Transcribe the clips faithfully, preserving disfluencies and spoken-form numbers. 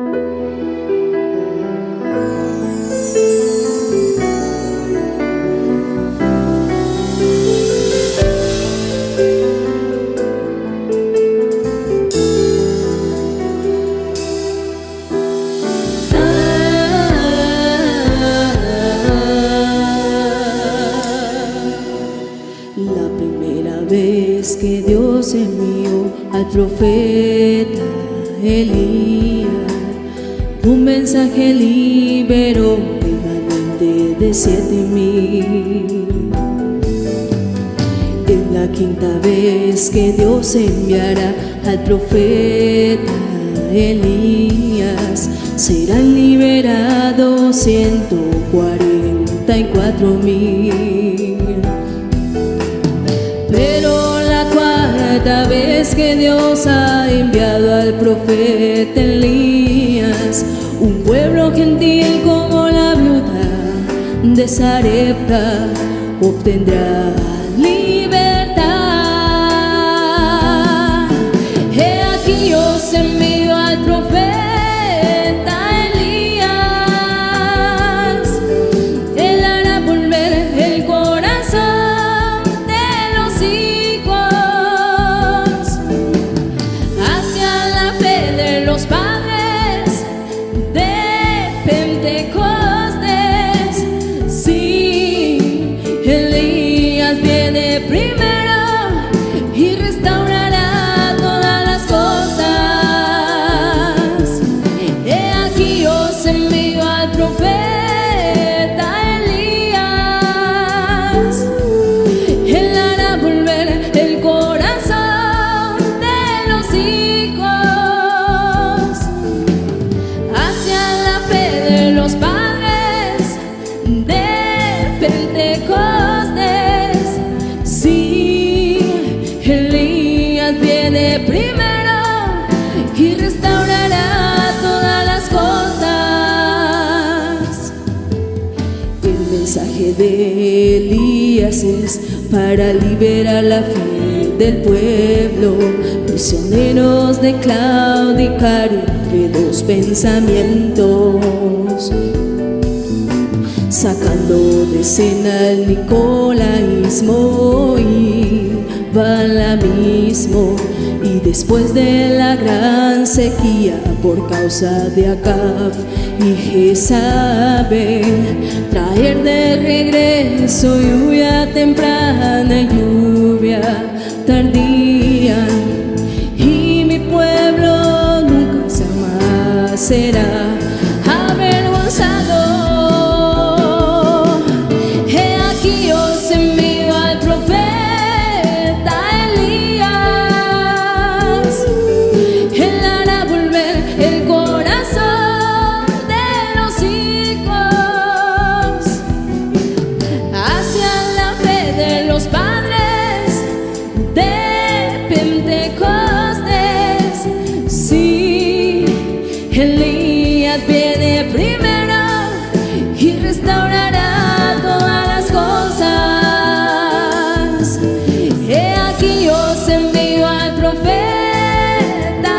La primera vez que Dios envió al profeta Elías, un mensaje liberó remanente de siete mil. Es la quinta vez que Dios enviará al profeta Elías, serán liberados ciento cuarenta y cuatro mil. Pero la cuarta vez que Dios ha enviado al profeta Elías, un pueblo gentil como la viuda de Sarepta obtendrá libertad. He aquí yo os envío al profeta Elías, él hará volver el corazón de los hijos hacia la fe de los padres de Pentecostés. Sí, Elías viene primero y restaurará todas las cosas. He aquí yo os envío al profeta Elías, él hará volver el corazón de los hijos hacia la fe de los padres de Pentecostés. Sí, Elías viene primero y restaurará todas las cosas. El mensaje de Elías es para liberar la fe del pueblo, prisioneros de claudicar entre dos pensamientos, sacando de escena el nicolaísmo y balamismo. Y después de la gran sequía por causa de Acab y Jezabel, traer de regreso lluvia temprana y lluvia tardía, y mi pueblo nunca jamás será avergonzado. He aquí yo os envío al profeta Elías, él hará volver el corazón de los hijos hacia la fe de los padres de Pentecostés. Sí, Elías viene primero y restaurará todas las cosas. He aquí yo os envío al profeta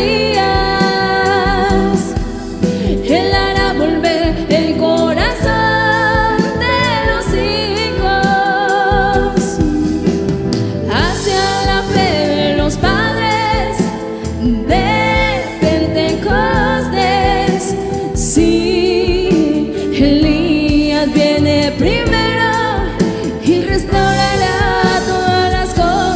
Elías, él hará volver el corazón de los hijos hacia la fe de los padres de Pentecostés. Sí, Elías viene primero y restaurará todas las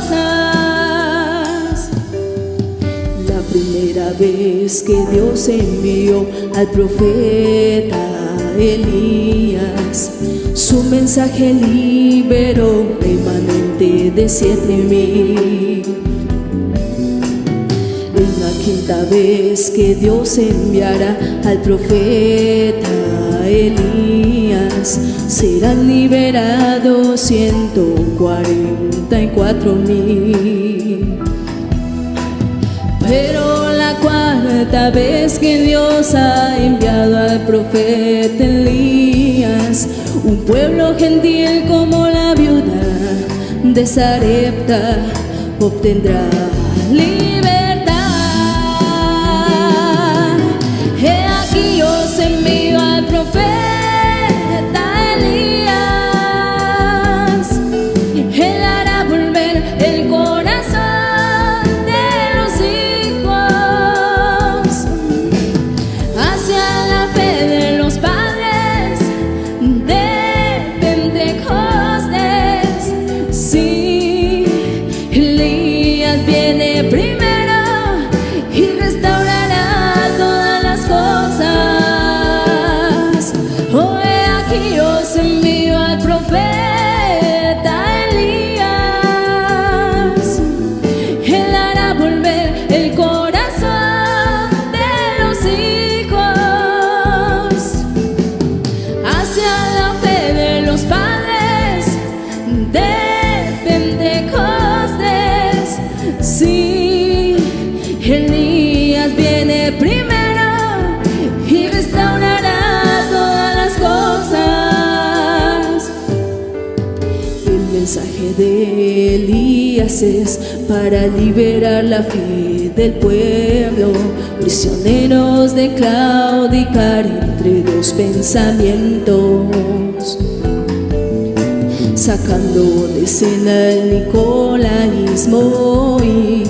cosas. La primera vez que Dios envió al profeta Elías, su mensaje liberó remanente de siete mil. Es la quinta vez que Dios enviará al profeta Elías, serán liberados ciento cuarenta y cuatro mil. Pero la cuarta vez que Dios ha enviado al profeta Elías, un pueblo gentil como la viuda de Sarepta obtendrá libertad. envió al profeta Elías. Él hará volver el corazón de los hijos hacia la fe de los padres de Pentecostés. Sí, Elías viene primero y restaurará todas las cosas. Oh, he aquí os envío al profeta Elías. Él hará volver el corazón de los hijos hacia la fe de los padres de Pentecostés. Sí, Elías viene primero y restaurará todas las cosas. El mensaje de Elías es para liberar la fe del pueblo, prisioneros de claudicar entre dos pensamientos, sacando de escena el nicolaísmo y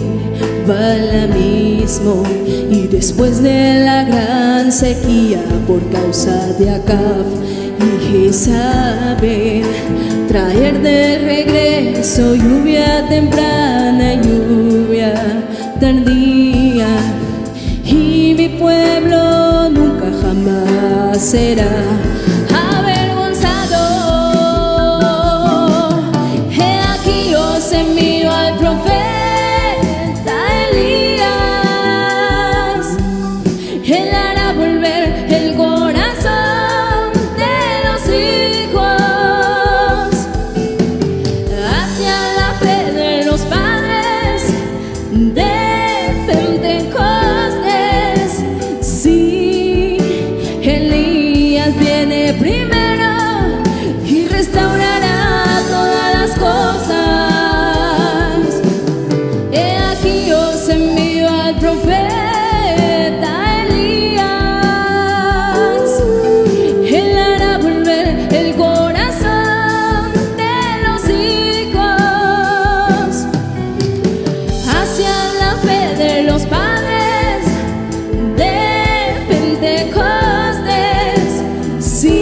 balamismo, y después de la gran sequía por causa de Acab y Jezabel, traer de regreso lluvia temprana y lluvia tardía, y mi pueblo nunca jamás será avergonzado. He aquí os envío al profeta Elías. Él hará volver el corazón de los hijos hacia la fe de los padres de Pentecostés. Sí, Elías viene primero y restaurará todas las cosas. He aquí os envío al profeta Elías. Él hará volver el corazón de los hijos hacia la fe de los padres de Pentecostés. Sí,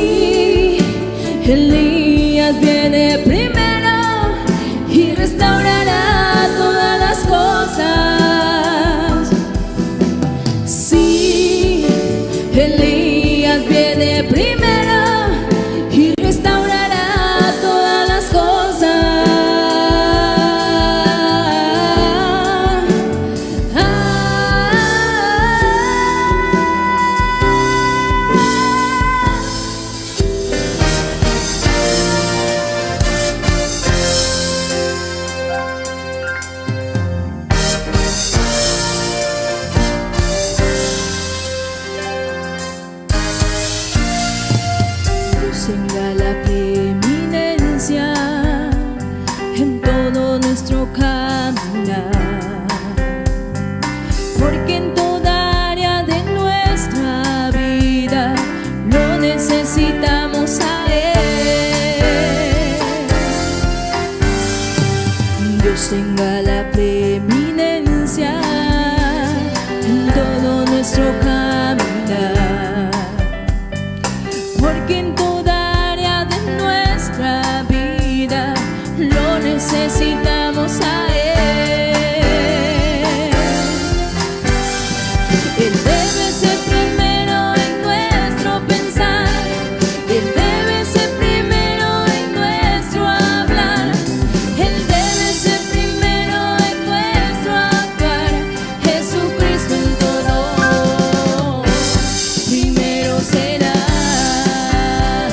Elías viene primero y restaurará todas las cosas. Sí, Elías viene primero y restaurará todas las cosas. Ah, Dios tenga la preeminencia en todo nuestro caminar, porque en toda área de nuestra vida lo necesitamos a Él. Dios tenga la preeminencia en todo nuestro caminar, porque en toda área de nuestra vida lo necesitamos a Él. Él debe ser primero en nuestro pensar, Él debe ser primero en nuestro hablar, Él debe ser primero en nuestro actuar. Jesucristo en todo primero será.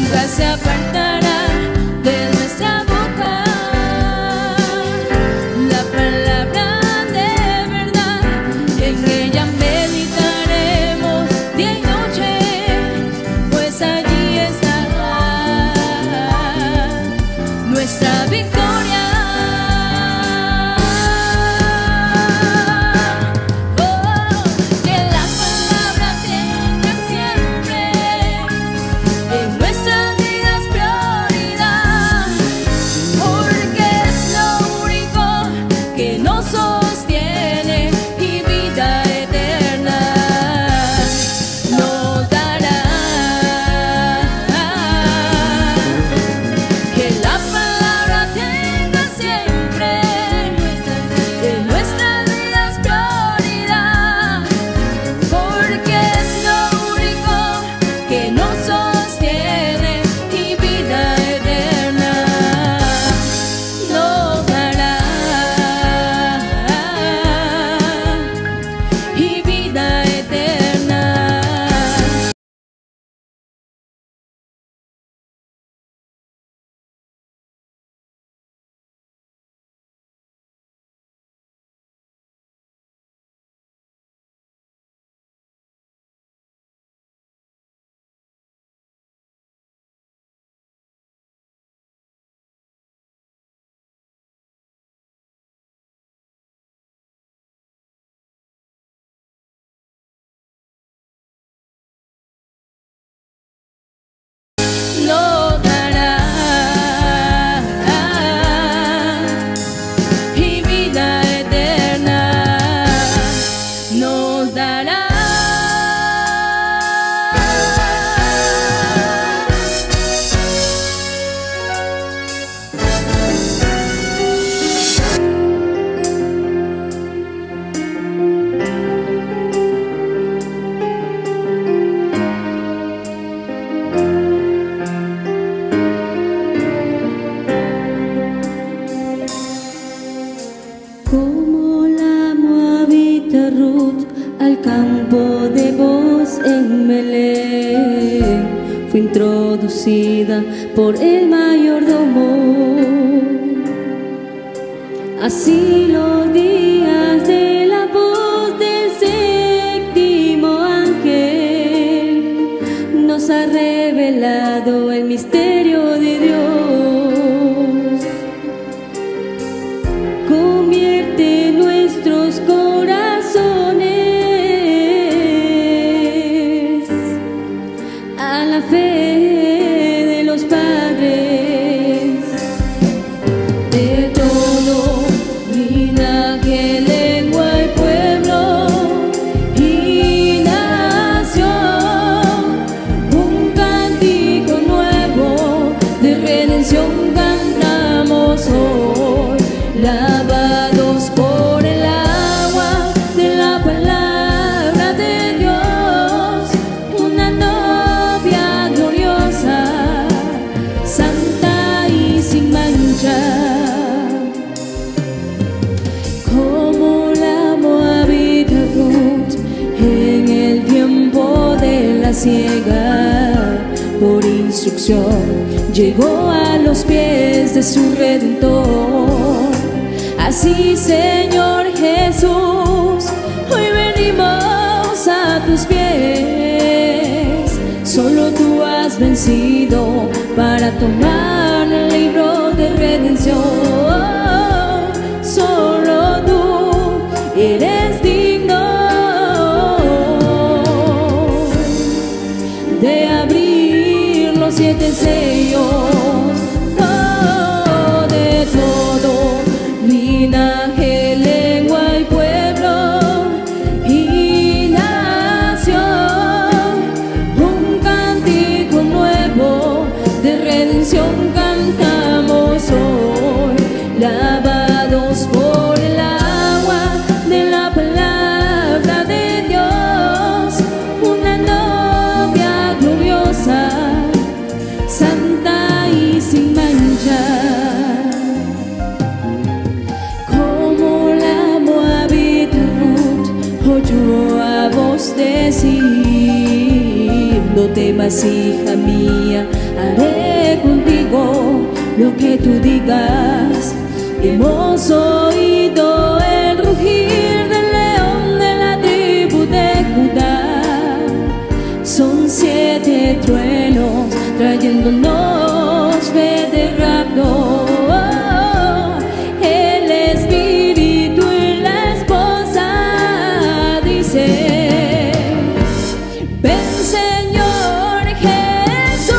nunca se apartará de nuestra boca. La palabra de verdad, en ella meditaremos día y noche, pues allí estará nuestra victoria. Al campo de voz en Belén, fue introducida por el mayordomo. Así los días de la voz del séptimo ángel nos ha revelado el misterio de Dios. Convierte nuestros corazones a la fe de los padres. De todo linaje, lengua y pueblo, y nació un cántico nuevo de redención. Cantamos hoy, lavados por el agua de la palabra de Dios, una novia gloriosa, santa y sin mancha. Como la moabita Ruth en el tiempo de la siega, por instrucción llegó a los pies de su Redentor. Así, Señor Jesús, hoy venimos a tus pies. Solo tú has vencido para tomar el libro de redención. Solo tú eres digno de abrir los siete sellos. Oh, de todo linaje, lengua y pueblo, y nació un cántico nuevo de redención. Cantamos hoy, lavados por el agua de la palabra de Dios, una novia gloriosa, santa y sin mancha. Como la moabita Ruth oyó a voz decir: no temas, hija mía, haré contigo lo que tú digas. Hemos oído el rugir del león de la tribu de Judá. Son siete truenos trayéndonos fe de rapto. El espíritu y la esposa dicen: ven, Señor Jesús.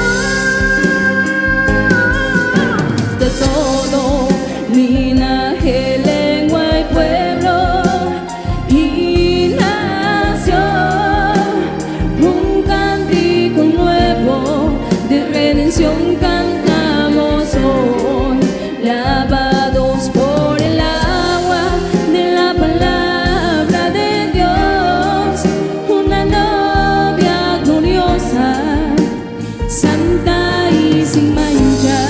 De todo linaje, lengua y pueblo y nación, un cántico nuevo de redención cantamos hoy, lavados por el agua de la palabra de Dios, una novia gloriosa, santa y sin mancha.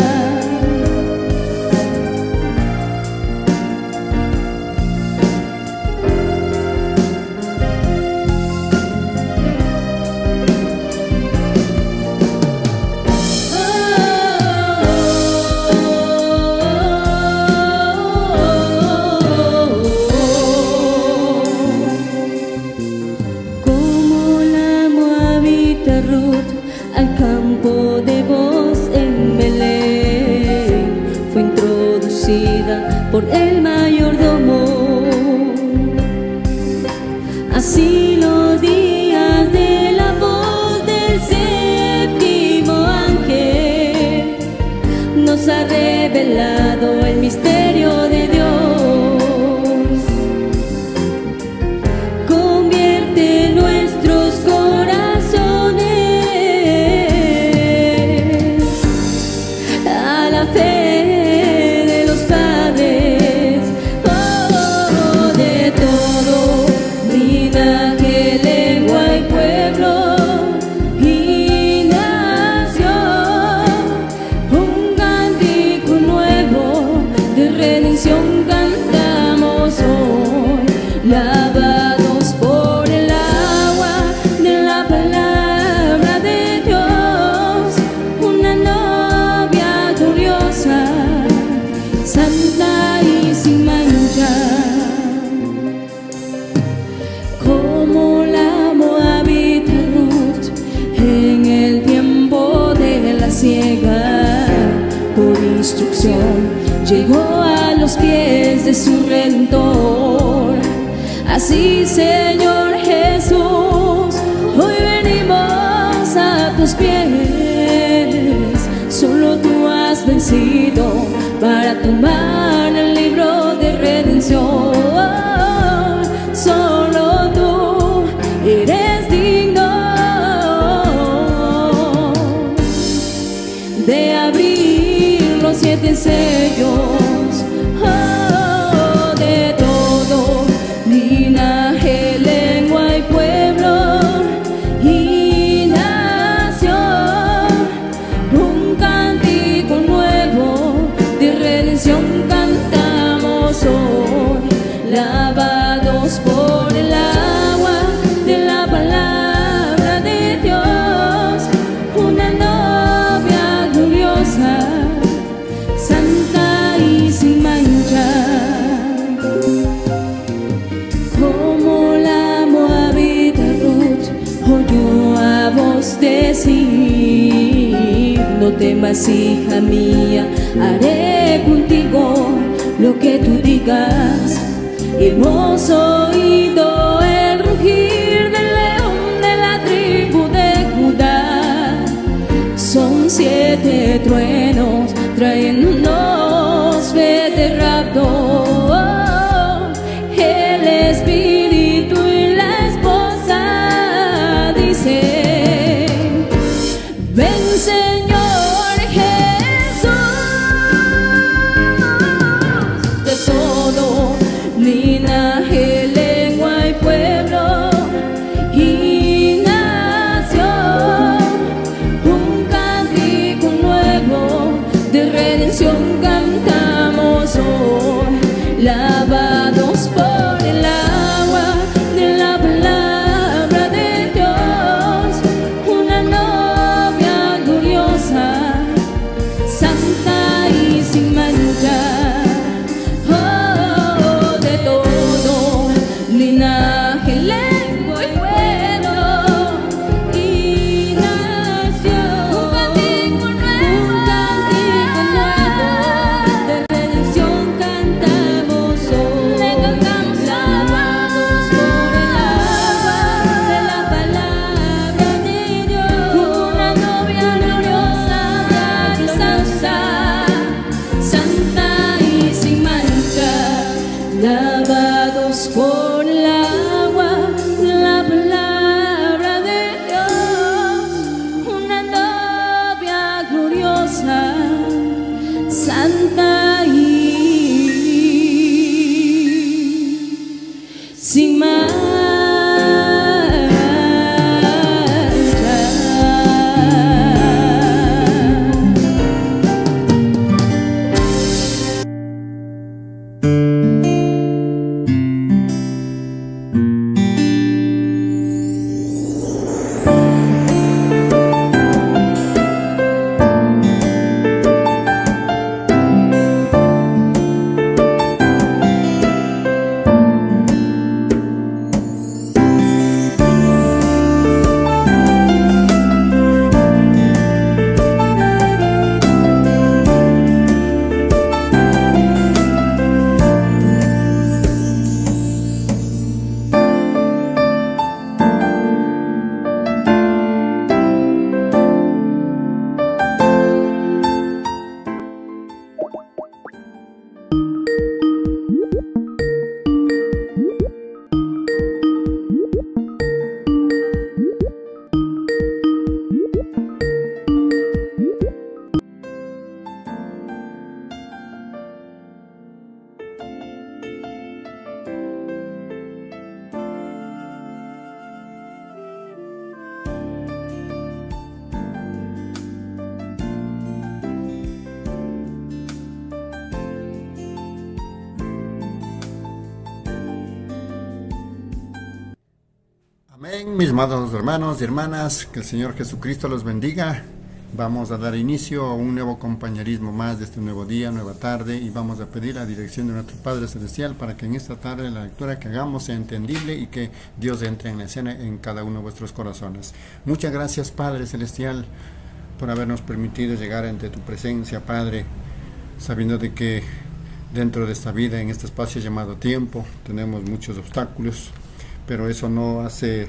Al campo de voz en Belén fue introducida por el mayordomo. Así los días de la voz del séptimo ángel nos ha revelado el misterio de Dios. Convierte nuestros corazones a la fe de los padres. Oh, de todo linaje, lengua y pueblo y nación, un cántico nuevo de redención cantamos hoy, lavados por el agua de la palabra de Dios, una novia gloriosa, santa y sin mancha. Como la moabita Ruth en el tiempo de la siega, por instrucción llegó a los pies de su Redentor. Así, Señor Jesús, hoy venimos a tus pies. Solo tú has vencido para tomar el libro de redención. Solo tú eres digno de abrir los siete sellos. Oh, de todo linaje, lengua y pueblo y nación, un cántico nuevo de redención cantamos hoy, lavados por el agua de la palabra de Dios, una novia gloriosa, santa y sin mancha. Como la moabita Ruth oyó a voz decir: no temas, hija mía, haré contigo lo que tú digas. Hemos oído el rugir del león de la tribu de Judá. Son siete truenos trayéndonos fe de rapto. El espíritu y la esposa dicen: ven, Señor Jesús. De todo linaje, lengua y pueblo y nación, un cántico nuevo de redención cantamos hoy, lavados por el agua de la palabra de Dios, una novia gloriosa. gloriosa, santa y sin mancha. Amén, mis amados hermanos y hermanas, que el Señor Jesucristo los bendiga. Vamos a dar inicio a un nuevo compañerismo más de este nuevo día, nueva tarde, y vamos a pedir la dirección de nuestro Padre Celestial para que en esta tarde la lectura que hagamos sea entendible y que Dios entre en la escena en cada uno de vuestros corazones. Muchas gracias, Padre Celestial, por habernos permitido llegar ante tu presencia, Padre, sabiendo de que dentro de esta vida, en este espacio llamado tiempo, tenemos muchos obstáculos, pero eso no hace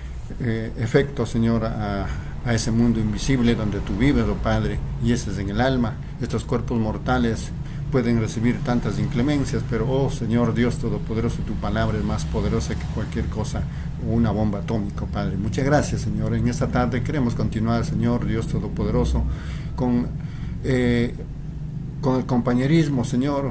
eh, efecto, Señor, a, a ese mundo invisible donde tú vives, oh Padre, y ese es en el alma. Estos cuerpos mortales pueden recibir tantas inclemencias, pero, oh Señor Dios Todopoderoso, tu palabra es más poderosa que cualquier cosa, o una bomba atómica, Padre. Muchas gracias, Señor. En esta tarde queremos continuar, Señor Dios Todopoderoso, con, eh, con el compañerismo, Señor,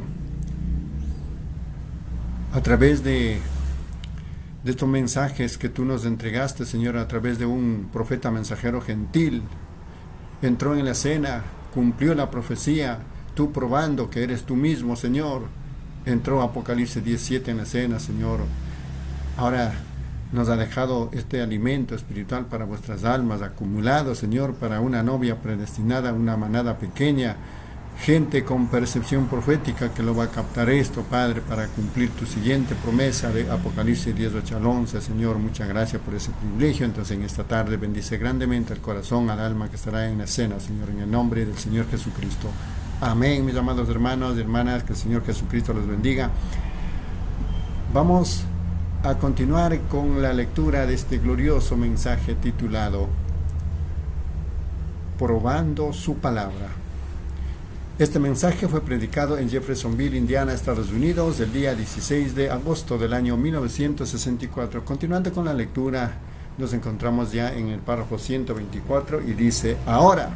a través de de estos mensajes que tú nos entregaste, Señor, a través de un profeta mensajero gentil. Entró en la escena, cumplió la profecía, tú probando que eres tú mismo, Señor. Entró Apocalipsis diecisiete en la escena, Señor. Ahora nos ha dejado este alimento espiritual para vuestras almas, acumulado, Señor, para una novia predestinada, una manada pequeña, gente con percepción profética que lo va a captar esto, Padre, para cumplir tu siguiente promesa de Apocalipsis diez, ocho al once, Señor. Muchas gracias por ese privilegio. Entonces en esta tarde bendice grandemente el corazón, al alma que estará en la escena, Señor, en el nombre del Señor Jesucristo. Amén, mis amados hermanos y hermanas, que el Señor Jesucristo los bendiga. Vamos a continuar con la lectura de este glorioso mensaje titulado Probando su palabra. Este mensaje fue predicado en Jeffersonville, Indiana, Estados Unidos, el día dieciséis de agosto del año mil novecientos sesenta y cuatro. Continuando con la lectura, nos encontramos ya en el párrafo ciento veinticuatro y dice: ahora,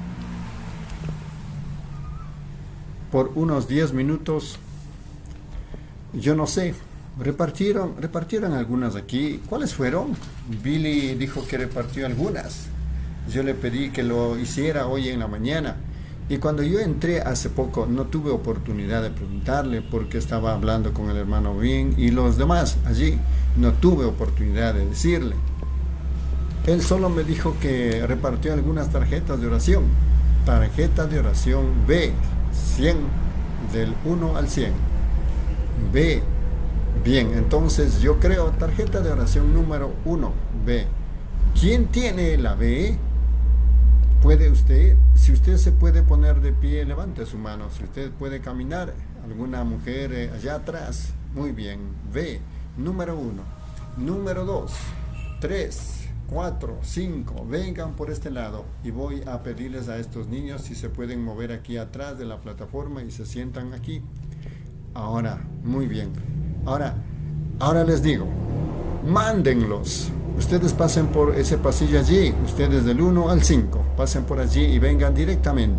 por unos diez minutos, yo no sé, repartieron, repartieron algunas aquí. ¿Cuáles fueron? Billy dijo que repartió algunas. Yo le pedí que lo hiciera hoy en la mañana. Y cuando yo entré hace poco, no tuve oportunidad de preguntarle porque estaba hablando con el hermano Win y los demás allí. No tuve oportunidad de decirle. Él solo me dijo que repartió algunas tarjetas de oración. Tarjeta de oración B, cien, del uno al cien. B. Bien, entonces yo creo tarjeta de oración número uno, B. ¿Quién tiene la B? ¿Puede usted? Si usted se puede poner de pie, levante su mano. Si usted puede caminar, alguna mujer eh, allá atrás, muy bien. B, número uno. Número dos, tres, cuatro, cinco, vengan por este lado. Y voy a pedirles a estos niños si se pueden mover aquí atrás de la plataforma y se sientan aquí. Ahora, muy bien. Ahora, ahora les digo, mándenlos. Ustedes pasen por ese pasillo allí, ustedes del uno al cinco, pasen por allí y vengan directamente.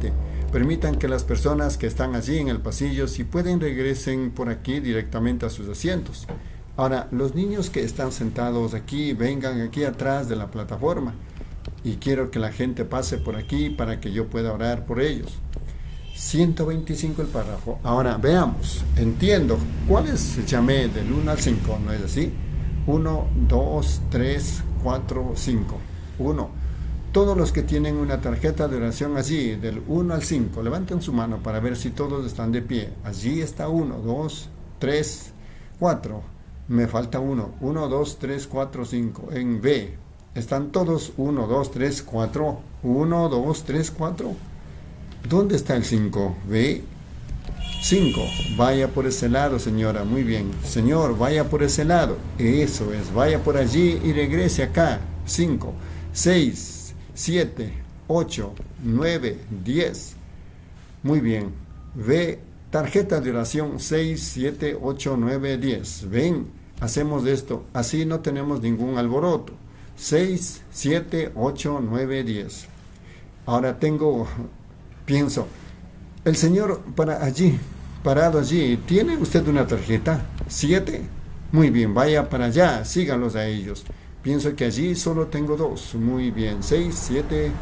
Permitan que las personas que están allí en el pasillo, si pueden, regresen por aquí directamente a sus asientos. Ahora, los niños que están sentados aquí, vengan aquí atrás de la plataforma. Y quiero que la gente pase por aquí para que yo pueda orar por ellos. ciento veinticinco el párrafo. Ahora, veamos. Entiendo. ¿Cuáles llamé del uno al cinco? ¿No es así? uno, dos, tres, cuatro, cinco. uno. Todos los que tienen una tarjeta de oración allí, del uno al cinco, levanten su mano para ver si todos están de pie. Allí está uno, dos, tres, cuatro. Me falta uno. uno, dos, tres, cuatro, cinco. En B. ¿Están todos? uno, dos, tres, cuatro. uno, dos, tres, cuatro. ¿Dónde está el cinco? B. cinco. Vaya por ese lado, señora. Muy bien. Señor, vaya por ese lado. Eso es. Vaya por allí y regrese acá. cinco, seis. siete, ocho, nueve, diez. Muy bien. Ve tarjeta de oración seis, siete, ocho, nueve, diez. Ven, hacemos esto. Así no tenemos ningún alboroto. seis, siete, ocho, nueve, diez. Ahora tengo, pienso, el señor para allí, parado allí, ¿tiene usted una tarjeta? siete. Muy bien, vaya para allá, síganlos a ellos. Pienso que allí solo tengo dos. Muy bien. seis, siete,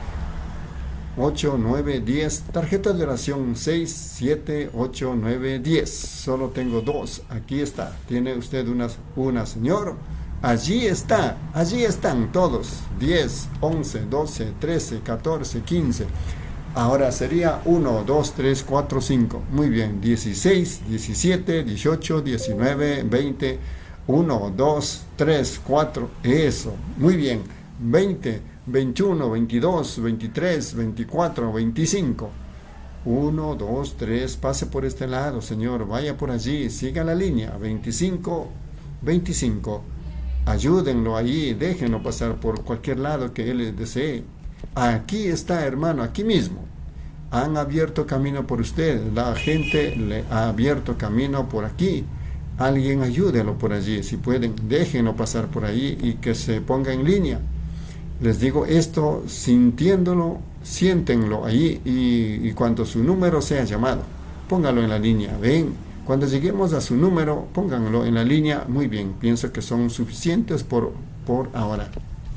ocho, nueve, diez. Tarjeta de oración seis, siete, ocho, nueve, diez. Solo tengo dos. Aquí está. ¿Tiene usted una, una señor? Allí está. Allí están todos. diez, once, doce, trece, catorce, quince. Ahora sería uno, dos, tres, cuatro, cinco. Muy bien. dieciséis, diecisiete, dieciocho, diecinueve, veinte. uno, dos, tres, cuatro, eso, muy bien, veinte, veintiuno, veintidós, veintitrés, veinticuatro, veinticinco, uno, dos, tres, pase por este lado, señor, vaya por allí, siga la línea, veinticinco, veinticinco, ayúdenlo ahí, déjenlo pasar por cualquier lado que él desee. Aquí está, hermano, aquí mismo. Han abierto camino por usted, la gente le ha abierto camino por aquí. Alguien ayúdelo por allí, si pueden, déjenlo pasar por ahí y que se ponga en línea. Les digo esto sintiéndolo, siéntenlo ahí y, y cuando su número sea llamado, póngalo en la línea. Ven, cuando lleguemos a su número, pónganlo en la línea. Muy bien, pienso que son suficientes por, por ahora.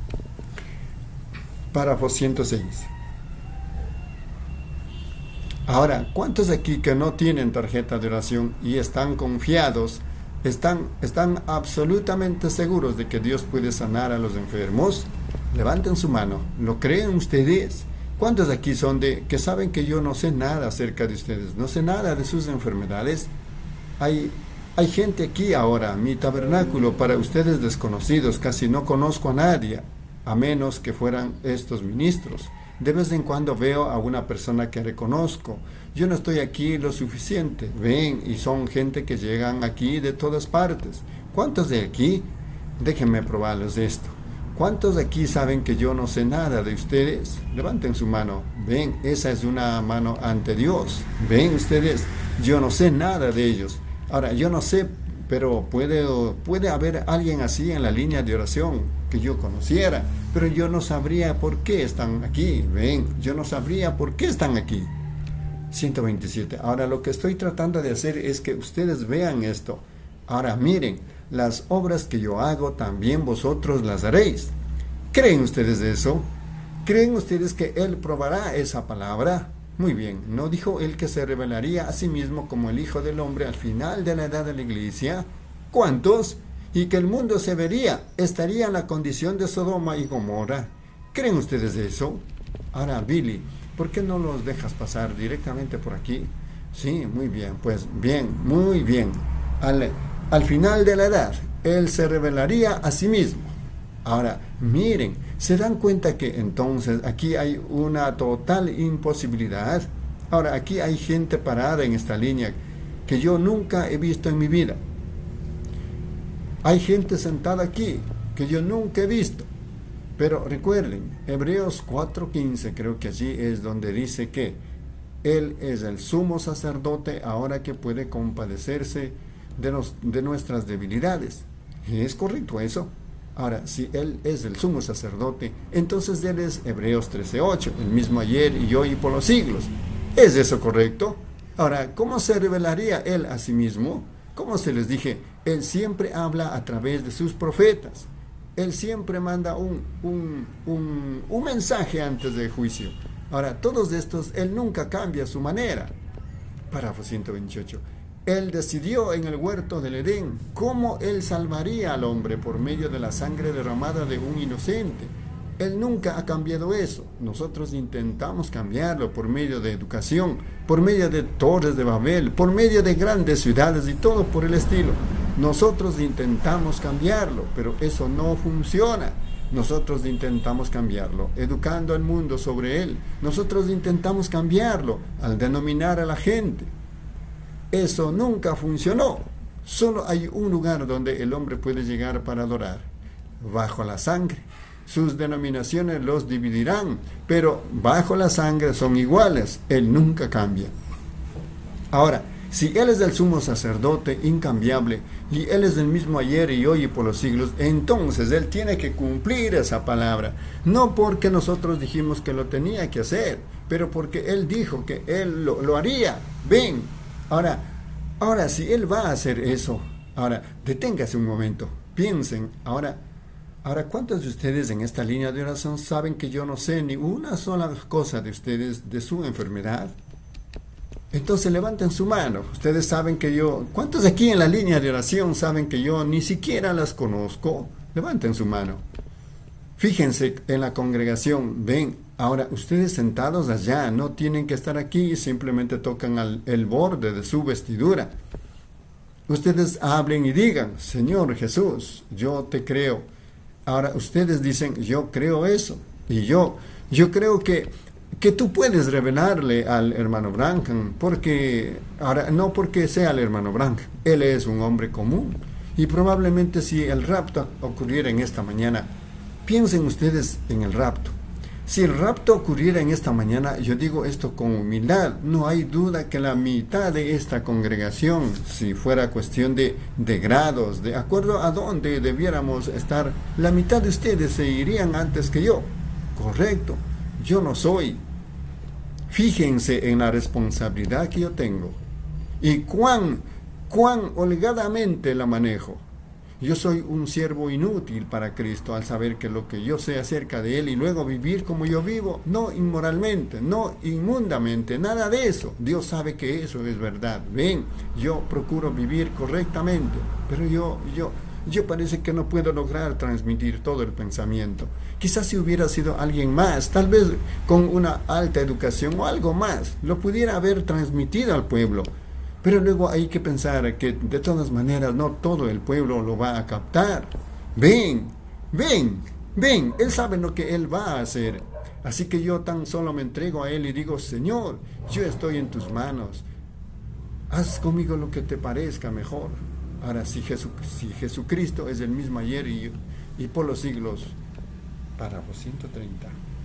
Párrafo ciento seis. Ahora, ¿cuántos aquí que no tienen tarjeta de oración y están confiados? ¿Están, ¿Están absolutamente seguros de que Dios puede sanar a los enfermos? Levanten su mano. ¿Lo creen ustedes? ¿Cuántos de aquí son de que saben que yo no sé nada acerca de ustedes? No sé nada de sus enfermedades. Hay, hay gente aquí ahora, mi tabernáculo, para ustedes desconocidos. Casi no conozco a nadie, a menos que fueran estos ministros. De vez en cuando veo a una persona que reconozco. Yo no estoy aquí lo suficiente. Ven, y son gente que llegan aquí de todas partes. ¿Cuántos de aquí? Déjenme probarles esto. ¿Cuántos de aquí saben que yo no sé nada de ustedes? Levanten su mano. Ven, esa es una mano ante Dios. Ven ustedes, yo no sé nada de ellos. Ahora, yo no sé, pero puede, puede haber alguien así en la línea de oración que yo conociera, pero yo no sabría por qué están aquí. Ven, yo no sabría por qué están aquí. ciento veintisiete. Ahora lo que estoy tratando de hacer es que ustedes vean esto. Ahora miren, las obras que yo hago también vosotros las haréis. ¿Creen ustedes eso? ¿Creen ustedes que Él probará esa palabra? Muy bien, ¿no dijo Él que se revelaría a sí mismo como el Hijo del Hombre al final de la edad de la iglesia? ¿Cuántos? Y que el mundo se vería, estaría en la condición de Sodoma y Gomorra. ¿Creen ustedes eso? Ahora, Billy, ¿por qué no los dejas pasar directamente por aquí? Sí, muy bien, pues bien, muy bien. Al, al final de la edad, Él se revelaría a sí mismo. Ahora, miren, ¿se dan cuenta que entonces aquí hay una total imposibilidad? Ahora, aquí hay gente parada en esta línea que yo nunca he visto en mi vida. Hay gente sentada aquí que yo nunca he visto. Pero recuerden, Hebreos cuatro quince, creo que allí es donde dice que Él es el sumo sacerdote ahora que puede compadecerse de, los, de nuestras debilidades. ¿Es correcto eso? Ahora, si Él es el sumo sacerdote, entonces Él es Hebreos trece ocho, el mismo ayer y hoy y por los siglos. ¿Es eso correcto? Ahora, ¿cómo se revelaría él a sí mismo? Como se les dije, él siempre habla a través de sus profetas. Él siempre manda un, un, un, un mensaje antes del juicio. Ahora, todos estos, él nunca cambia su manera. Párrafo ciento veintiocho. Él decidió en el huerto del Edén cómo él salvaría al hombre por medio de la sangre derramada de un inocente. Él nunca ha cambiado eso. Nosotros intentamos cambiarlo por medio de educación, por medio de torres de Babel, por medio de grandes ciudades y todo por el estilo. Nosotros intentamos cambiarlo, pero eso no funciona. Nosotros intentamos cambiarlo, educando al mundo sobre él. Nosotros intentamos cambiarlo al denominar a la gente. Eso nunca funcionó. Solo hay un lugar donde el hombre puede llegar para adorar, bajo la sangre. Sus denominaciones los dividirán, pero bajo la sangre son iguales. Él nunca cambia. Ahora, si Él es el sumo sacerdote incambiable, y Él es el mismo ayer y hoy y por los siglos, entonces Él tiene que cumplir esa palabra. No porque nosotros dijimos que lo tenía que hacer, pero porque Él dijo que Él lo, lo haría. Ven, ahora, ahora si Él va a hacer eso, ahora, deténgase un momento, piensen, ahora, Ahora, ¿cuántos de ustedes en esta línea de oración saben que yo no sé ni una sola cosa de ustedes, de su enfermedad? Entonces levanten su mano. Ustedes saben que yo... ¿Cuántos aquí en la línea de oración saben que yo ni siquiera las conozco? Levanten su mano. Fíjense en la congregación. Ven, ahora ustedes sentados allá no tienen que estar aquí, simplemente tocan al, el borde de su vestidura. Ustedes hablen y digan, Señor Jesús, yo te creo. Ahora ustedes dicen, yo creo eso, y yo, yo creo que, que tú puedes revelarle al hermano Branham, porque, ahora, no porque sea el hermano Branham, él es un hombre común, y probablemente si el rapto ocurriera en esta mañana, piensen ustedes en el rapto. Si el rapto ocurriera en esta mañana, yo digo esto con humildad, no hay duda que la mitad de esta congregación, si fuera cuestión de, de grados, de acuerdo a dónde debiéramos estar, la mitad de ustedes se irían antes que yo. Correcto, yo no soy. Fíjense en la responsabilidad que yo tengo y cuán, cuán holgadamente la manejo. Yo soy un siervo inútil para Cristo al saber que lo que yo sé acerca de Él y luego vivir como yo vivo, no inmoralmente, no inmundamente, nada de eso. Dios sabe que eso es verdad. Ven, yo procuro vivir correctamente, pero yo, yo, yo parece que no puedo lograr transmitir todo el pensamiento. Quizás si hubiera sido alguien más, tal vez con una alta educación o algo más, lo pudiera haber transmitido al pueblo. Pero luego hay que pensar que de todas maneras no todo el pueblo lo va a captar. Ven, ven, ven, Él sabe lo que Él va a hacer. Así que yo tan solo me entrego a Él y digo, Señor, yo estoy en tus manos. Haz conmigo lo que te parezca mejor. Ahora, si, Jesu, si Jesucristo es el mismo ayer y, y por los siglos. Párrafo ciento treinta.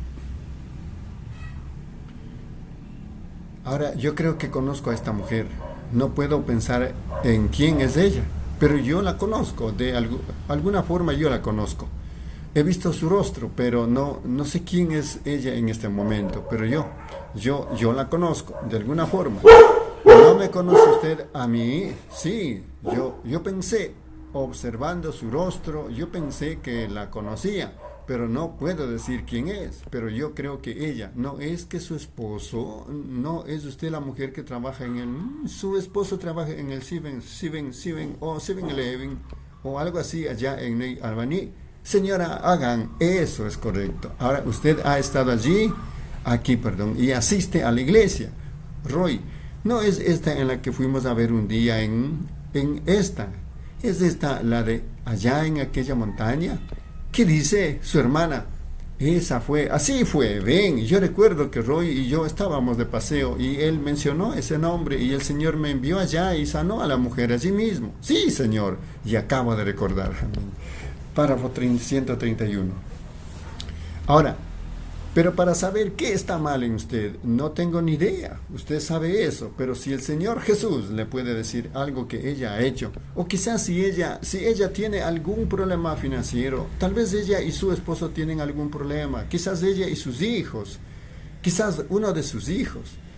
Ahora, yo creo que conozco a esta mujer. No puedo pensar en quién es ella, pero yo la conozco, de algu alguna forma yo la conozco. He visto su rostro, pero no, no sé quién es ella en este momento, pero yo, yo, yo la conozco, de alguna forma. ¿No me conoce usted a mí? Sí, yo, yo pensé, observando su rostro, yo pensé que la conocía, pero no puedo decir quién es, pero yo creo que ella, no es que su esposo, no es usted la mujer que trabaja en el, su esposo trabaja en el sieben sieben o sieben eleven o algo así allá en Ney Albany. Señora, hagan, eso es correcto. Ahora, usted ha estado allí, aquí, perdón, y asiste a la iglesia. Roy, no es esta en la que fuimos a ver un día en, en esta, es esta la de allá en aquella montaña. ¿Qué dice su hermana? Esa fue, así fue, ven, yo recuerdo que Roy y yo estábamos de paseo y él mencionó ese nombre y el Señor me envió allá y sanó a la mujer allí mismo. Sí, Señor, y acabo de recordar. Párrafo ciento treinta y uno. Ahora, pero para saber qué está mal en usted, no tengo ni idea. Usted sabe eso, pero si el Señor Jesús le puede decir algo que ella ha hecho, o quizás si ella, si ella tiene algún problema financiero, tal vez ella y su esposo tienen algún problema, quizás ella y sus hijos, quizás uno de sus hijos,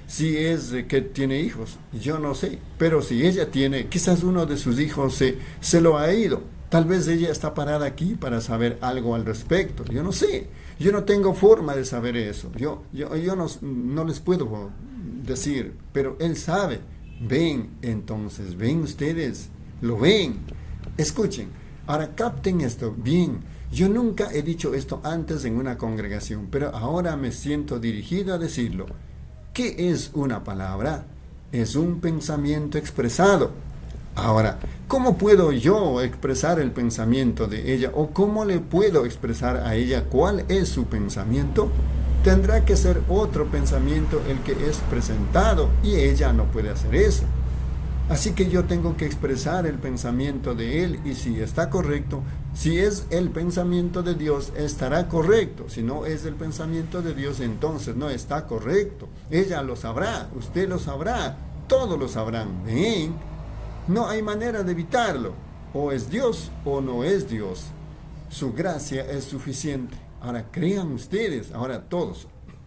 si es eh, que tiene hijos, yo no sé, pero si ella tiene, quizás uno de sus hijos se, se lo ha ido, tal vez ella está parada aquí para saber algo al respecto, yo no sé, yo no tengo forma de saber eso, yo, yo, yo no, no les puedo decir, pero él sabe. Ven, entonces, ven ustedes, lo ven, escuchen, ahora capten esto bien. Yo nunca he dicho esto antes en una congregación, pero ahora me siento dirigido a decirlo. ¿Qué es una palabra? Es un pensamiento expresado. Ahora, ¿cómo puedo yo expresar el pensamiento de ella? ¿O cómo le puedo expresar a ella cuál es su pensamiento? Tendrá que ser otro pensamiento el que es presentado, y ella no puede hacer eso. Así que yo tengo que expresar el pensamiento de él, y si está correcto, si es el pensamiento de Dios, estará correcto. Si no es el pensamiento de Dios, entonces no está correcto. Ella lo sabrá, usted lo sabrá, todos lo sabrán. ¿Ven? No hay manera de evitarlo. O es Dios o no es Dios. Su gracia es suficiente. Ahora crean ustedes, ahora todos.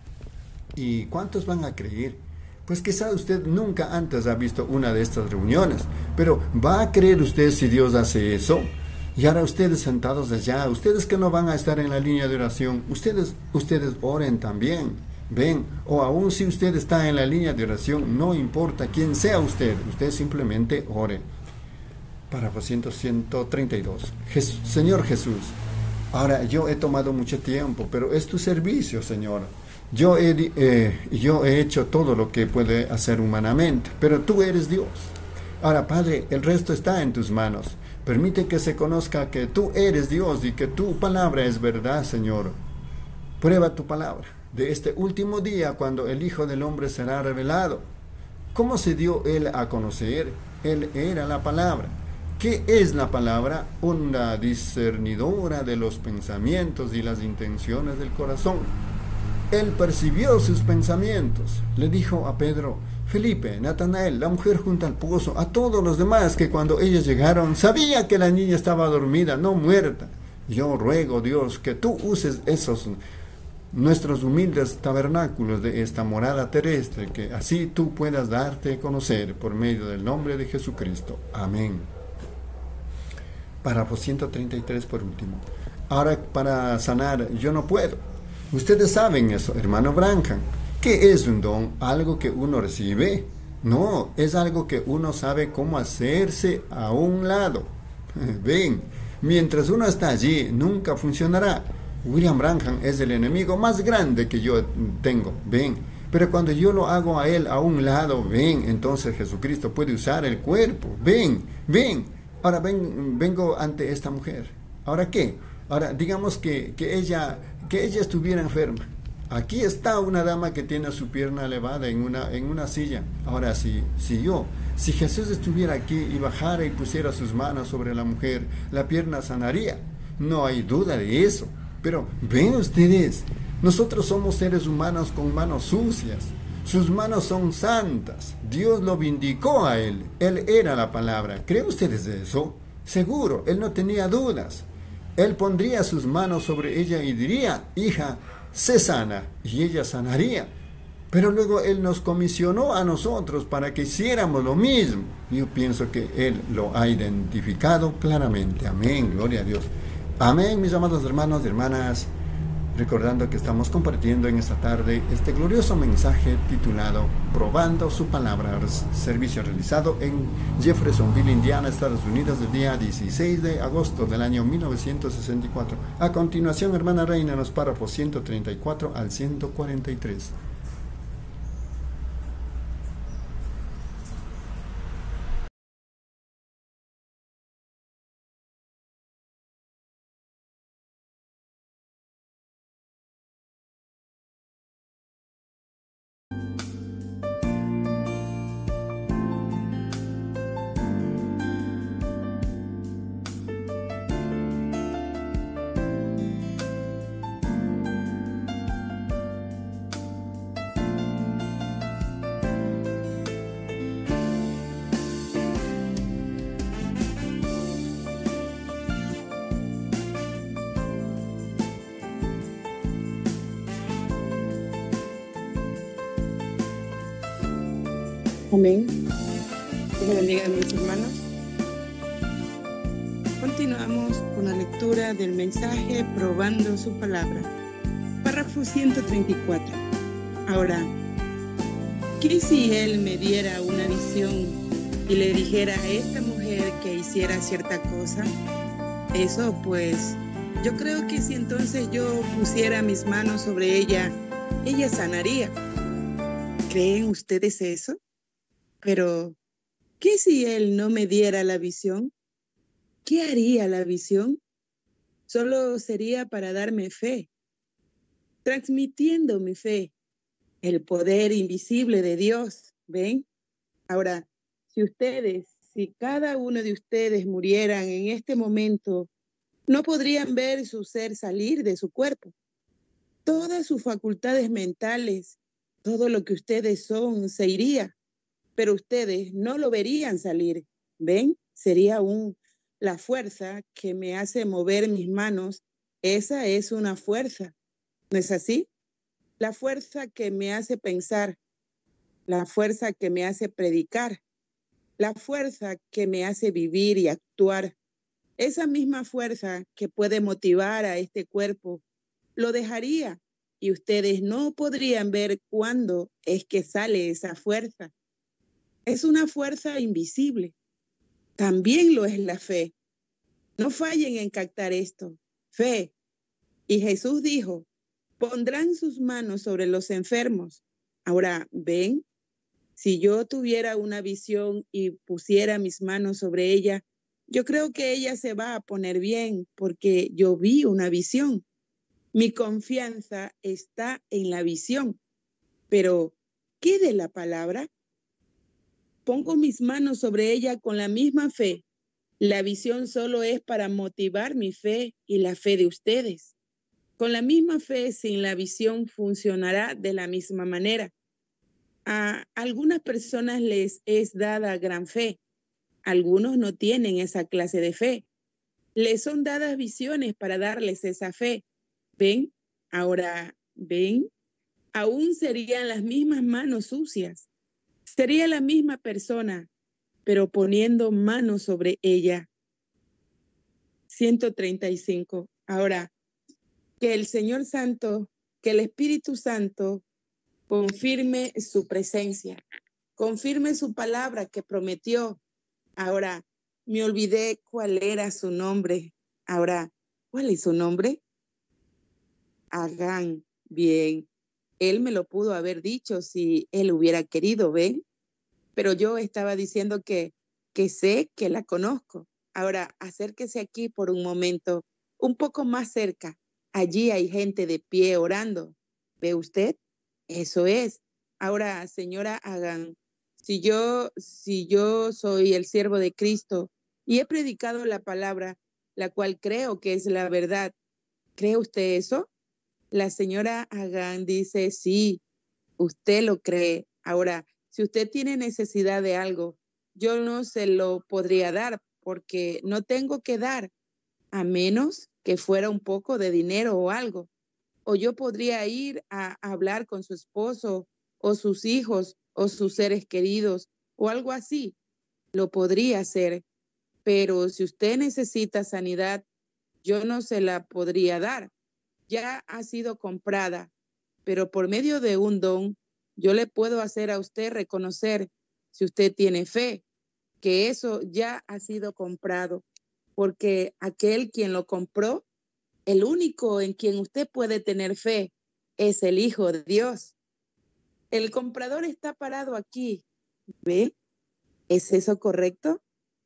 ¿Y cuántos van a creer? Pues quizá usted nunca antes ha visto una de estas reuniones, pero ¿va a creer usted si Dios hace eso? Y ahora ustedes sentados allá, ustedes que no van a estar en la línea de oración, ustedes, ustedes oren también, ven, o aún si usted está en la línea de oración, no importa quién sea usted, usted simplemente ore. Párrafo ciento treinta y dos. Jes- Señor Jesús, ahora yo he tomado mucho tiempo, pero es tu servicio, Señor. Yo he, eh, yo he hecho todo lo que puede hacer humanamente, pero tú eres Dios. Ahora, Padre, el resto está en tus manos. Permite que se conozca que tú eres Dios y que tu palabra es verdad, Señor. Prueba tu palabra de este último día cuando el Hijo del Hombre será revelado. ¿Cómo se dio Él a conocer? Él era la palabra. ¿Qué es la palabra? Una discernidora de los pensamientos y las intenciones del corazón. Él percibió sus pensamientos. Le dijo a Pedro, Felipe, Natanael, la mujer junto al pozo, a todos los demás que cuando ellos llegaron, sabía que la niña estaba dormida, no muerta. Yo ruego, Dios, que tú uses esos nuestros humildes tabernáculos de esta morada terrestre, que así tú puedas darte a conocer por medio del nombre de Jesucristo. Amén. Párrafo ciento treinta y tres por último. Ahora, para sanar, yo no puedo. Ustedes saben eso, hermano Branham. ¿Qué es un don? ¿Algo que uno recibe? No, es algo que uno sabe cómo hacerse a un lado. Ven, mientras uno está allí, nunca funcionará. William Branham es el enemigo más grande que yo tengo. Ven, pero cuando yo lo hago a él a un lado, ven, entonces Jesucristo puede usar el cuerpo. Ven, ven. Ahora ven, vengo ante esta mujer. ¿Ahora qué? Ahora digamos que, que ella... que ella estuviera enferma. Aquí está una dama que tiene su pierna elevada en una, en una silla. Ahora, si, si yo, si Jesús estuviera aquí y bajara y pusiera sus manos sobre la mujer, la pierna sanaría. No hay duda de eso. Pero ven ustedes, nosotros somos seres humanos con manos sucias. Sus manos son santas. Dios lo vindicó a él. Él era la palabra. ¿Creen ustedes eso? Seguro, él no tenía dudas. Él pondría sus manos sobre ella y diría, hija, sé sana, y ella sanaría. Pero luego Él nos comisionó a nosotros para que hiciéramos lo mismo. Yo pienso que Él lo ha identificado claramente. Amén, gloria a Dios. Amén, mis amados hermanos y hermanas. Recordando que estamos compartiendo en esta tarde este glorioso mensaje titulado Probando su Palabra, servicio realizado en Jeffersonville, Indiana, Estados Unidos, el día dieciséis de agosto del año mil novecientos sesenta y cuatro. A continuación, hermana Reina, los párrafos ciento treinta y cuatro al ciento cuarenta y tres. Amén. Dios bendiga a mis hermanos. Continuamos con la lectura del mensaje Probando su Palabra. Párrafo ciento treinta y cuatro. Ahora, ¿qué si él me diera una visión y le dijera a esta mujer que hiciera cierta cosa? Eso pues, yo creo que si entonces yo pusiera mis manos sobre ella, ella sanaría. ¿Creen ustedes eso? Pero, ¿qué si él no me diera la visión? ¿Qué haría la visión? Solo sería para darme fe, transmitiendo mi fe, el poder invisible de Dios, ¿ven? Ahora, si ustedes, si cada uno de ustedes murieran en este momento, no podrían ver su ser salir de su cuerpo. Todas sus facultades mentales, todo lo que ustedes son, se iría, pero ustedes no lo verían salir, ¿ven? Sería un, la fuerza que me hace mover mis manos, esa es una fuerza, ¿no es así? La fuerza que me hace pensar, la fuerza que me hace predicar, la fuerza que me hace vivir y actuar, esa misma fuerza que puede motivar a este cuerpo, lo dejaría y ustedes no podrían ver cuándo es que sale esa fuerza. Es una fuerza invisible. También lo es la fe. No fallen en captar esto. Fe. Y Jesús dijo, pondrán sus manos sobre los enfermos. Ahora, ven, si yo tuviera una visión y pusiera mis manos sobre ella, yo creo que ella se va a poner bien porque yo vi una visión. Mi confianza está en la visión. Pero, ¿qué de la palabra? Pongo mis manos sobre ella con la misma fe. La visión solo es para motivar mi fe y la fe de ustedes. Con la misma fe, sin la visión, funcionará de la misma manera. A algunas personas les es dada gran fe. Algunos no tienen esa clase de fe. Les son dadas visiones para darles esa fe. ¿Ven? Ahora, ¿ven? Aún serían las mismas manos sucias. Sería la misma persona, pero poniendo manos sobre ella. ciento treinta y cinco. Ahora, que el Señor Santo, que el Espíritu Santo confirme su presencia, confirme su palabra que prometió. Ahora, me olvidé cuál era su nombre. Ahora, ¿cuál es su nombre? Agán. Bien. Él me lo pudo haber dicho si él hubiera querido, ¿ven? Pero yo estaba diciendo que, que sé que la conozco. Ahora, acérquese aquí por un momento, un poco más cerca. Allí hay gente de pie orando. ¿Ve usted? Eso es. Ahora, señora Agán, si yo, si yo soy el siervo de Cristo y he predicado la palabra, la cual creo que es la verdad, ¿cree usted eso? La señora Agán dice, sí, usted lo cree. Ahora, si usted tiene necesidad de algo, yo no se lo podría dar porque no tengo que dar, a menos que fuera un poco de dinero o algo. O yo podría ir a hablar con su esposo o sus hijos o sus seres queridos o algo así. Lo podría hacer. Pero si usted necesita sanidad, yo no se la podría dar. Ya ha sido comprada, pero por medio de un don, yo le puedo hacer a usted reconocer, si usted tiene fe, que eso ya ha sido comprado, porque aquel quien lo compró, el único en quien usted puede tener fe, es el Hijo de Dios. El comprador está parado aquí, ¿ve? ¿Es eso correcto?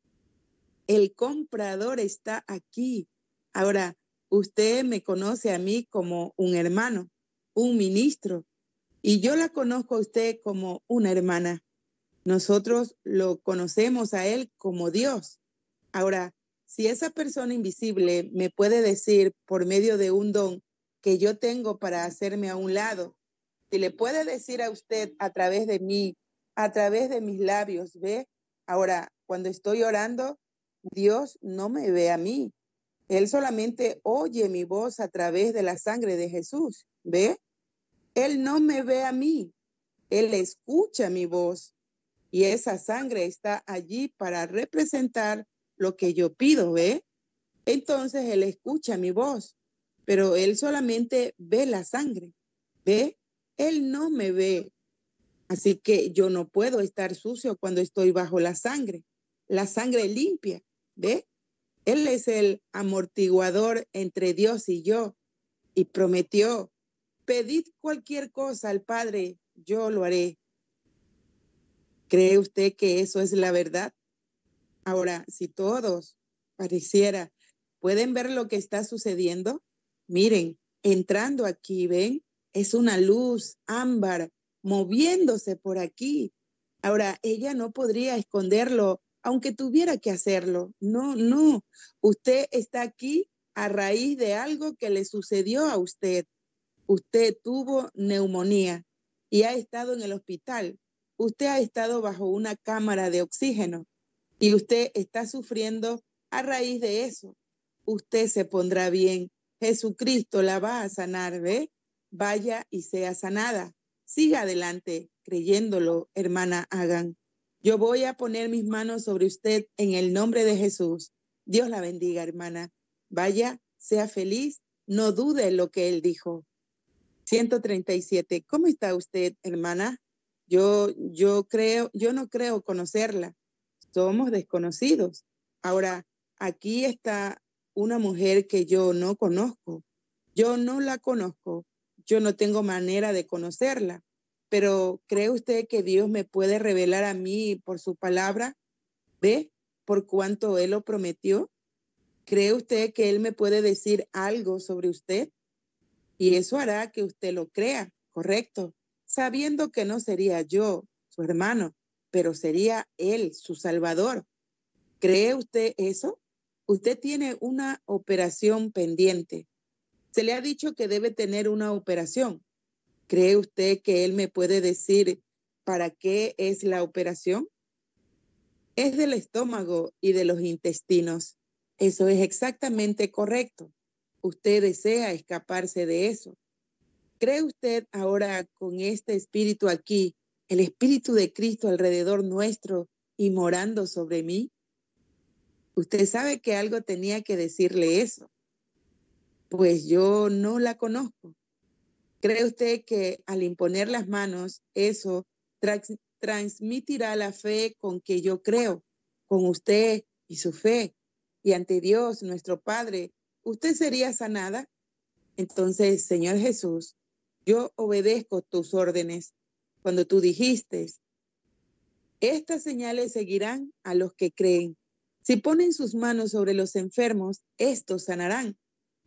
El comprador está aquí. Ahora, usted me conoce a mí como un hermano, un ministro, y yo la conozco a usted como una hermana. Nosotros lo conocemos a él como Dios. Ahora, si esa persona invisible me puede decir por medio de un don que yo tengo para hacerme a un lado, si le puede decir a usted a través de mí, a través de mis labios, ¿ve? Ahora, cuando estoy orando, Dios no me ve a mí. Él solamente oye mi voz a través de la sangre de Jesús, ¿ve? Él no me ve a mí. Él escucha mi voz. Y esa sangre está allí para representar lo que yo pido, ¿ve? Entonces él escucha mi voz, pero él solamente ve la sangre, ¿ve? Él no me ve. Así que yo no puedo estar sucio cuando estoy bajo la sangre. La sangre limpia, ¿ve? Él es el amortiguador entre Dios y yo. Y prometió, pedid cualquier cosa al Padre, yo lo haré. ¿Cree usted que eso es la verdad? Ahora, si todos pareciera, ¿pueden ver lo que está sucediendo? Miren, entrando aquí, ¿ven? Es una luz ámbar moviéndose por aquí. Ahora, ella no podría esconderlo, aunque tuviera que hacerlo. No, no. Usted está aquí a raíz de algo que le sucedió a usted. Usted tuvo neumonía y ha estado en el hospital. Usted ha estado bajo una cámara de oxígeno y usted está sufriendo a raíz de eso. Usted se pondrá bien. Jesucristo la va a sanar, ¿ve? Vaya y sea sanada. Siga adelante, creyéndolo, hermana Hagan. Yo voy a poner mis manos sobre usted en el nombre de Jesús. Dios la bendiga, hermana. Vaya, sea feliz, no dude lo que él dijo. ciento treinta y siete. ¿Cómo está usted, hermana? Yo, yo creo, yo no creo conocerla. Somos desconocidos. Ahora, aquí está una mujer que yo no conozco. Yo no la conozco. Yo no tengo manera de conocerla. Pero ¿cree usted que Dios me puede revelar a mí por su palabra? ¿Ve? Por cuanto Él lo prometió. ¿Cree usted que Él me puede decir algo sobre usted? Y eso hará que usted lo crea, correcto, sabiendo que no sería yo, su hermano, pero sería Él, su Salvador. ¿Cree usted eso? Usted tiene una operación pendiente. Se le ha dicho que debe tener una operación. ¿Cree usted que Él me puede decir para qué es la operación? Es del estómago y de los intestinos. Eso es exactamente correcto. Usted desea escaparse de eso. ¿Cree usted ahora con este espíritu aquí, el espíritu de Cristo alrededor nuestro y morando sobre mí? Usted sabe que algo tenía que decirle eso. Pues yo no la conozco. ¿Cree usted que al imponer las manos, eso trans transmitirá la fe con que yo creo, con usted y su fe? Y ante Dios, nuestro Padre, ¿usted sería sanada? Entonces, Señor Jesús, yo obedezco tus órdenes cuando tú dijiste, estas señales seguirán a los que creen. Si ponen sus manos sobre los enfermos, estos sanarán.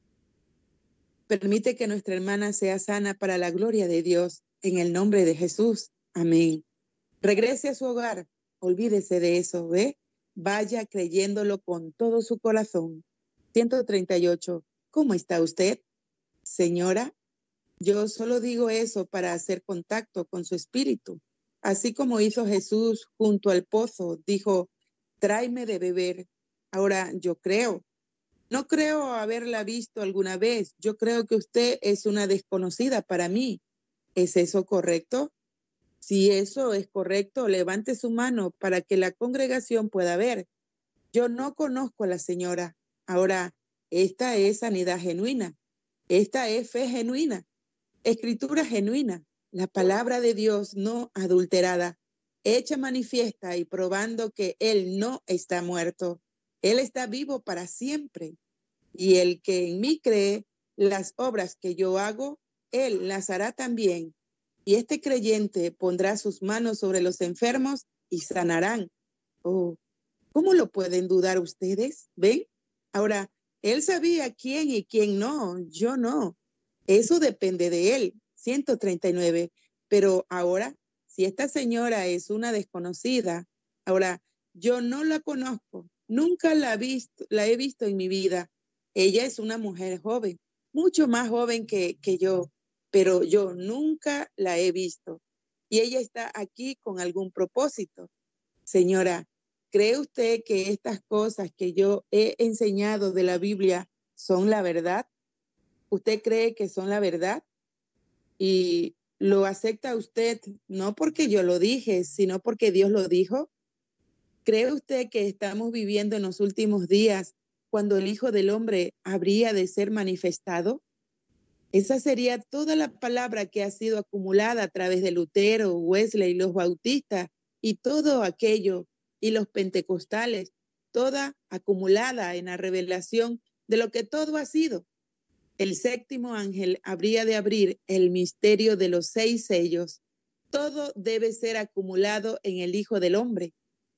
Permite que nuestra hermana sea sana para la gloria de Dios, en el nombre de Jesús. Amén. Regrese a su hogar, olvídese de eso, ¿ve? Vaya creyéndolo con todo su corazón. ciento treinta y ocho. ¿Cómo está usted? Señora, yo solo digo eso para hacer contacto con su espíritu. Así como hizo Jesús junto al pozo, dijo, tráeme de beber. Ahora yo creo. No creo haberla visto alguna vez. Yo creo que usted es una desconocida para mí. ¿Es eso correcto? Si eso es correcto, levante su mano para que la congregación pueda ver. Yo no conozco a la señora. Ahora, esta es sanidad genuina. Esta es fe genuina. Escritura genuina. La palabra de Dios no adulterada. Hecha manifiesta y probando que Él no está muerto. Él está vivo para siempre. Y el que en mí cree, las obras que yo hago, Él las hará también. Y este creyente pondrá sus manos sobre los enfermos y sanarán. Oh, ¿cómo lo pueden dudar ustedes? ¿Ven? Ahora, Él sabía quién y quién no. Yo no. Eso depende de Él. ciento treinta y nueve. Pero ahora, si esta señora es una desconocida, ahora, yo no la conozco. Nunca la, visto, la he visto en mi vida. Ella es una mujer joven, mucho más joven que, que yo, pero yo nunca la he visto. Y ella está aquí con algún propósito. Señora, ¿cree usted que estas cosas que yo he enseñado de la Biblia son la verdad? ¿Usted cree que son la verdad? Y ¿Lo acepta usted no porque yo lo dije, sino porque Dios lo dijo? ¿Cree usted que estamos viviendo en los últimos días cuando el Hijo del Hombre habría de ser manifestado? Esa sería toda la palabra que ha sido acumulada a través de Lutero, Wesley, los bautistas y todo aquello, y los pentecostales, toda acumulada en la revelación de lo que todo ha sido. El séptimo ángel habría de abrir el misterio de los seis sellos. Todo debe ser acumulado en el Hijo del Hombre.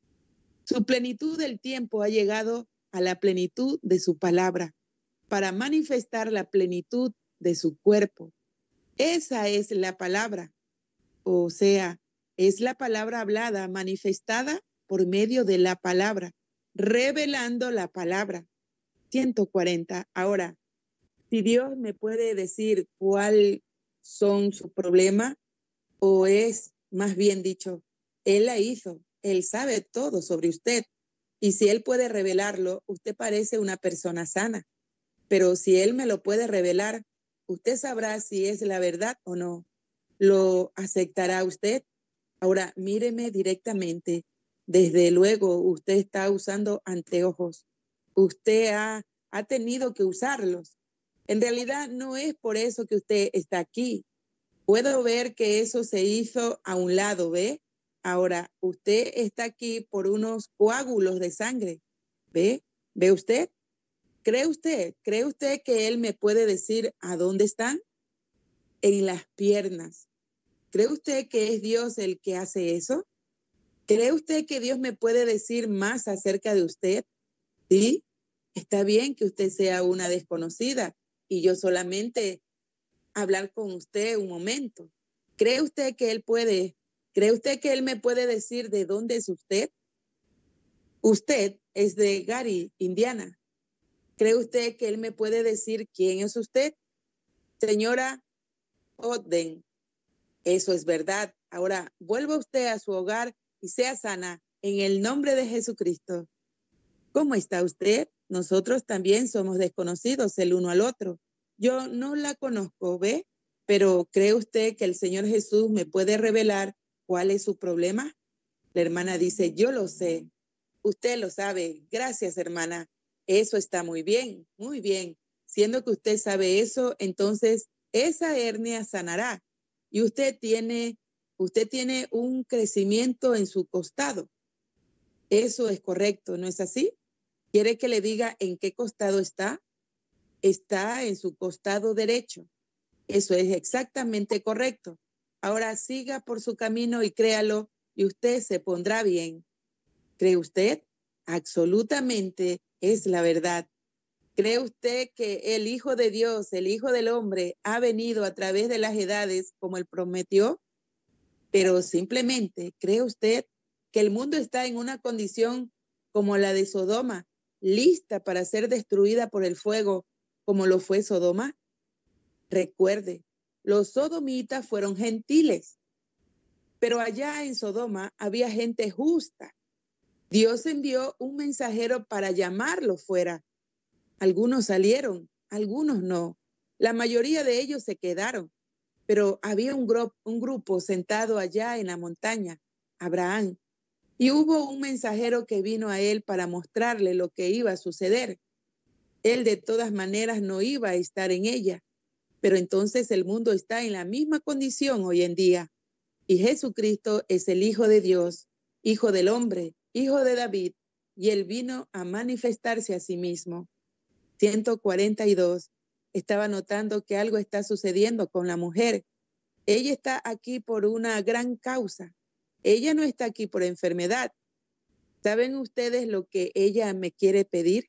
Su plenitud del tiempo ha llegado a la plenitud de su palabra para manifestar la plenitud de su cuerpo. Esa es la palabra, o sea, es la palabra hablada, manifestada por medio de la palabra, revelando la palabra. ciento cuarenta. Ahora, si Dios me puede decir cuál son sus problemas, o es más bien dicho, Él la hizo, Él sabe todo sobre usted, y si Él puede revelarlo, usted parece una persona sana, pero si Él me lo puede revelar, usted sabrá si es la verdad o no. ¿Lo aceptará usted? Ahora, míreme directamente. Desde luego, usted está usando anteojos. Usted ha, ha tenido que usarlos. En realidad, no es por eso que usted está aquí. Puedo ver que eso se hizo a un lado, ¿ve? Ahora, usted está aquí por unos coágulos de sangre. ¿Ve? ¿Ve usted? ¿Cree usted? ¿Cree usted que Él me puede decir a dónde están? En las piernas. ¿Cree usted que es Dios el que hace eso? ¿Cree usted que Dios me puede decir más acerca de usted? Sí, está bien que usted sea una desconocida y yo solamente hablar con usted un momento. ¿Cree usted que Él puede, cree usted que Él me puede decir de dónde es usted? Usted es de Gary, Indiana. ¿Cree usted que Él me puede decir quién es usted? Señora Odden, eso es verdad. Ahora, vuelva usted a su hogar y sea sana en el nombre de Jesucristo. ¿Cómo está usted? Nosotros también somos desconocidos el uno al otro. Yo no la conozco, ¿ve? Pero ¿cree usted que el Señor Jesús me puede revelar cuál es su problema? La hermana dice, yo lo sé. Usted lo sabe. Gracias, hermana. Eso está muy bien, muy bien. Siendo que usted sabe eso, entonces esa hernia sanará. Y usted tiene, usted tiene un crecimiento en su costado. Eso es correcto, ¿no es así? ¿Quiere que le diga en qué costado está? Está en su costado derecho. Eso es exactamente correcto. Ahora siga por su camino y créalo, y usted se pondrá bien. ¿Cree usted? Absolutamente es la verdad. ¿Cree usted que el Hijo de Dios, el Hijo del Hombre, ha venido a través de las edades como Él prometió? Pero simplemente, ¿cree usted que el mundo está en una condición como la de Sodoma, lista para ser destruida por el fuego, como lo fue Sodoma? Recuerde, los sodomitas fueron gentiles, pero allá en Sodoma había gente justa. Dios envió un mensajero para llamarlos fuera. Algunos salieron, algunos no. La mayoría de ellos se quedaron, pero había un, gru- un grupo sentado allá en la montaña, Abraham, y hubo un mensajero que vino a él para mostrarle lo que iba a suceder. Él de todas maneras no iba a estar en ella, pero entonces el mundo está en la misma condición hoy en día, y Jesucristo es el Hijo de Dios, Hijo del hombre, Hijo de David, y Él vino a manifestarse a sí mismo. ciento cuarenta y dos. Estaba notando que algo está sucediendo con la mujer. Ella está aquí por una gran causa. Ella no está aquí por enfermedad. ¿Saben ustedes lo que ella me quiere pedir?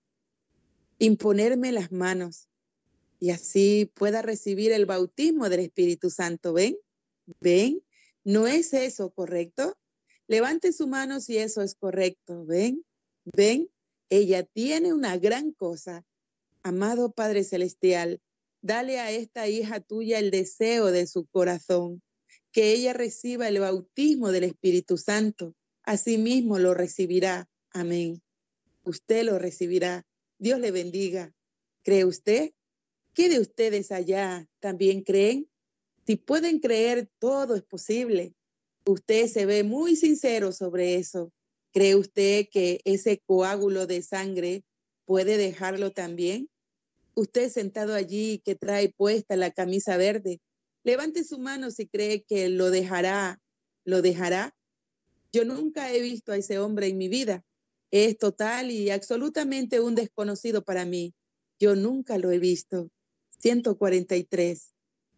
Imponerme las manos y así pueda recibir el bautismo del Espíritu Santo. ¿Ven? ¿Ven? ¿No es eso correcto? Levante su mano si eso es correcto. ¿Ven? ¿Ven? Ella tiene una gran cosa. Amado Padre Celestial, dale a esta hija tuya el deseo de su corazón, que ella reciba el bautismo del Espíritu Santo. Asimismo lo recibirá. Amén. Usted lo recibirá. Dios le bendiga. ¿Cree usted? ¿Qué de ustedes allá también creen? Si pueden creer, todo es posible. Usted se ve muy sincero sobre eso. ¿Cree usted que ese coágulo de sangre puede dejarlo también? Usted sentado allí que trae puesta la camisa verde, levante su mano si cree que lo dejará. ¿Lo dejará? Yo nunca he visto a ese hombre en mi vida. Es total y absolutamente un desconocido para mí. Yo nunca lo he visto. ciento cuarenta y tres.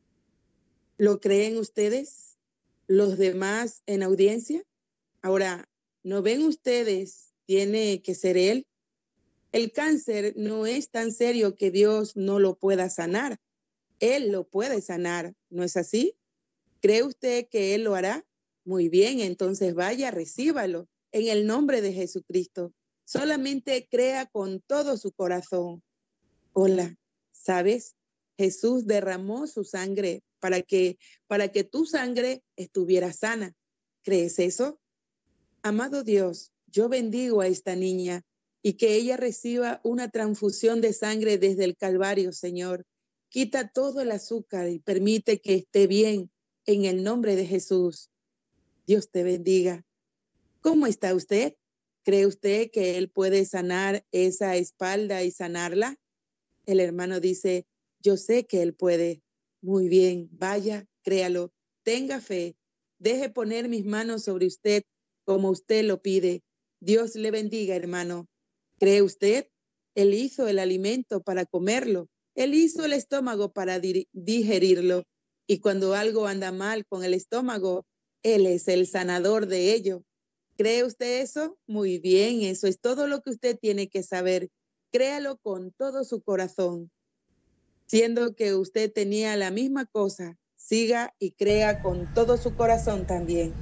¿Lo creen ustedes? ¿Los demás en audiencia? Ahora, ¿no ven ustedes? Tiene que ser él. El cáncer no es tan serio que Dios no lo pueda sanar. Él lo puede sanar, ¿no es así? ¿Cree usted que Él lo hará? Muy bien, entonces vaya, recíbalo en el nombre de Jesucristo. Solamente crea con todo su corazón. Hola, ¿sabes? Jesús derramó su sangre para que, para que tu sangre estuviera sana. ¿Crees eso? Amado Dios, yo bendigo a esta niña y que ella reciba una transfusión de sangre desde el Calvario, Señor. Quita todo el azúcar y permite que esté bien en el nombre de Jesús. Dios te bendiga. ¿Cómo está usted? ¿Cree usted que Él puede sanar esa espalda y sanarla? El hermano dice, yo sé que Él puede. Muy bien, vaya, créalo, tenga fe. Deje poner mis manos sobre usted como usted lo pide. Dios le bendiga, hermano. ¿Cree usted? Él hizo el alimento para comerlo. Él hizo el estómago para digerirlo. Y cuando algo anda mal con el estómago, Él es el sanador de ello. ¿Cree usted eso? Muy bien, eso es todo lo que usted tiene que saber. Créalo con todo su corazón. Siendo que usted tenía la misma cosa, siga y crea con todo su corazón también.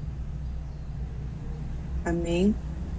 Amén.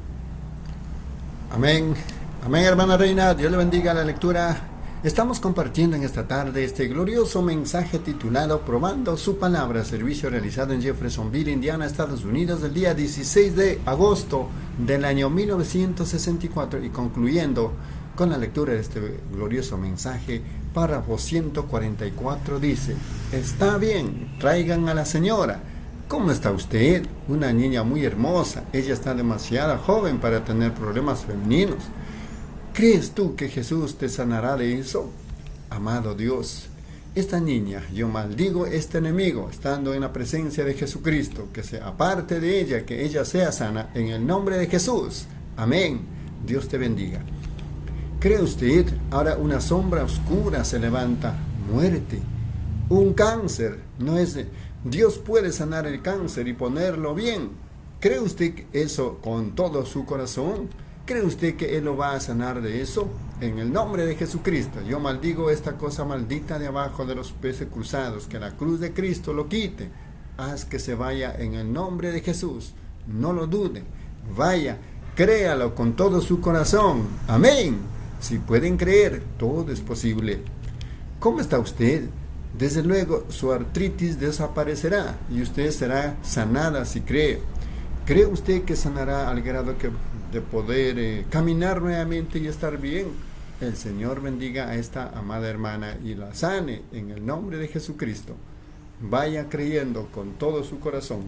Amén. Amén, hermana Reina. Dios le bendiga la lectura. Estamos compartiendo en esta tarde este glorioso mensaje titulado Probando su Palabra, servicio realizado en Jeffersonville, Indiana, Estados Unidos, el día dieciséis de agosto del año mil novecientos sesenta y cuatro, y concluyendo con la lectura de este glorioso mensaje, párrafo ciento cuarenta y cuatro dice: está bien, traigan a la señora. ¿Cómo está usted? Una niña muy hermosa. Ella está demasiado joven para tener problemas femeninos. ¿Crees tú que Jesús te sanará de eso? Amado Dios, esta niña, yo maldigo este enemigo, estando en la presencia de Jesucristo, que se aparte de ella, que ella sea sana, en el nombre de Jesús. Amén. Dios te bendiga. ¿Cree usted? Ahora una sombra oscura se levanta. Muerte. Un cáncer. No es... Dios puede sanar el cáncer y ponerlo bien. ¿Cree usted eso con todo su corazón? ¿Cree usted que Él lo va a sanar de eso? En el nombre de Jesucristo, yo maldigo esta cosa maldita de abajo de los pies cruzados, que la cruz de Cristo lo quite. Haz que se vaya en el nombre de Jesús. No lo dude. Vaya, créalo con todo su corazón. Amén. Si pueden creer, todo es posible. ¿Cómo está usted? Desde luego, su artritis desaparecerá y usted será sanada si cree. ¿Cree usted que sanará al grado que de poder eh, caminar nuevamente y estar bien? El Señor bendiga a esta amada hermana y la sane en el nombre de Jesucristo. Vaya creyendo con todo su corazón.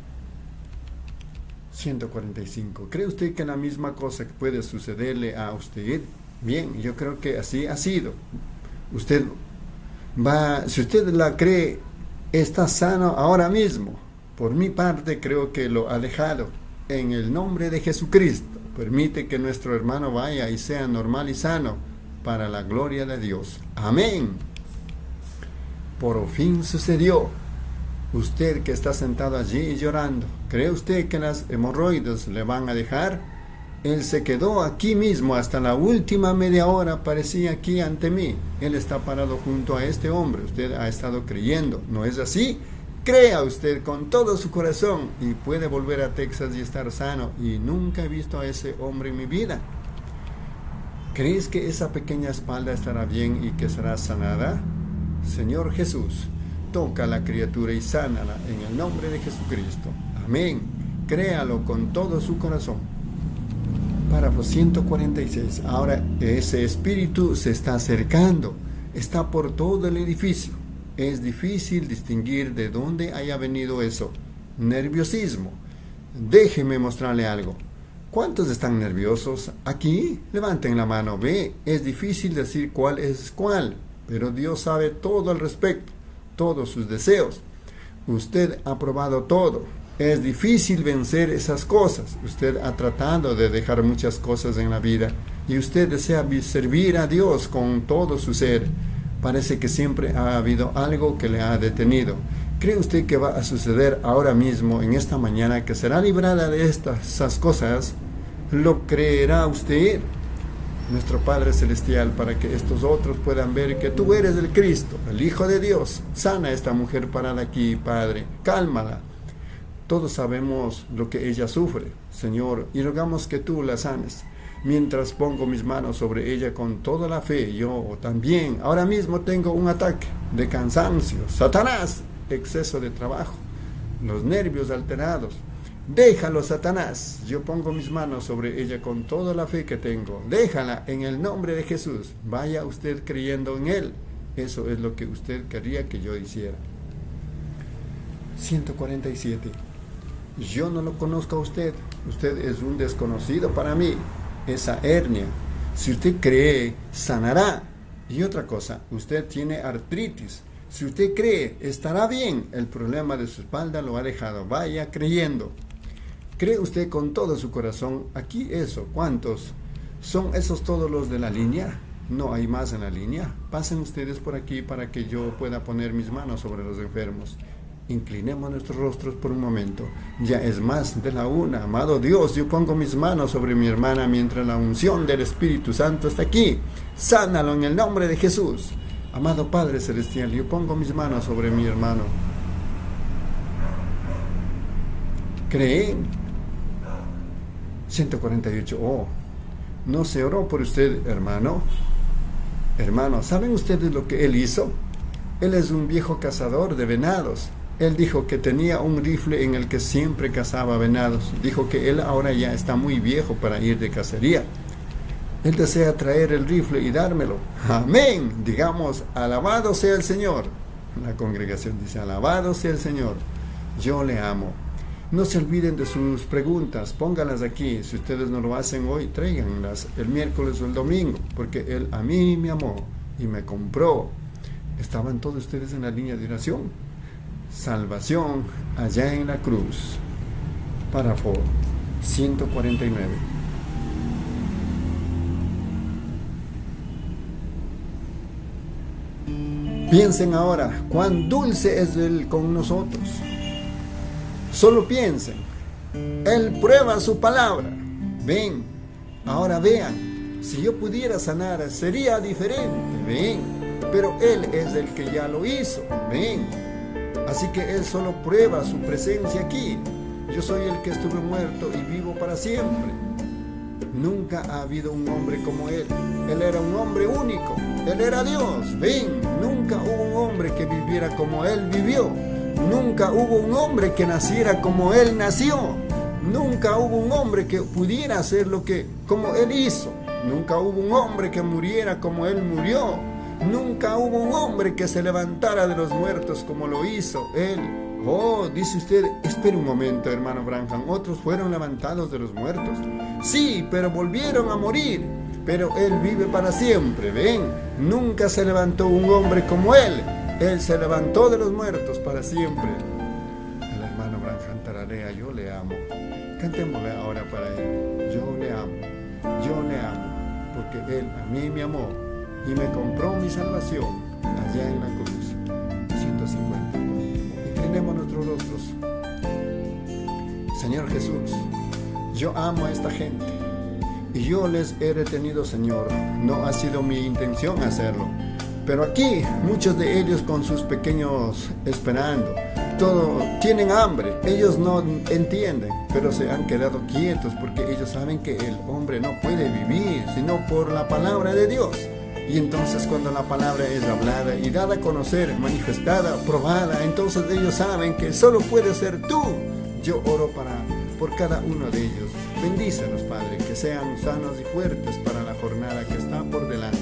ciento cuarenta y cinco. ¿Cree usted que la misma cosa puede sucederle a usted? Bien, yo creo que así ha sido. Usted va, si usted la cree, está sano ahora mismo. Por mi parte, creo que lo ha dejado. En el nombre de Jesucristo, permite que nuestro hermano vaya y sea normal y sano para la gloria de Dios. Amén. Por fin sucedió. Usted que está sentado allí llorando, ¿cree usted que las hemorroides le van a dejar? Él se quedó aquí mismo hasta la última media hora, aparecía aquí ante mí. Él está parado junto a este hombre. Usted ha estado creyendo, ¿no es así? Crea usted con todo su corazón y puede volver a Texas y estar sano. Y nunca he visto a ese hombre en mi vida. ¿Crees que esa pequeña espalda estará bien y que será sanada? Señor Jesús, toca a la criatura y sánala en el nombre de Jesucristo. Amén. Créalo con todo su corazón. Párrafo ciento cuarenta y seis. Ahora ese espíritu se está acercando. Está por todo el edificio. Es difícil distinguir de dónde haya venido eso. Nerviosismo. Déjeme mostrarle algo. ¿Cuántos están nerviosos? Aquí, levanten la mano. Ve, es difícil decir cuál es cuál, pero Dios sabe todo al respecto, todos sus deseos. Usted ha probado todo. Es difícil vencer esas cosas. Usted ha tratado de dejar muchas cosas en la vida y usted desea servir a Dios con todo su ser. Parece que siempre ha habido algo que le ha detenido. ¿Cree usted que va a suceder ahora mismo, en esta mañana, que será librada de estas esas cosas? ¿Lo creerá usted? Nuestro Padre Celestial, para que estos otros puedan ver que tú eres el Cristo, el Hijo de Dios. Sana a esta mujer parada aquí, Padre. Cálmala. Todos sabemos lo que ella sufre, Señor, y rogamos que tú la sanes. Mientras pongo mis manos sobre ella con toda la fe, yo también ahora mismo tengo un ataque de cansancio. Satanás, exceso de trabajo, los nervios alterados. Déjalo, Satanás. Yo pongo mis manos sobre ella con toda la fe que tengo. Déjala en el nombre de Jesús. Vaya usted creyendo en Él. Eso es lo que usted quería que yo hiciera. ciento cuarenta y siete. Yo no lo conozco a usted. Usted es un desconocido para mí. Esa hernia, si usted cree, sanará. Y otra cosa, usted tiene artritis. Si usted cree, estará bien. El problema de su espalda lo ha dejado. Vaya creyendo. ¿Cree usted con todo su corazón? Aquí eso, ¿cuántos? ¿Son esos todos los de la línea? No hay más en la línea. Pasen ustedes por aquí para que yo pueda poner mis manos sobre los enfermos. Inclinemos nuestros rostros por un momento. Ya es más de la una. Amado Dios, yo pongo mis manos sobre mi hermana mientras la unción del Espíritu Santo está aquí. Sánalo en el nombre de Jesús. Amado Padre Celestial, yo pongo mis manos sobre mi hermano. ¿Creen? ciento cuarenta y ocho. Oh, ¿no se oró por usted, hermano? Hermano, ¿saben ustedes lo que él hizo? Él es un viejo cazador de venados. Él dijo que tenía un rifle en el que siempre cazaba venados. Dijo que él ahora ya está muy viejo para ir de cacería. Él desea traer el rifle y dármelo. Amén. Digamos, alabado sea el Señor. La congregación dice, alabado sea el Señor. Yo le amo. No se olviden de sus preguntas, pónganlas aquí. Si ustedes no lo hacen hoy, tráiganlas el miércoles o el domingo, porque Él a mí me amó y me compró. ¿Estaban todos ustedes en la línea de oración? Salvación allá en la cruz. Párrafo ciento cuarenta y nueve. Piensen ahora, cuán dulce es Él con nosotros. Solo piensen, Él prueba su palabra. Ven, ahora vean, si yo pudiera sanar sería diferente. Ven, pero Él es el que ya lo hizo. Ven, así que Él solo prueba su presencia aquí. Yo soy el que estuve muerto y vivo para siempre. Nunca ha habido un hombre como Él. Él era un hombre único. Él era Dios. Ven, nunca hubo un hombre que viviera como Él vivió. Nunca hubo un hombre que naciera como Él nació. Nunca hubo un hombre que pudiera hacer lo que como Él hizo. Nunca hubo un hombre que muriera como Él murió. Nunca hubo un hombre que se levantara de los muertos como lo hizo Él. Oh, dice usted, espere un momento, hermano Branham, otros fueron levantados de los muertos. Sí, pero volvieron a morir. Pero Él vive para siempre, ven. Nunca se levantó un hombre como Él. Él se levantó de los muertos para siempre. El hermano Branham tararea, yo le amo. Cantémosle ahora para Él. Yo le amo, yo le amo, porque Él a mí me amó y me compró mi salvación allá en la cruz. ciento cincuenta. Inclinemos nuestros rostros. Señor Jesús, yo amo a esta gente y yo les he retenido, Señor. No ha sido mi intención hacerlo. Pero aquí, muchos de ellos con sus pequeños esperando, todo, tienen hambre, ellos no entienden, pero se han quedado quietos porque ellos saben que el hombre no puede vivir sino por la palabra de Dios. Y entonces cuando la palabra es hablada y dada a conocer, manifestada, probada, entonces ellos saben que solo puede ser tú. Yo oro para, por cada uno de ellos. Bendícelos, Padre, que sean sanos y fuertes para la jornada que está por delante.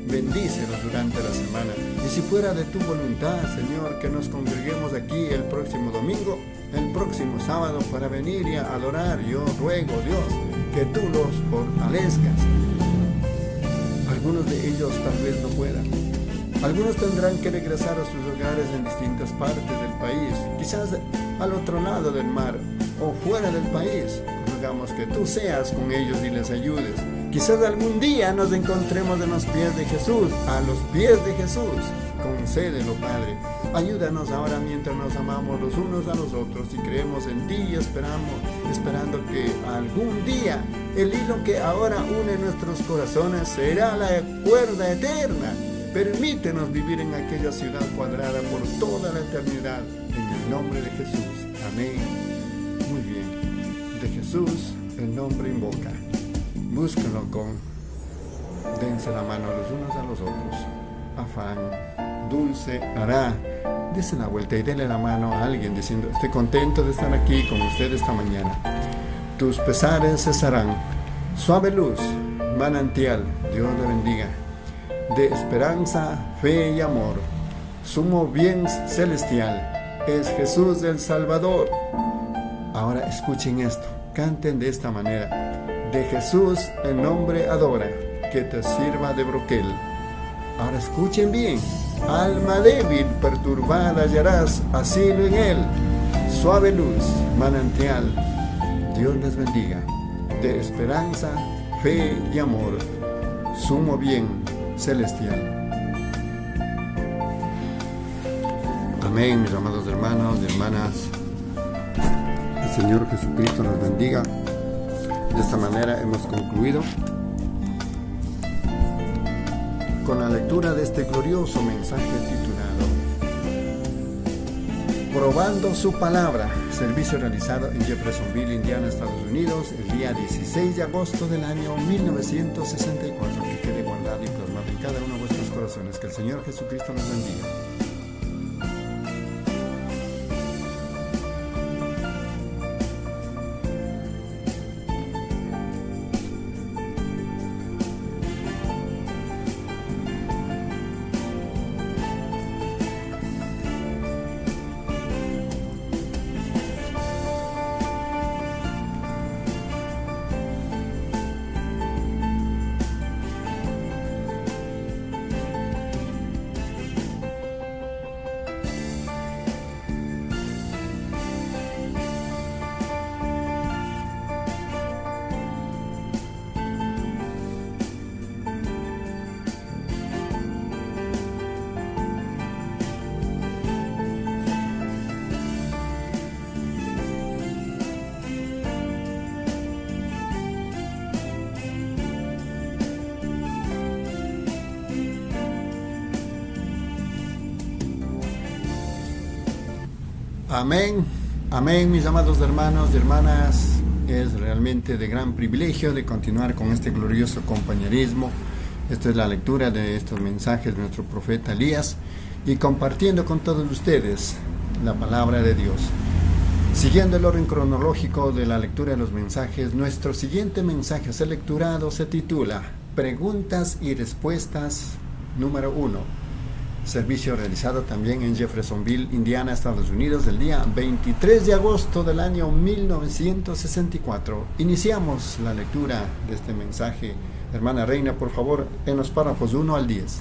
bendícelos durante la semana. Y si fuera de tu voluntad, Señor, que nos congreguemos aquí el próximo domingo, el próximo sábado, para venir y a adorar, yo ruego, Dios, que tú los fortalezcas. Algunos de ellos tal vez no puedan. Algunos tendrán que regresar a sus hogares en distintas partes del país, quizás al otro lado del mar o fuera del país. Rogamos que tú seas con ellos y les ayudes. Quizás algún día nos encontremos en los pies de Jesús, a los pies de Jesús. Concédelo, Padre. Ayúdanos ahora mientras nos amamos los unos a los otros y creemos en ti y esperamos, esperando que algún día el hilo que ahora une nuestros corazones será la cuerda eterna. Permítenos vivir en aquella ciudad cuadrada por toda la eternidad. En el nombre de Jesús. Amén. Muy bien. De Jesús el nombre invoca. Búsquenlo con, dense la mano los unos a los otros. Afán, dulce, hará. Dese la vuelta y denle la mano a alguien diciendo, estoy contento de estar aquí con usted esta mañana. Tus pesares cesarán. Suave luz, manantial, Dios le bendiga. De esperanza, fe y amor. Sumo bien celestial, es Jesús el Salvador. Ahora escuchen esto, canten de esta manera. De Jesús el nombre adora, que te sirva de broquel. Ahora escuchen bien. Alma débil, perturbada hallarás asilo en él. Suave luz, manantial, Dios les bendiga. De esperanza, fe y amor. Sumo bien celestial. Amén, mis amados hermanos y hermanas. El Señor Jesucristo nos bendiga. De esta manera hemos concluido con la lectura de este glorioso mensaje titulado Probando su Palabra, servicio realizado en Jeffersonville, Indiana, Estados Unidos, el día dieciséis de agosto del año mil novecientos sesenta y cuatro, que quede guardado y plasmado en cada uno de vuestros corazones. Que el Señor Jesucristo nos bendiga. Amén, amén, mis amados hermanos y hermanas. Es realmente de gran privilegio de continuar con este glorioso compañerismo. Esta es la lectura de estos mensajes de nuestro profeta Elías y compartiendo con todos ustedes la palabra de Dios. Siguiendo el orden cronológico de la lectura de los mensajes, nuestro siguiente mensaje a ser lecturado se titula Preguntas y Respuestas número uno. Servicio realizado también en Jeffersonville, Indiana, Estados Unidos, el día veintitrés de agosto del año mil novecientos sesenta y cuatro. Iniciamos la lectura de este mensaje. Hermana Reina, por favor, en los párrafos uno al diez.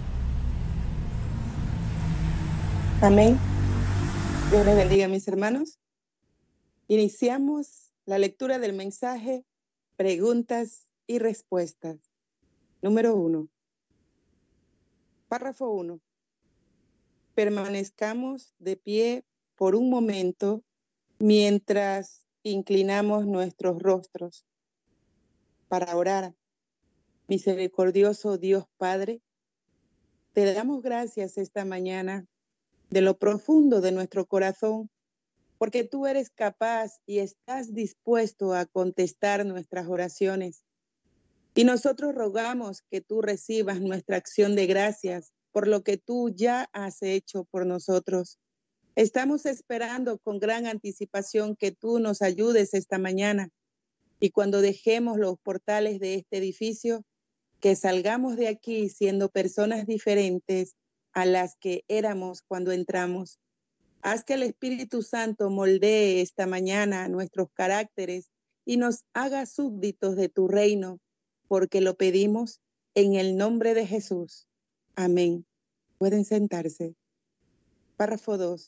Amén. Dios les bendiga, mis hermanos. Iniciamos la lectura del mensaje Preguntas y Respuestas. Número uno. Párrafo uno. Permanezcamos de pie por un momento mientras inclinamos nuestros rostros para orar. Misericordioso Dios Padre, te damos gracias esta mañana de lo profundo de nuestro corazón, porque tú eres capaz y estás dispuesto a contestar nuestras oraciones. Y nosotros rogamos que tú recibas nuestra acción de gracias por lo que tú ya has hecho por nosotros. Estamos esperando con gran anticipación que tú nos ayudes esta mañana y cuando dejemos los portales de este edificio, que salgamos de aquí siendo personas diferentes a las que éramos cuando entramos. Haz que el Espíritu Santo moldee esta mañana nuestros caracteres y nos haga súbditos de tu reino, porque lo pedimos en el nombre de Jesús. Amén. Pueden sentarse. Párrafo dos.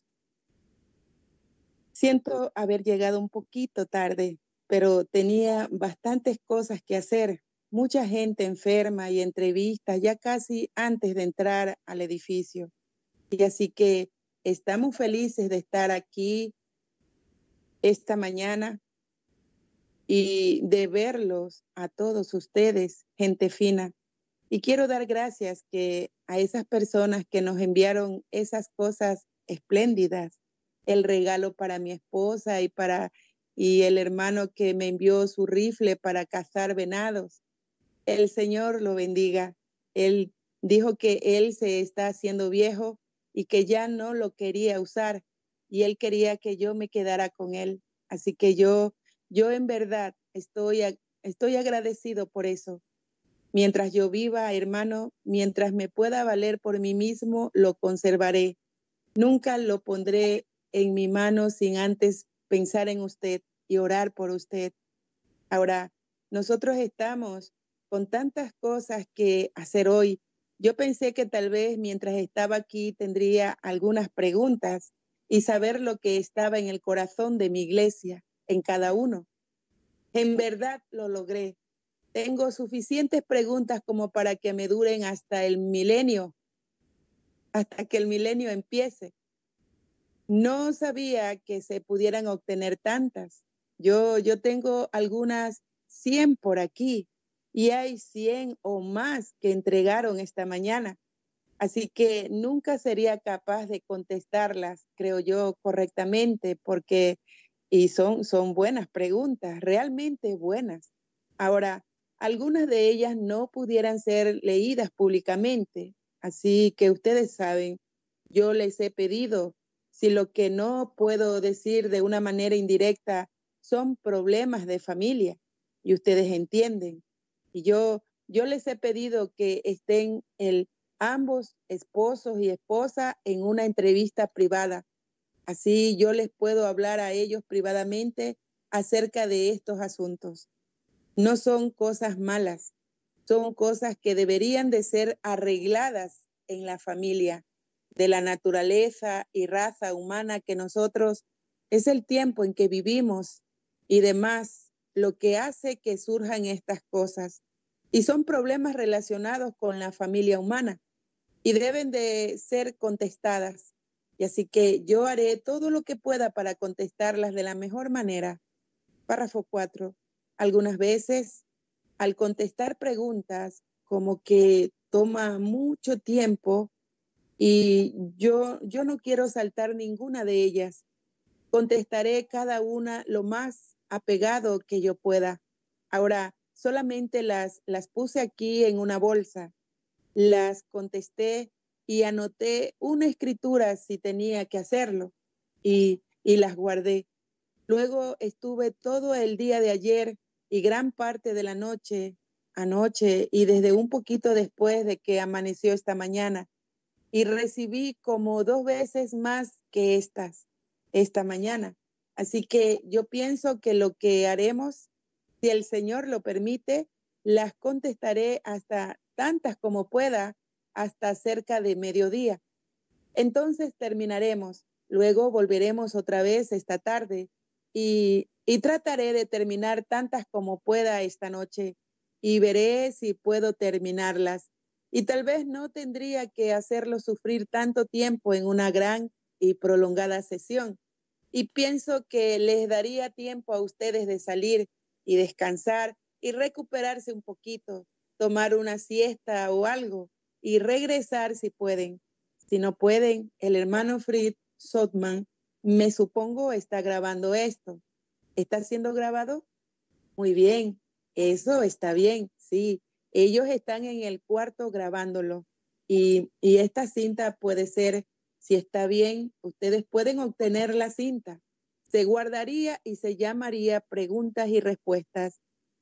Siento haber llegado un poquito tarde, pero tenía bastantes cosas que hacer. Mucha gente enferma y entrevistas ya casi antes de entrar al edificio. Y así que estamos felices de estar aquí esta mañana y de verlos a todos ustedes, gente fina. Y quiero dar gracias que a esas personas que nos enviaron esas cosas espléndidas, el regalo para mi esposa y para y el hermano que me envió su rifle para cazar venados. El Señor lo bendiga. Él dijo que él se está haciendo viejo y que ya no lo quería usar y él quería que yo me quedara con él. Así que yo, yo en verdad estoy, estoy agradecido por eso. Mientras yo viva, hermano, mientras me pueda valer por mí mismo, lo conservaré. Nunca lo pondré en mi mano sin antes pensar en usted y orar por usted. Ahora, nosotros estamos con tantas cosas que hacer hoy. Yo pensé que tal vez mientras estaba aquí tendría algunas preguntas y saber lo que estaba en el corazón de mi iglesia, en cada uno. En verdad lo logré. Tengo suficientes preguntas como para que me duren hasta el milenio, hasta que el milenio empiece. No sabía que se pudieran obtener tantas. Yo, yo tengo algunas cien por aquí y hay cien o más que entregaron esta mañana. Así que nunca sería capaz de contestarlas, creo yo, correctamente, porque y son, son buenas preguntas, realmente buenas. Ahora, algunas de ellas no pudieran ser leídas públicamente, así que ustedes saben, yo les he pedido, si lo que no puedo decir de una manera indirecta son problemas de familia, y ustedes entienden, y yo, yo les he pedido que estén el, ambos esposos y esposa en una entrevista privada. Así yo les puedo hablar a ellos privadamente acerca de estos asuntos. No son cosas malas, son cosas que deberían de ser arregladas en la familia, de la naturaleza y raza humana que nosotros, es el tiempo en que vivimos y demás lo que hace que surjan estas cosas. Y son problemas relacionados con la familia humana y deben de ser contestadas. Y así que yo haré todo lo que pueda para contestarlas de la mejor manera. Párrafo cuatro. Algunas veces, al contestar preguntas, como que toma mucho tiempo y yo, yo no quiero saltar ninguna de ellas. Contestaré cada una lo más apegado que yo pueda. Ahora, solamente las, las puse aquí en una bolsa. Las contesté y anoté una escritura si tenía que hacerlo y, y las guardé. Luego estuve todo el día de ayer y gran parte de la noche, anoche y desde un poquito después de que amaneció esta mañana y recibí como dos veces más que estas, esta mañana. Así que yo pienso que lo que haremos, si el Señor lo permite, las contestaré hasta tantas como pueda, hasta cerca de mediodía. Entonces terminaremos. Luego volveremos otra vez esta tarde y, y trataré de terminar tantas como pueda esta noche y veré si puedo terminarlas. Y tal vez no tendría que hacerlo sufrir tanto tiempo en una gran y prolongada sesión. Y pienso que les daría tiempo a ustedes de salir y descansar y recuperarse un poquito, tomar una siesta o algo y regresar si pueden. Si no pueden, el hermano Fritz Sottman, me supongo, está grabando esto. ¿Está siendo grabado? Muy bien, eso está bien, sí. Ellos están en el cuarto grabándolo y, y esta cinta puede ser, si está bien, ustedes pueden obtener la cinta. Se guardaría y se llamaría preguntas y respuestas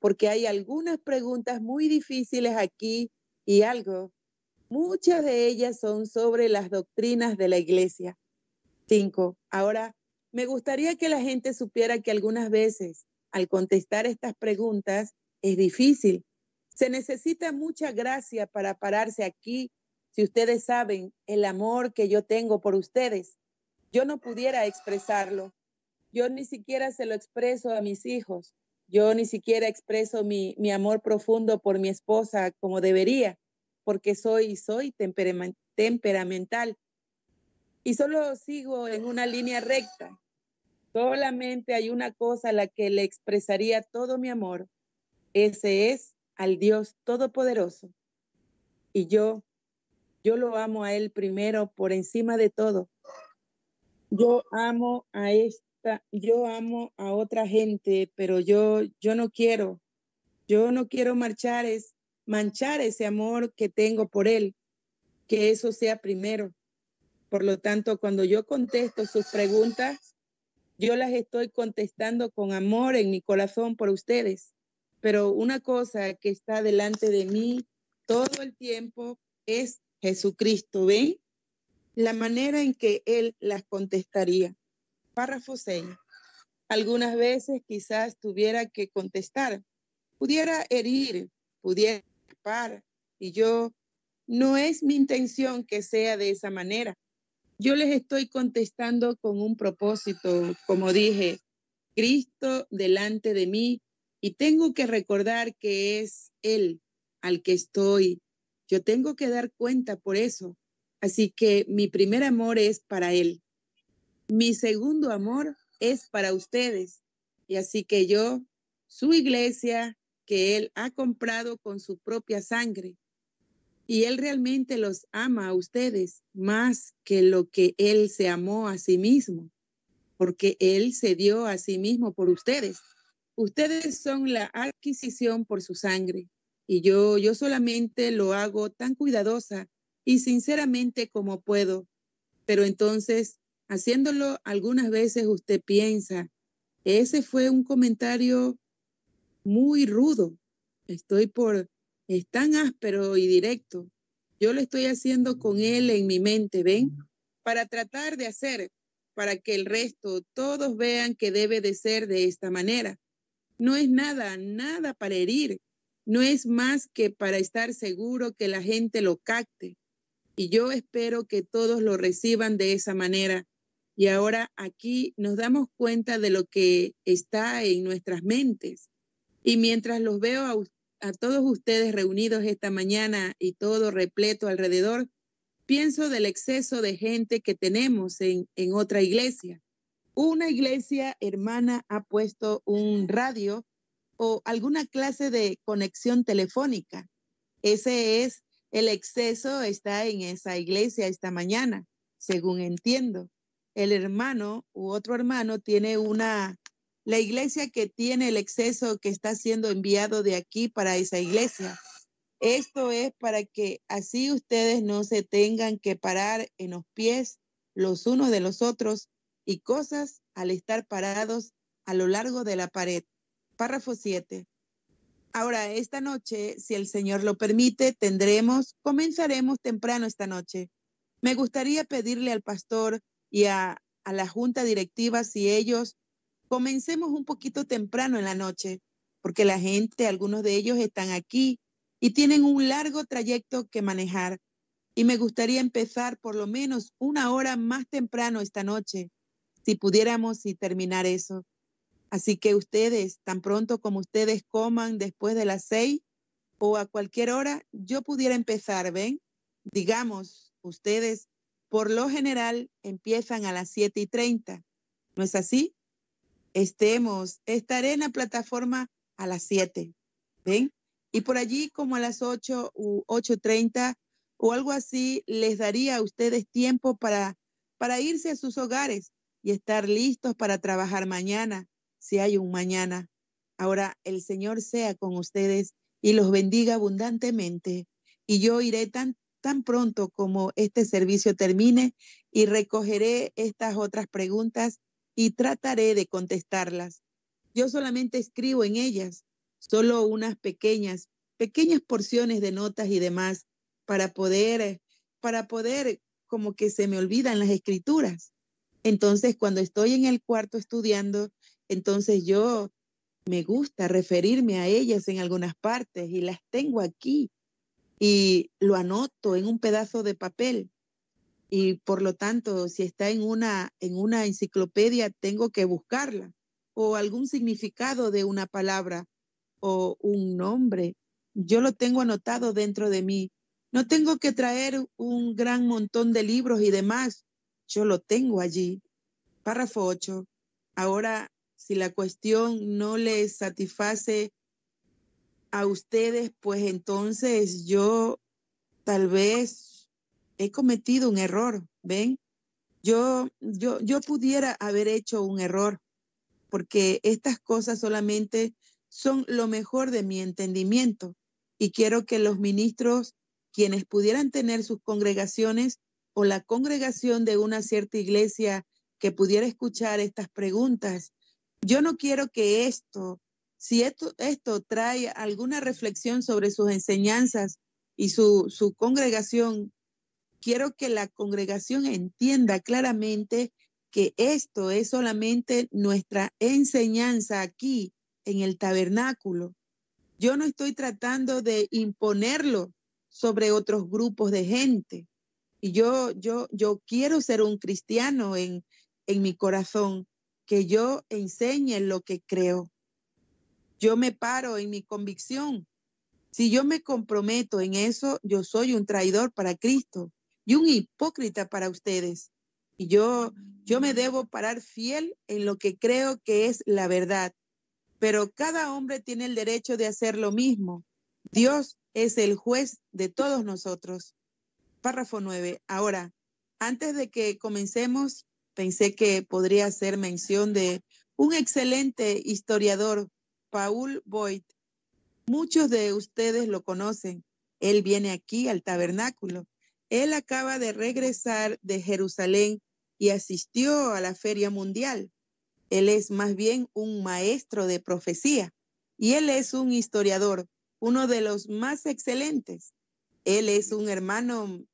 porque hay algunas preguntas muy difíciles aquí y algo. Muchas de ellas son sobre las doctrinas de la iglesia. Cinco. Ahora, me gustaría que la gente supiera que algunas veces, al contestar estas preguntas, es difícil. Se necesita mucha gracia para pararse aquí. Si ustedes saben el amor que yo tengo por ustedes, yo no pudiera expresarlo. Yo ni siquiera se lo expreso a mis hijos. Yo ni siquiera expreso mi, mi amor profundo por mi esposa como debería, porque soy, soy temperament, temperamental y solo sigo en una línea recta. Solamente hay una cosa a la que le expresaría todo mi amor. Ese es al Dios Todopoderoso. Y yo, yo lo amo a Él primero por encima de todo. Yo amo a esta, yo amo a otra gente, pero yo, yo no quiero, yo no quiero marchar, es manchar ese amor que tengo por Él, que eso sea primero. Por lo tanto, cuando yo contesto sus preguntas, yo las estoy contestando con amor en mi corazón por ustedes. Pero una cosa que está delante de mí todo el tiempo es Jesucristo. ¿Ven? La manera en que Él las contestaría. Párrafo seis. Algunas veces quizás tuviera que contestar. Pudiera herir, pudiera escapar. Y yo, no es mi intención que sea de esa manera. Yo les estoy contestando con un propósito, como dije, Cristo delante de mí, y tengo que recordar que es Él al que estoy. Yo tengo que dar cuenta por eso. Así que mi primer amor es para Él. Mi segundo amor es para ustedes. Y así que yo, su iglesia, que Él ha comprado con su propia sangre, y Él realmente los ama a ustedes más que lo que Él se amó a sí mismo, porque Él se dio a sí mismo por ustedes. Ustedes son la adquisición por su sangre, y yo, yo solamente lo hago tan cuidadosa y sinceramente como puedo. Pero entonces, haciéndolo algunas veces usted piensa, ese fue un comentario muy rudo. Estoy por... Es tan áspero y directo. Yo lo estoy haciendo con Él en mi mente, ¿ven? Para tratar de hacer, para que el resto, todos vean que debe de ser de esta manera. No es nada, nada para herir. No es más que para estar seguro que la gente lo capte. Y yo espero que todos lo reciban de esa manera. Y ahora aquí nos damos cuenta de lo que está en nuestras mentes. Y mientras los veo a ustedes, a todos ustedes reunidos esta mañana y todo repleto alrededor, pienso del exceso de gente que tenemos en, en otra iglesia. Una iglesia hermana ha puesto un radio o alguna clase de conexión telefónica. Ese es el exceso, está en esa iglesia esta mañana, según entiendo. El hermano u otro hermano tiene una... La iglesia que tiene el exceso que está siendo enviado de aquí para esa iglesia. Esto es para que así ustedes no se tengan que parar en los pies los unos de los otros y cosas al estar parados a lo largo de la pared. Párrafo siete. Ahora, esta noche, si el Señor lo permite, tendremos, comenzaremos temprano esta noche. Me gustaría pedirle al pastor y a, a la junta directiva si ellos comencemos un poquito temprano en la noche, porque la gente, algunos de ellos están aquí y tienen un largo trayecto que manejar. Y me gustaría empezar por lo menos una hora más temprano esta noche, si pudiéramos y terminar eso. Así que ustedes, tan pronto como ustedes coman después de las seis o a cualquier hora, yo pudiera empezar, ¿ven? Digamos, ustedes por lo general empiezan a las siete y treinta, ¿no es así? Estemos, estaré en la plataforma a las siete, ¿ven? Y por allí como a las ocho u ocho treinta o algo así, les daría a ustedes tiempo para, para irse a sus hogares y estar listos para trabajar mañana, si hay un mañana. Ahora el Señor sea con ustedes y los bendiga abundantemente. Y yo iré tan, tan pronto como este servicio termine y recogeré estas otras preguntas y trataré de contestarlas. Yo solamente escribo en ellas. solo unas pequeñas, pequeñas porciones de notas y demás para poder, para poder, como que se me olvidan las escrituras. Entonces, cuando estoy en el cuarto estudiando, entonces yo me gusta referirme a ellas en algunas partes y las tengo aquí y lo anoto en un pedazo de papel. Y por lo tanto, si está en una, en una enciclopedia, tengo que buscarla, o algún significado de una palabra o un nombre. Yo lo tengo anotado dentro de mí. No tengo que traer un gran montón de libros y demás. Yo lo tengo allí. Párrafo ocho. Ahora, si la cuestión no les satisface a ustedes, pues entonces yo tal vez he cometido un error, ¿ven? Yo, yo, yo pudiera haber hecho un error, porque estas cosas solamente son lo mejor de mi entendimiento, y quiero que los ministros, quienes pudieran tener sus congregaciones o la congregación de una cierta iglesia que pudiera escuchar estas preguntas, yo no quiero que esto, si esto, esto trae alguna reflexión sobre sus enseñanzas y su, su congregación, quiero que la congregación entienda claramente que esto es solamente nuestra enseñanza aquí en el tabernáculo. Yo no estoy tratando de imponerlo sobre otros grupos de gente. Y yo, yo, yo quiero ser un cristiano en, en mi corazón, que yo enseñe lo que creo. Yo me paro en mi convicción. Si yo me comprometo en eso, yo soy un traidor para Cristo y un hipócrita para ustedes. Y yo, yo me debo parar fiel en lo que creo que es la verdad. Pero cada hombre tiene el derecho de hacer lo mismo. Dios es el juez de todos nosotros. Párrafo nueve. Ahora, antes de que comencemos, pensé que podría hacer mención de un excelente historiador, Paul Boyd. Muchos de ustedes lo conocen. Él viene aquí al tabernáculo. Él acaba de regresar de Jerusalén y asistió a la Feria Mundial. Él es más bien un maestro de profecía y él es un historiador, uno de los más excelentes. Él es un hermano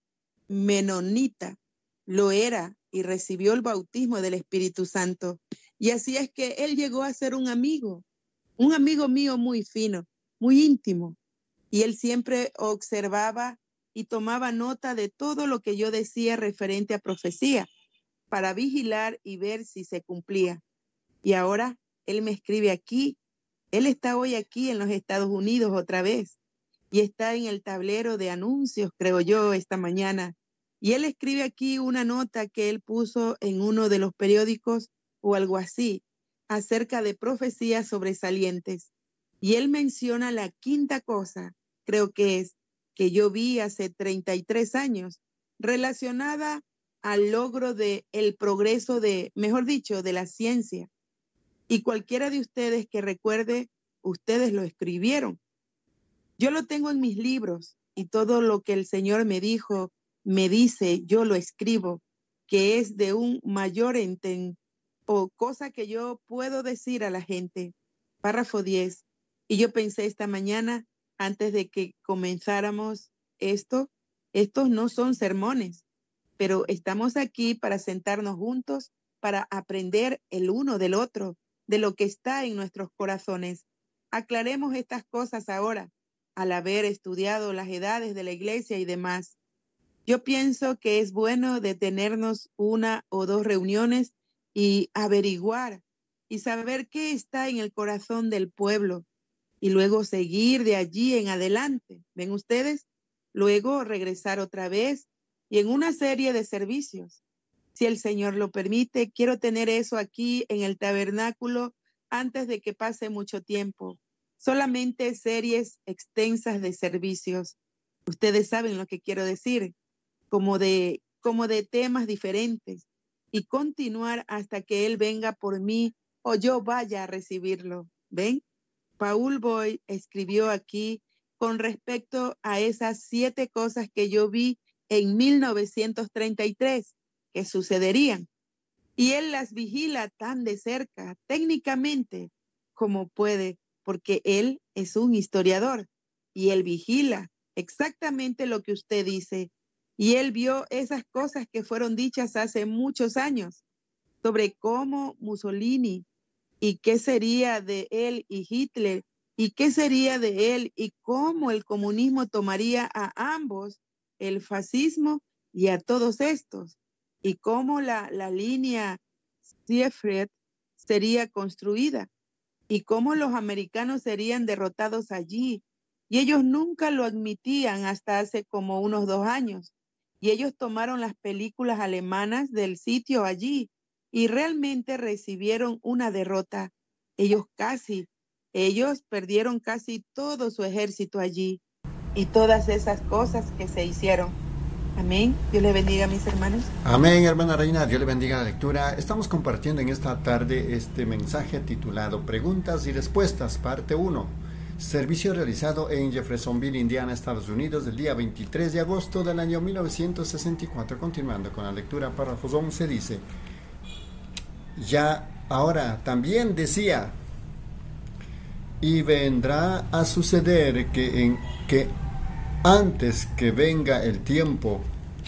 menonita, lo era y recibió el bautismo del Espíritu Santo. Y así es que él llegó a ser un amigo, un amigo mío muy fino, muy íntimo. Y él siempre observaba y tomaba nota de todo lo que yo decía referente a profecía para vigilar y ver si se cumplía. Y ahora él me escribe aquí. Él está hoy aquí en los Estados Unidos otra vez y está en el tablero de anuncios, creo yo, esta mañana. Y él escribe aquí una nota que él puso en uno de los periódicos o algo así, acerca de profecías sobresalientes. Y él menciona la quinta cosa, creo que es, que yo vi hace treinta y tres años, relacionada al logro de el progreso de, mejor dicho, de la ciencia. Y cualquiera de ustedes que recuerde, ustedes lo escribieron. Yo lo tengo en mis libros y todo lo que el Señor me dijo, me dice, yo lo escribo, que es de un mayor enten o cosa que yo puedo decir a la gente. Párrafo diez. Y yo pensé esta mañana, antes de que comenzáramos esto, estos no son sermones, pero estamos aquí para sentarnos juntos, para aprender el uno del otro, de lo que está en nuestros corazones. Aclaremos estas cosas ahora, al haber estudiado las edades de la iglesia y demás. Yo pienso que es bueno detenernos una o dos reuniones y averiguar y saber qué está en el corazón del pueblo y luego seguir de allí en adelante. ¿Ven ustedes? Luego regresar otra vez y en una serie de servicios. Si el Señor lo permite, quiero tener eso aquí en el tabernáculo antes de que pase mucho tiempo. Solamente series extensas de servicios. Ustedes saben lo que quiero decir, como de, como de temas diferentes y continuar hasta que Él venga por mí o yo vaya a recibirlo. ¿Ven? Paul Boyd escribió aquí con respecto a esas siete cosas que yo vi en mil novecientos treinta y tres que sucederían. Y él las vigila tan de cerca, técnicamente, como puede, porque él es un historiador y él vigila exactamente lo que usted dice. Y él vio esas cosas que fueron dichas hace muchos años sobre cómo Mussolini y qué sería de él y Hitler y qué sería de él y cómo el comunismo tomaría a ambos, el fascismo y a todos estos, y cómo la, la línea Seefeld sería construida y cómo los americanos serían derrotados allí. Y ellos nunca lo admitían hasta hace como unos dos años. Y ellos tomaron las películas alemanas del sitio allí y realmente recibieron una derrota. Ellos casi, ellos perdieron casi todo su ejército allí y todas esas cosas que se hicieron. Amén. Dios le bendiga, mis hermanos. Amén, hermana Reina. Dios le bendiga la lectura. Estamos compartiendo en esta tarde este mensaje titulado Preguntas y Respuestas, parte uno. Servicio realizado en Jeffersonville, Indiana, Estados Unidos, el día veintitrés de agosto del año mil novecientos sesenta y cuatro. Continuando con la lectura, párrafo once dice: ya ahora también decía, y vendrá a suceder que, en, que antes que venga el tiempo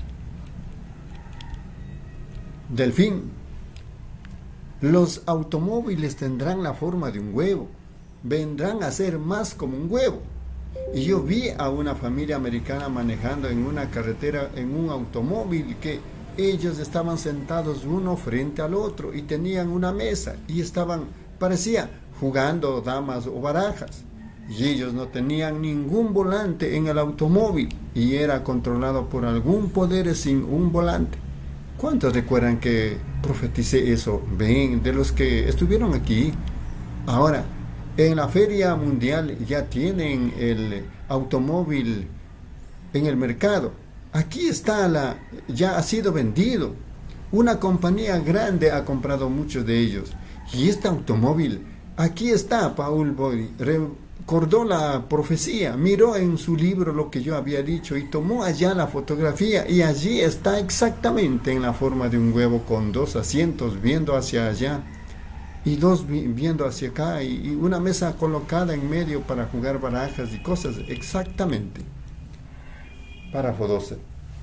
del fin, los automóviles tendrán la forma de un huevo, vendrán a ser más como un huevo. Y yo vi a una familia americana manejando en una carretera en un automóvil que ellos estaban sentados uno frente al otro y tenían una mesa y estaban, parecía, jugando damas o barajas. Y ellos no tenían ningún volante en el automóvil y era controlado por algún poder sin un volante. ¿Cuántos recuerdan que profeticé eso? Ven, de los que estuvieron aquí. Ahora, en la feria mundial ya tienen el automóvil en el mercado. Aquí está, la, ya ha sido vendido. Una compañía grande ha comprado muchos de ellos. Y este automóvil, aquí está. Paul Boyd recordó la profecía, miró en su libro lo que yo había dicho y tomó allá la fotografía y allí está exactamente en la forma de un huevo con dos asientos viendo hacia allá y dos vi viendo hacia acá y, y una mesa colocada en medio para jugar barajas y cosas, exactamente. Párrafo doce.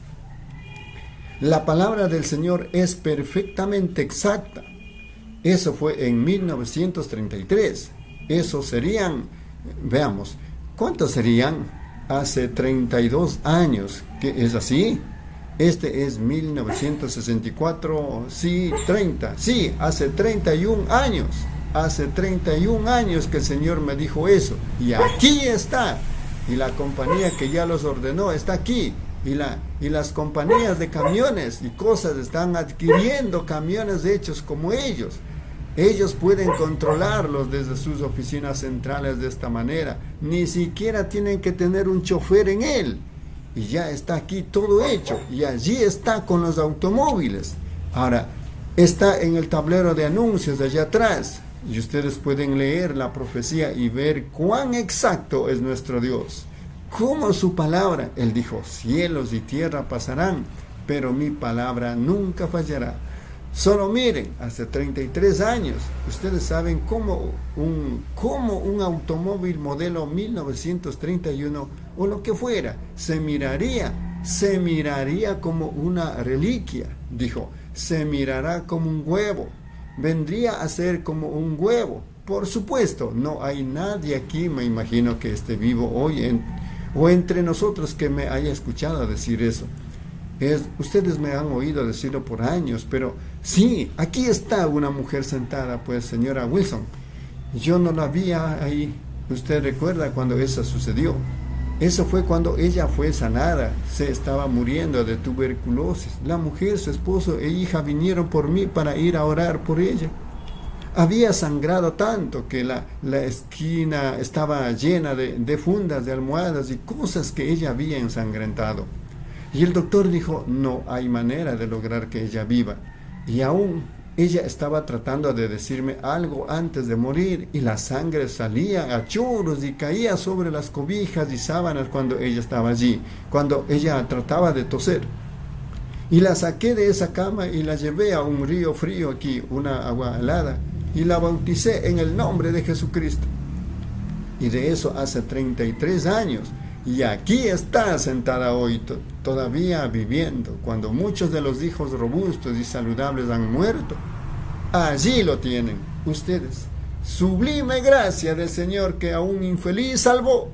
La palabra del Señor es perfectamente exacta. Eso fue en mil novecientos treinta y tres. Eso serían, veamos, ¿cuántos serían? Hace treinta y dos años, ¿que es así? Este es mil novecientos sesenta y cuatro, sí, treinta, sí, hace treinta y un años, hace treinta y un años que el Señor me dijo eso, y aquí está, y la compañía que ya los ordenó está aquí, y, la, y las compañías de camiones y cosas están adquiriendo camiones hechos como ellos. Ellos pueden controlarlos desde sus oficinas centrales de esta manera, ni siquiera tienen que tener un chofer en él. Y ya está aquí todo hecho, y allí está con los automóviles. Ahora, está en el tablero de anuncios de allá atrás, y ustedes pueden leer la profecía y ver cuán exacto es nuestro Dios. Como su palabra, Él dijo, cielos y tierra pasarán, pero mi palabra nunca fallará. Solo miren, hace treinta y tres años, ustedes saben cómo un, cómo un automóvil modelo mil novecientos treinta y uno o lo que fuera, se miraría, se miraría como una reliquia. Dijo, se mirará como un huevo, vendría a ser como un huevo. Por supuesto, no hay nadie aquí, me imagino que esté vivo hoy, en, o entre nosotros que me haya escuchado decir eso. Es, ustedes me han oído decirlo por años, pero sí, aquí está una mujer sentada, pues señora Wilson, yo no la vi ahí. Usted recuerda cuando eso sucedió. Eso fue cuando ella fue sanada, se estaba muriendo de tuberculosis. La mujer, su esposo e hija vinieron por mí para ir a orar por ella. Había sangrado tanto que la, la esquina estaba llena de, de fundas, de almohadas y cosas que ella había ensangrentado. Y el doctor dijo, no hay manera de lograr que ella viva. Y aún ella estaba tratando de decirme algo antes de morir y la sangre salía a chorros y caía sobre las cobijas y sábanas cuando ella estaba allí, cuando ella trataba de toser. Y la saqué de esa cama y la llevé a un río frío aquí, una agua helada, y la bauticé en el nombre de Jesucristo. Y de eso hace treinta y tres años. Y aquí está sentada hoy, to- todavía viviendo, cuando muchos de los hijos robustos y saludables han muerto. Allí lo tienen ustedes. Sublime gracia del Señor que a un infeliz salvó.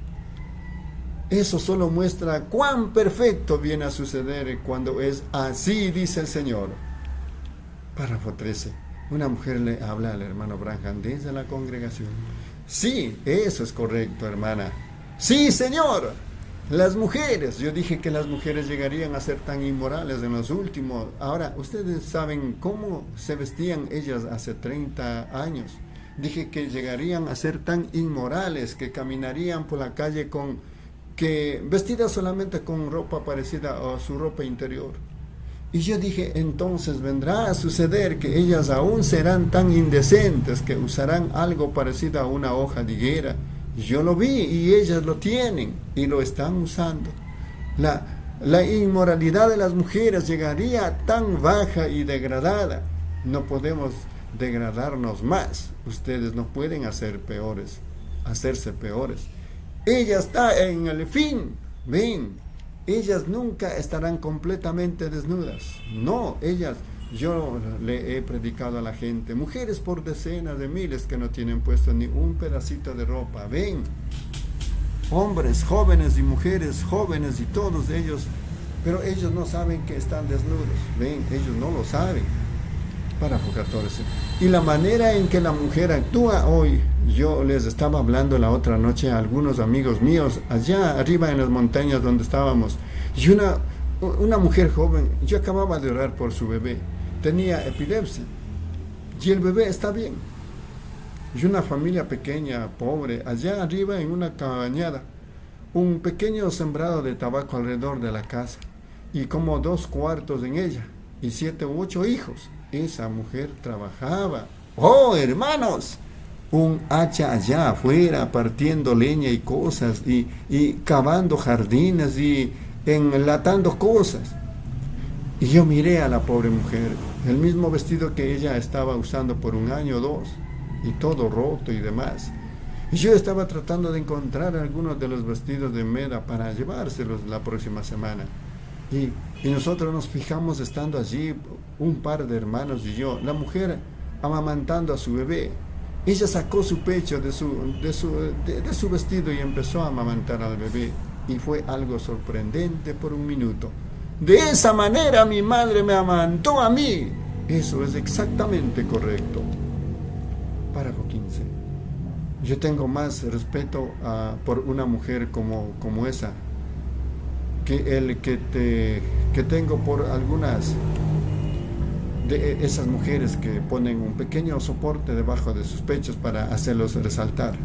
Eso solo muestra cuán perfecto viene a suceder cuando es así, dice el Señor. Párrafo trece. Una mujer le habla al hermano Branham desde la congregación. Sí, eso es correcto, hermana. Sí, Señor. Las mujeres, yo dije que las mujeres llegarían a ser tan inmorales en los últimos. Ahora, ustedes saben cómo se vestían ellas hace treinta años. Dije que llegarían a ser tan inmorales que caminarían por la calle con que vestidas solamente con ropa parecida a su ropa interior. Y yo dije, entonces vendrá a suceder que ellas aún serán tan indecentes que usarán algo parecido a una hoja de higuera. Yo lo vi y ellas lo tienen y lo están usando. La, la inmoralidad de las mujeres llegaría tan baja y degradada. No podemos degradarnos más. Ustedes no pueden hacer peores, hacerse peores. Ella está en el fin. Ven, ellas nunca estarán completamente desnudas. No, ellas, yo le he predicado a la gente, mujeres por decenas de miles que no tienen puesto ni un pedacito de ropa. Ven, hombres, jóvenes y mujeres jóvenes y todos ellos, pero ellos no saben que están desnudos. Ven, ellos no lo saben. Párrafo catorce. Y la manera en que la mujer actúa hoy, yo les estaba hablando la otra noche a algunos amigos míos allá arriba en las montañas donde estábamos, y una, una mujer joven, yo acababa de orar por su bebé, tenía epilepsia y el bebé está bien, y una familia pequeña, pobre, allá arriba en una cabañada, un pequeño sembrado de tabaco alrededor de la casa y como dos cuartos en ella y siete u ocho hijos. Esa mujer trabajaba, oh hermanos, un hacha allá afuera partiendo leña y cosas y, y cavando jardines y enlatando cosas. Y yo miré a la pobre mujer, el mismo vestido que ella estaba usando por un año o dos y todo roto y demás. Y yo estaba tratando de encontrar algunos de los vestidos de Meda para llevárselos la próxima semana. Y, y nosotros nos fijamos estando allí, un par de hermanos y yo, la mujer amamantando a su bebé. Ella sacó su pecho de su, de su, de, de su vestido y empezó a amamantar al bebé. Y fue algo sorprendente por un minuto. De esa manera mi madre me amamantó a mí. Eso es exactamente correcto. Párrafo quince. Yo tengo más respeto uh, por una mujer como, como esa que el que, te, que tengo por algunas de esas mujeres que ponen un pequeño soporte debajo de sus pechos para hacerlos resaltar.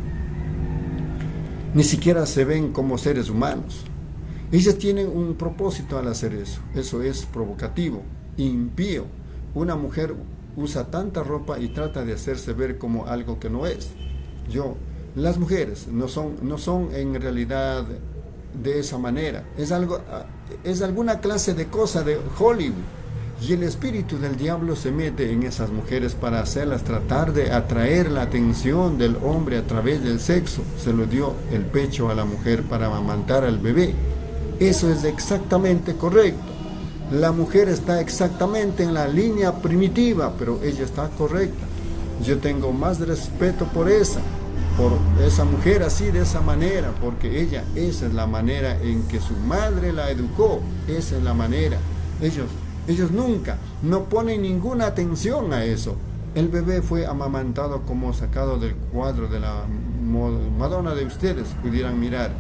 Ni siquiera se ven como seres humanos. Ellas tienen un propósito al hacer eso. Eso es provocativo, impío. Una mujer usa tanta ropa y trata de hacerse ver como algo que no es. Yo, las mujeres no son, no son en realidad de esa manera. Es algo, es alguna clase de cosa de Hollywood. Y el espíritu del diablo se mete en esas mujeres para hacerlas tratar de atraer la atención del hombre a través del sexo. Se lo dio el pecho a la mujer para amamantar al bebé. Eso es exactamente correcto. La mujer está exactamente en la línea primitiva, pero ella está correcta. Yo tengo más respeto por esa, por esa mujer así, de esa manera, porque ella, esa es la manera en que su madre la educó. Esa es la manera. Ellos Ellos nunca, no ponen ninguna atención a eso. El bebé fue amamantado como sacado del cuadro de la Madonna de ustedes, pudieran mirar.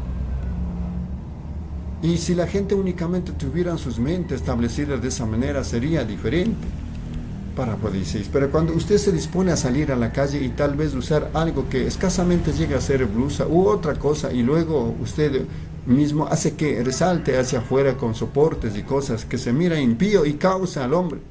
Y si la gente únicamente tuviera sus mentes establecidas de esa manera, sería diferente. Párrafo dieciséis. Pero cuando usted se dispone a salir a la calle y tal vez usar algo que escasamente llega a ser blusa u otra cosa, y luego usted mismo hace que resalte hacia afuera con soportes y cosas que se mira impío y causa al hombre,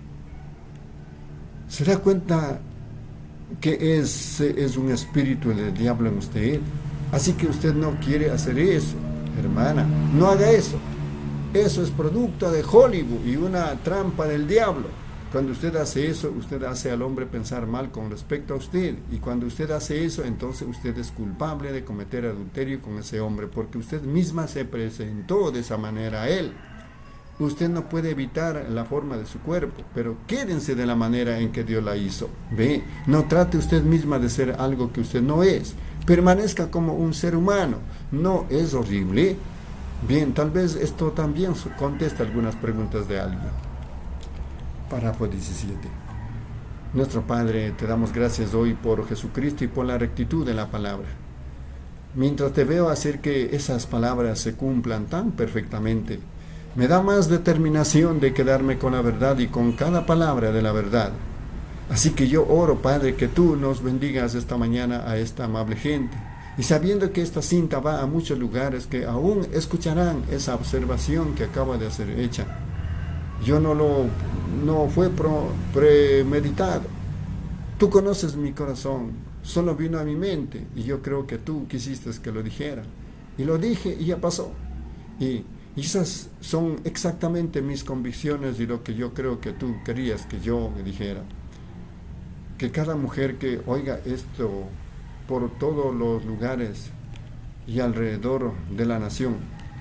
¿se da cuenta que es, es un espíritu del diablo en usted? Así que usted no quiere hacer eso, hermana, no haga eso. Eso es producto de Hollywood y una trampa del diablo. Cuando usted hace eso, usted hace al hombre pensar mal con respecto a usted. Y cuando usted hace eso, entonces usted es culpable de cometer adulterio con ese hombre, porque usted misma se presentó de esa manera a él. Usted no puede evitar la forma de su cuerpo, pero quédense de la manera en que Dios la hizo. Ve, no trate usted misma de ser algo que usted no es. Permanezca como un ser humano. ¿No es horrible? Bien, tal vez esto también contesta algunas preguntas de alguien. Párrafo diecisiete. Nuestro Padre, te damos gracias hoy por Jesucristo y por la rectitud de la palabra. Mientras te veo hacer que esas palabras se cumplan tan perfectamente, me da más determinación de quedarme con la verdad y con cada palabra de la verdad. Así que yo oro, Padre, que tú nos bendigas esta mañana a esta amable gente. Y sabiendo que esta cinta va a muchos lugares que aún escucharán esa observación que acaba de ser hecha. Yo no lo, no fue pro, premeditado. Tú conoces mi corazón, solo vino a mi mente y yo creo que tú quisiste que lo dijera. Y lo dije y ya pasó. Y, y esas son exactamente mis convicciones y lo que yo creo que tú querías que yo dijera. Que cada mujer que oiga esto por todos los lugares y alrededor de la nación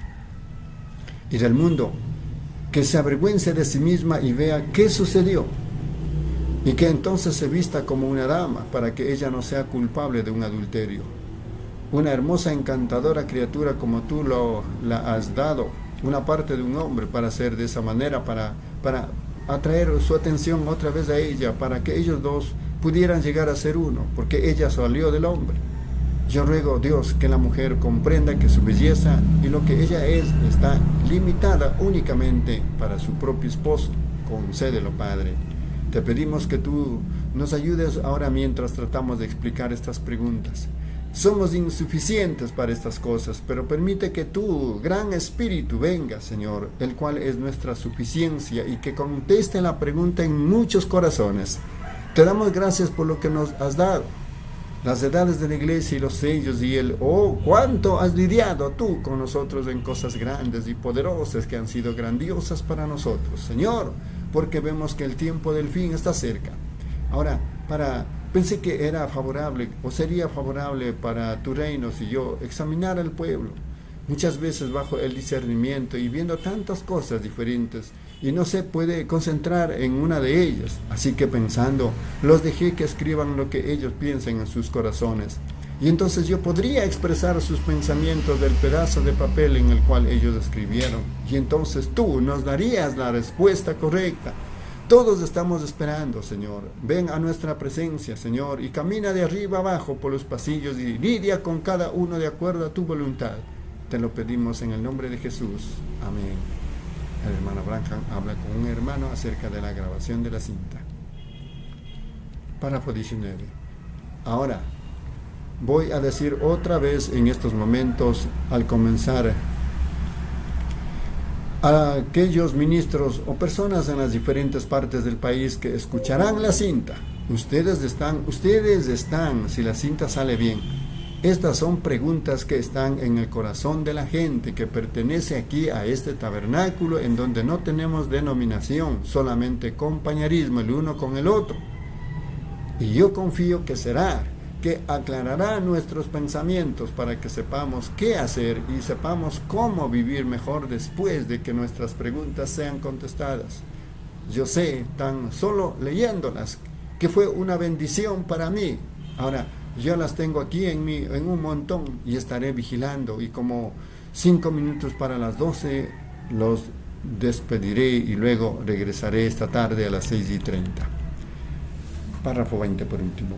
y del mundo, que se avergüence de sí misma y vea qué sucedió, y que entonces se vista como una dama para que ella no sea culpable de un adulterio. Una hermosa, encantadora criatura como tú lo, la has dado, una parte de un hombre para ser de esa manera, para, para atraer su atención otra vez a ella, para que ellos dos pudieran llegar a ser uno, porque ella salió del hombre. Yo ruego, Dios, que la mujer comprenda que su belleza y lo que ella es está limitada únicamente para su propio esposo. Concédelo, Padre. Te pedimos que tú nos ayudes ahora mientras tratamos de explicar estas preguntas. Somos insuficientes para estas cosas, pero permite que tu gran espíritu venga, Señor, el cual es nuestra suficiencia, y que conteste la pregunta en muchos corazones. Te damos gracias por lo que nos has dado. Las edades de la iglesia y los sellos y el, oh, cuánto has lidiado tú con nosotros en cosas grandes y poderosas que han sido grandiosas para nosotros, Señor, porque vemos que el tiempo del fin está cerca. Ahora, para, pensé que era favorable o sería favorable para tu reino si yo examinara al pueblo, muchas veces bajo el discernimiento y viendo tantas cosas diferentes, y no se puede concentrar en una de ellas. Así que pensando, los dejé que escriban lo que ellos piensen en sus corazones. Y entonces yo podría expresar sus pensamientos del pedazo de papel en el cual ellos escribieron. Y entonces tú nos darías la respuesta correcta. Todos estamos esperando, Señor. Ven a nuestra presencia, Señor, y camina de arriba abajo por los pasillos y lidia con cada uno de acuerdo a tu voluntad. Te lo pedimos en el nombre de Jesús. Amén. El hermano Branham habla con un hermano acerca de la grabación de la cinta. Párrafo diecinueve. Ahora, voy a decir otra vez en estos momentos, al comenzar, a aquellos ministros o personas en las diferentes partes del país que escucharán la cinta. Ustedes están, ustedes están, si la cinta sale bien. Estas son preguntas que están en el corazón de la gente que pertenece aquí a este tabernáculo, en donde no tenemos denominación, solamente compañerismo el uno con el otro. Y yo confío que será, que aclarará nuestros pensamientos para que sepamos qué hacer y sepamos cómo vivir mejor después de que nuestras preguntas sean contestadas. Yo sé, tan solo leyéndolas, que fue una bendición para mí. Ahora, yo las tengo aquí en, mi, en un montón y estaré vigilando, y como cinco minutos para las doce los despediré y luego regresaré esta tarde a las seis y treinta. Párrafo veinte por último.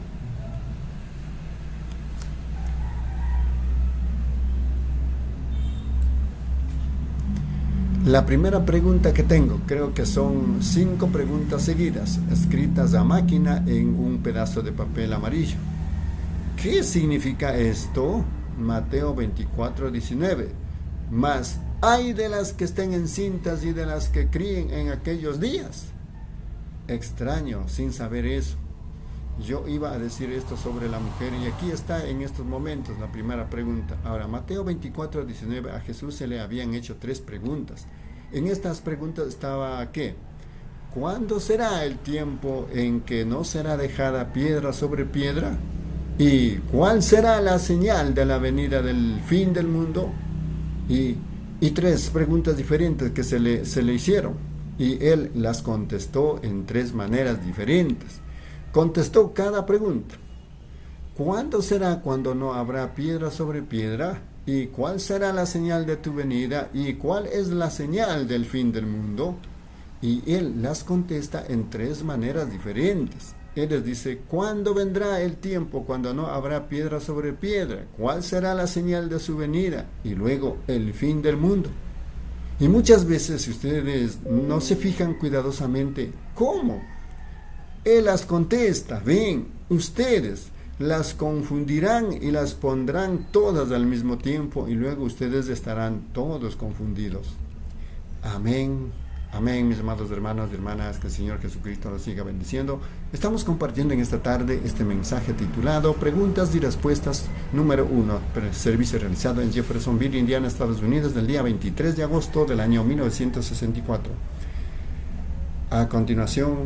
La primera pregunta que tengo, creo que son cinco preguntas seguidas, escritas a máquina en un pedazo de papel amarillo. ¿Qué significa esto? Mateo veinticuatro, diecinueve. Mas hay de las que estén encintas y de las que críen en aquellos días. Extraño, sin saber eso. Yo iba a decir esto sobre la mujer, y aquí está en estos momentos la primera pregunta. Ahora, Mateo veinticuatro, diecinueve, a Jesús se le habían hecho tres preguntas. En estas preguntas estaba, ¿qué? ¿cuándo será el tiempo en que no será dejada piedra sobre piedra? ¿Y cuál será la señal de la venida del fin del mundo? Y, y tres preguntas diferentes que se le, se le hicieron. Y él las contestó en tres maneras diferentes. Contestó cada pregunta. ¿Cuándo será cuando no habrá piedra sobre piedra? ¿Y cuál será la señal de tu venida? ¿Y cuál es la señal del fin del mundo? Y él las contesta en tres maneras diferentes. Él les dice, ¿cuándo vendrá el tiempo cuando no habrá piedra sobre piedra? ¿Cuál será la señal de su venida? Y luego, el fin del mundo. Y muchas veces, si ustedes no se fijan cuidadosamente, ¿cómo? Él las contesta, ven, ustedes las confundirán y las pondrán todas al mismo tiempo y luego ustedes estarán todos confundidos. Amén. Amén, mis amados hermanos y hermanas, que el Señor Jesucristo los siga bendiciendo. Estamos compartiendo en esta tarde este mensaje titulado Preguntas y Respuestas número uno, servicio realizado en Jeffersonville, Indiana, Estados Unidos, del día veintitrés de agosto del año mil novecientos sesenta y cuatro. A continuación,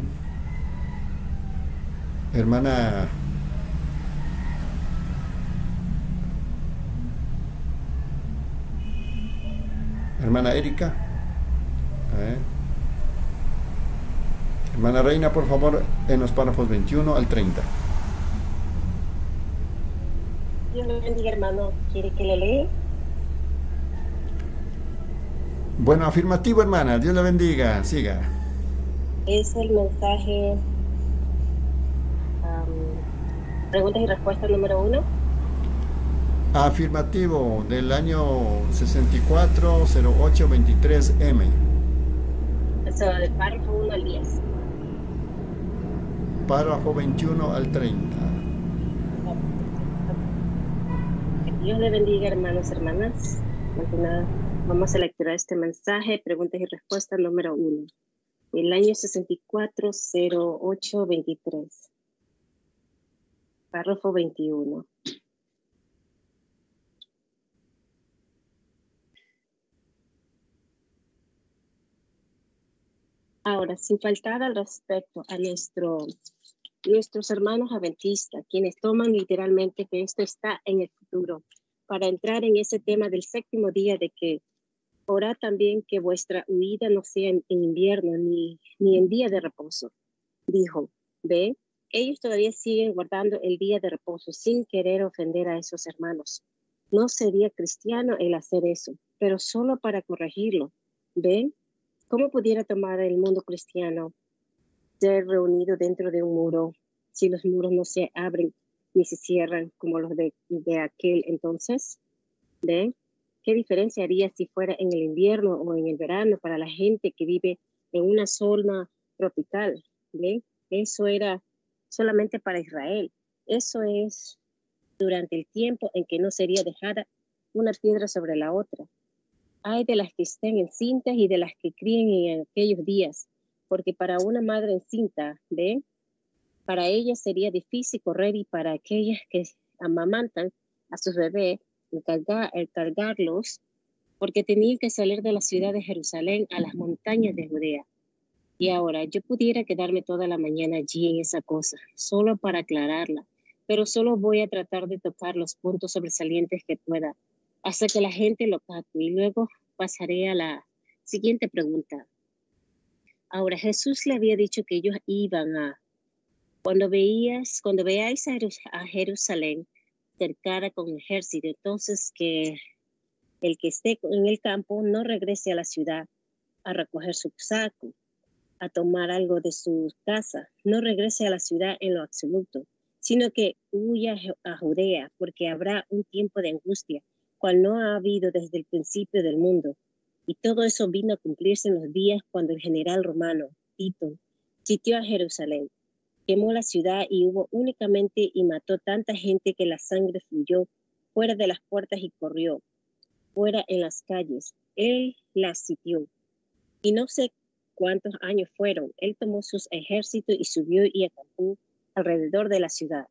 hermana hermana Erika, a ver. Hermana Reina, por favor, en los párrafos veintiuno al treinta. Dios lo bendiga, hermano. ¿Quiere que le lea? Bueno, afirmativo, hermana. Dios la bendiga. Siga. Es el mensaje um, preguntas y respuestas número uno. Afirmativo, del año sesenta y cuatro cero ocho veintitrés M. Eso, del párrafo uno al diez. Párrafo veintiuno al treinta. Dios le bendiga, hermanos y hermanas. Vamos a lecturar este mensaje, preguntas y respuestas número uno. El año sesenta y cuatro cero ocho veintitrés. Párrafo veintiuno. Ahora, sin faltar al respecto a nuestro, nuestros hermanos adventistas, quienes toman literalmente que esto está en el futuro, para entrar en ese tema del séptimo día de que orad también que vuestra huida no sea en, en invierno ni, ni en día de reposo. Dijo, ve, ellos todavía siguen guardando el día de reposo sin querer ofender a esos hermanos. No sería cristiano el hacer eso, pero solo para corregirlo. ¿Ven? ¿Cómo pudiera tomar el mundo cristiano ser reunido dentro de un muro si los muros no se abren ni se cierran como los de, de aquel entonces? ¿Ven? ¿Qué diferencia haría si fuera en el invierno o en el verano para la gente que vive en una zona tropical? ¿Ven? Eso era solamente para Israel. Eso es durante el tiempo en que no sería dejada una piedra sobre la otra. Hay de las que estén encintas y de las que críen en aquellos días, porque para una madre encinta, ¿ve? Para ella sería difícil correr y para aquellas que amamantan a sus bebés, el, cargar, el cargarlos, porque tenían que salir de la ciudad de Jerusalén a las montañas de Judea. Y ahora yo pudiera quedarme toda la mañana allí en esa cosa, solo para aclararla, pero solo voy a tratar de tocar los puntos sobresalientes que pueda, hasta que la gente lo capte, y luego pasaré a la siguiente pregunta. Ahora, Jesús le había dicho que ellos iban a, cuando veías, cuando veáis a Jerusalén cercana con ejército, entonces que el que esté en el campo no regrese a la ciudad a recoger su saco, a tomar algo de su casa, no regrese a la ciudad en lo absoluto, sino que huya a Judea, porque habrá un tiempo de angustia, cual no ha habido desde el principio del mundo. Y todo eso vino a cumplirse en los días cuando el general romano, Tito, sitió a Jerusalén, quemó la ciudad y hubo únicamente y mató tanta gente que la sangre fluyó fuera de las puertas y corrió fuera en las calles. Él la sitió. Y no sé cuántos años fueron. Él tomó sus ejércitos y subió y acampó alrededor de la ciudad.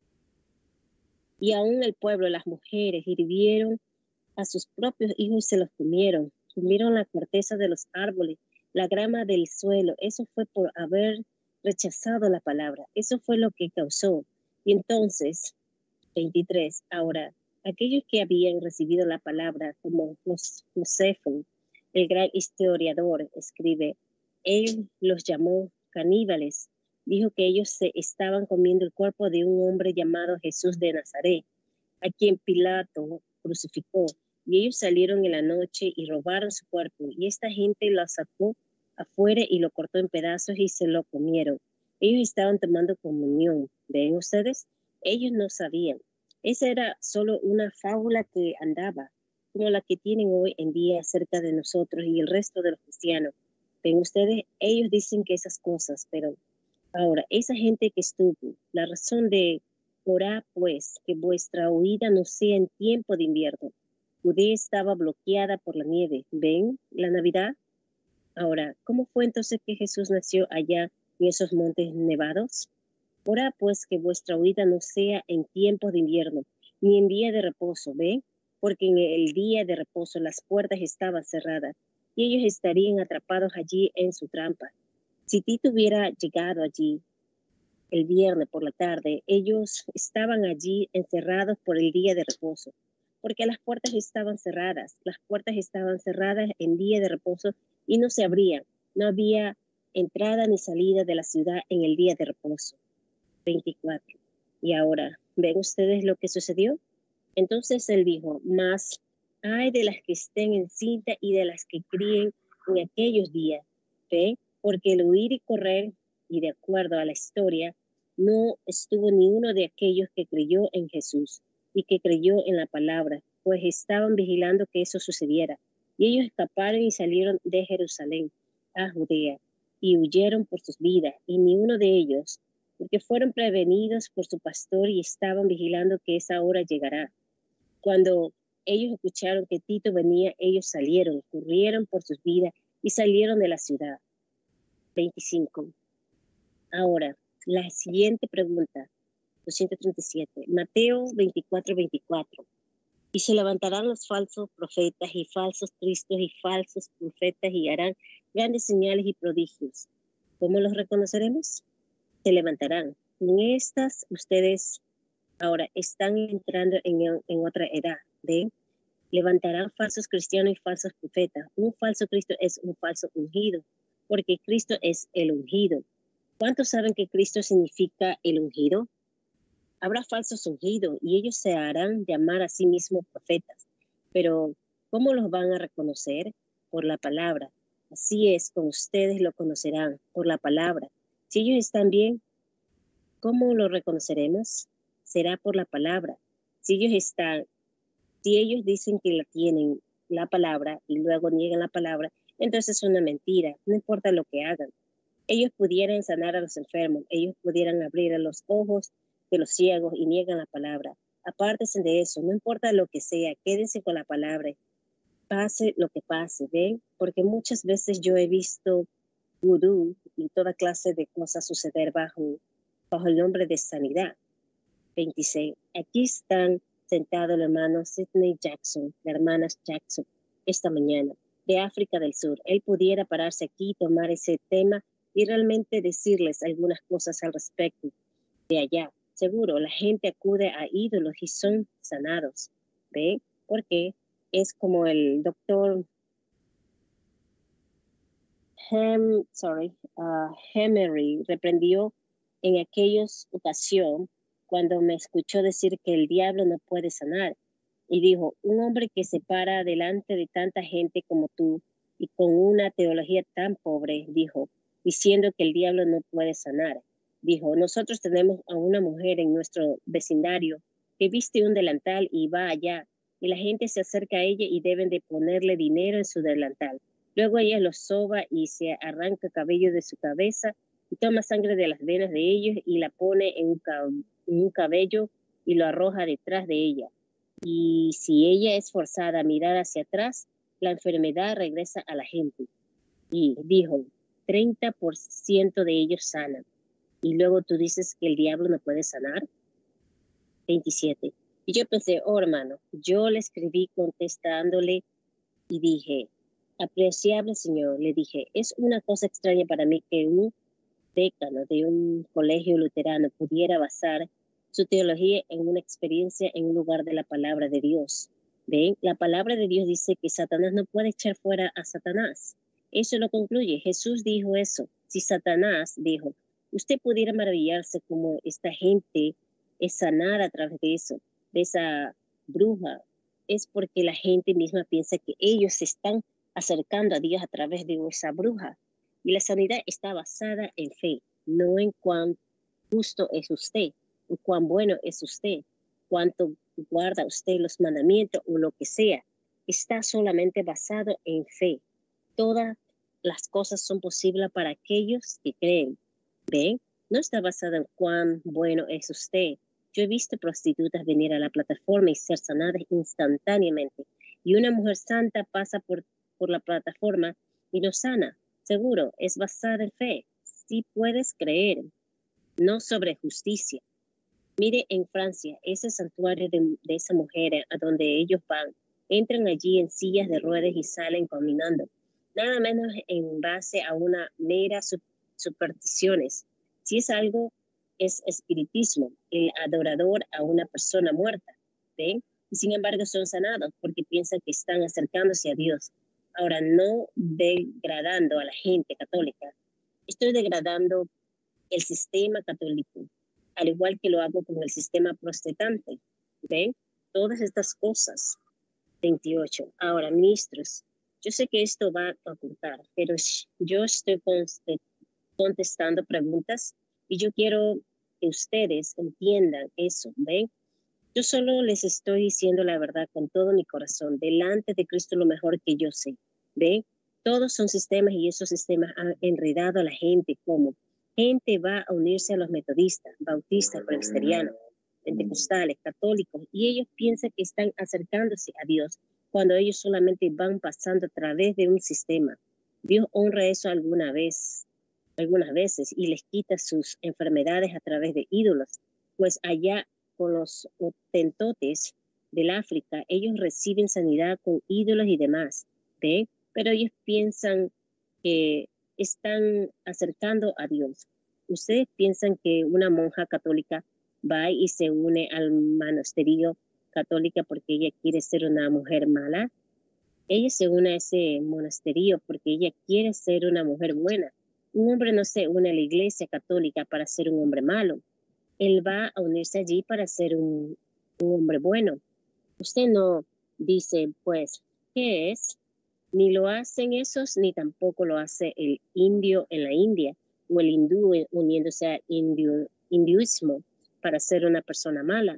Y aún el pueblo, las mujeres, hirvieron a sus propios hijos y se los comieron. Comieron la corteza de los árboles la grama del suelo. Eso fue por haber rechazado la palabra. Eso fue lo que causó. Y entonces, veintitrés, ahora, aquellos que habían recibido la palabra, como Josefo, el gran historiador, escribe, él los llamó caníbales. Dijo que ellos se estaban comiendo el cuerpo de un hombre llamado Jesús de Nazaret, a quien Pilato crucificó. Y ellos salieron en la noche y robaron su cuerpo. Y esta gente lo sacó afuera y lo cortó en pedazos y se lo comieron. Ellos estaban tomando comunión. ¿Ven ustedes? Ellos no sabían. Esa era solo una fábula que andaba, como la que tienen hoy en día acerca de nosotros y el resto de los cristianos. ¿Ven ustedes? Ellos dicen que esas cosas, pero ahora, esa gente que estuvo, la razón de orar, pues, que vuestra huida no sea en tiempo de invierno. Judea estaba bloqueada por la nieve. ¿Ven la Navidad? Ahora, ¿cómo fue entonces que Jesús nació allá en esos montes nevados? Orad pues que vuestra huida no sea en tiempos de invierno, ni en día de reposo, ¿ven? Porque en el día de reposo las puertas estaban cerradas y ellos estarían atrapados allí en su trampa. Si Tito hubiera llegado allí el viernes por la tarde, ellos estaban allí encerrados por el día de reposo, porque las puertas estaban cerradas, las puertas estaban cerradas en día de reposo y no se abrían, no había entrada ni salida de la ciudad en el día de reposo. veinticuatro. Y ahora, ¿ven ustedes lo que sucedió? Entonces él dijo, mas hay de las que estén encinta y de las que críen en aquellos días, ¿ven? Porque el huir y correr, y de acuerdo a la historia, no estuvo ni uno de aquellos que creyó en Jesús y que creyó en la palabra, pues estaban vigilando que eso sucediera. Y ellos escaparon y salieron de Jerusalén a Judea y huyeron por sus vidas, y ni uno de ellos, porque fueron prevenidos por su pastor y estaban vigilando que esa hora llegará. Cuando ellos escucharon que Tito venía, ellos salieron, corrieron por sus vidas y salieron de la ciudad. veinticinco. Ahora, la siguiente pregunta, doscientos treinta y siete. Mateo veinticuatro, veinticuatro. Y se levantarán los falsos profetas y falsos cristos y falsos profetas y harán grandes señales y prodigios. ¿Cómo los reconoceremos? Se levantarán. En estas ustedes ahora están entrando en, en otra edad. ¿Ven? Levantarán falsos cristianos y falsos profetas. Un falso Cristo es un falso ungido, porque Cristo es el ungido. ¿Cuántos saben que Cristo significa el ungido? Habrá falsos ungidos y ellos se harán llamar a sí mismos profetas. Pero, ¿cómo los van a reconocer? Por la palabra. Así es, con ustedes lo conocerán, por la palabra. Si ellos están bien, ¿cómo lo reconoceremos? Será por la palabra. Si ellos están, si ellos dicen que la tienen, la palabra, y luego niegan la palabra, entonces es una mentira, no importa lo que hagan. Ellos pudieran sanar a los enfermos, ellos pudieran abrir a los ojos de los ciegos y niegan la palabra. Apártense de eso, no importa lo que sea, quédense con la palabra. Pase lo que pase, ¿ven? Porque muchas veces yo he visto vudú y toda clase de cosas suceder bajo, bajo el nombre de sanidad. veintiséis. Aquí están sentados el hermano Sidney Jackson, la hermana Jackson, esta mañana, de África del Sur. Él pudiera pararse aquí y tomar ese tema y realmente decirles algunas cosas al respecto de allá. Seguro, la gente acude a ídolos y son sanados. ¿Ve? Porque es como el doctor Hem, sorry, uh, Hemery reprendió en aquellos ocasión cuando me escuchó decir que el diablo no puede sanar. Y dijo, un hombre que se para delante de tanta gente como tú y con una teología tan pobre, dijo, diciendo que el diablo no puede sanar. Dijo, nosotros tenemos a una mujer en nuestro vecindario que viste un delantal y va allá, y la gente se acerca a ella y deben de ponerle dinero en su delantal. Luego ella lo soba y se arranca cabello de su cabeza y toma sangre de las venas de ellos y la pone en un, cab en un cabello y lo arroja detrás de ella. Y si ella es forzada a mirar hacia atrás, la enfermedad regresa a la gente. Y dijo, treinta por ciento de ellos sanan. Y luego tú dices que el diablo no puede sanar. veintisiete. Y yo pensé, oh hermano, yo le escribí contestándole y dije, Apreciable señor, le dije, es una cosa extraña para mí que un decano de un colegio luterano pudiera basar su teología en una experiencia en un lugar de la palabra de Dios. ¿Ven? La palabra de Dios dice que Satanás no puede echar fuera a Satanás. Eso lo concluye. Jesús dijo eso. Si Satanás dijo, usted pudiera maravillarse como esta gente es sanada a través de eso, de esa bruja, es porque la gente misma piensa que ellos se están acercando a Dios a través de esa bruja. Y la sanidad está basada en fe, no en cuán justo es usted, en cuán bueno es usted, cuánto guarda usted los mandamientos o lo que sea. Está solamente basado en fe. Todas las cosas son posibles para aquellos que creen. ¿Ven? No está basado en cuán bueno es usted. Yo he visto prostitutas venir a la plataforma y ser sanadas instantáneamente. Y una mujer santa pasa por, por la plataforma y no sana. Seguro, es basada en fe. Sí puedes creer, no sobre justicia. Mire en Francia, ese santuario de, de esa mujer a donde ellos van, entran allí en sillas de ruedas y salen caminando. Nada menos en base a una mera su, supersticiones. Si es algo, es espiritismo, el adorador a una persona muerta. ¿Ven? Y sin embargo son sanados porque piensan que están acercándose a Dios. Ahora, no degradando a la gente católica, estoy degradando el sistema católico, al igual que lo hago con el sistema protestante. ¿Ven? Todas estas cosas. veintiocho. Ahora, ministros, yo sé que esto va a ocultar, pero yo estoy contestando preguntas y yo quiero que ustedes entiendan eso. ¿Ven? Yo solo les estoy diciendo la verdad con todo mi corazón, delante de Cristo lo mejor que yo sé. ¿Ven? Todos son sistemas y esos sistemas han enredado a la gente como gente va a unirse a los metodistas, bautistas, presbiterianos, pentecostales, católicos, y ellos piensan que están acercándose a Dios cuando ellos solamente van pasando a través de un sistema. Dios honra eso alguna vez, algunas veces y les quita sus enfermedades a través de ídolos, pues allá con los hotentotes del África, ellos reciben sanidad con ídolos y demás, ¿ven? Pero ellos piensan que están acercando a Dios. ¿Ustedes piensan que una monja católica va y se une al monasterio católico porque ella quiere ser una mujer mala? Ella se une a ese monasterio porque ella quiere ser una mujer buena. Un hombre no se une a la iglesia católica para ser un hombre malo. Él va a unirse allí para ser un, un hombre bueno. Usted no dice, pues, ¿qué es? Ni lo hacen esos, ni tampoco lo hace el indio en la India o el hindú uniéndose a indio, hinduismo para ser una persona mala.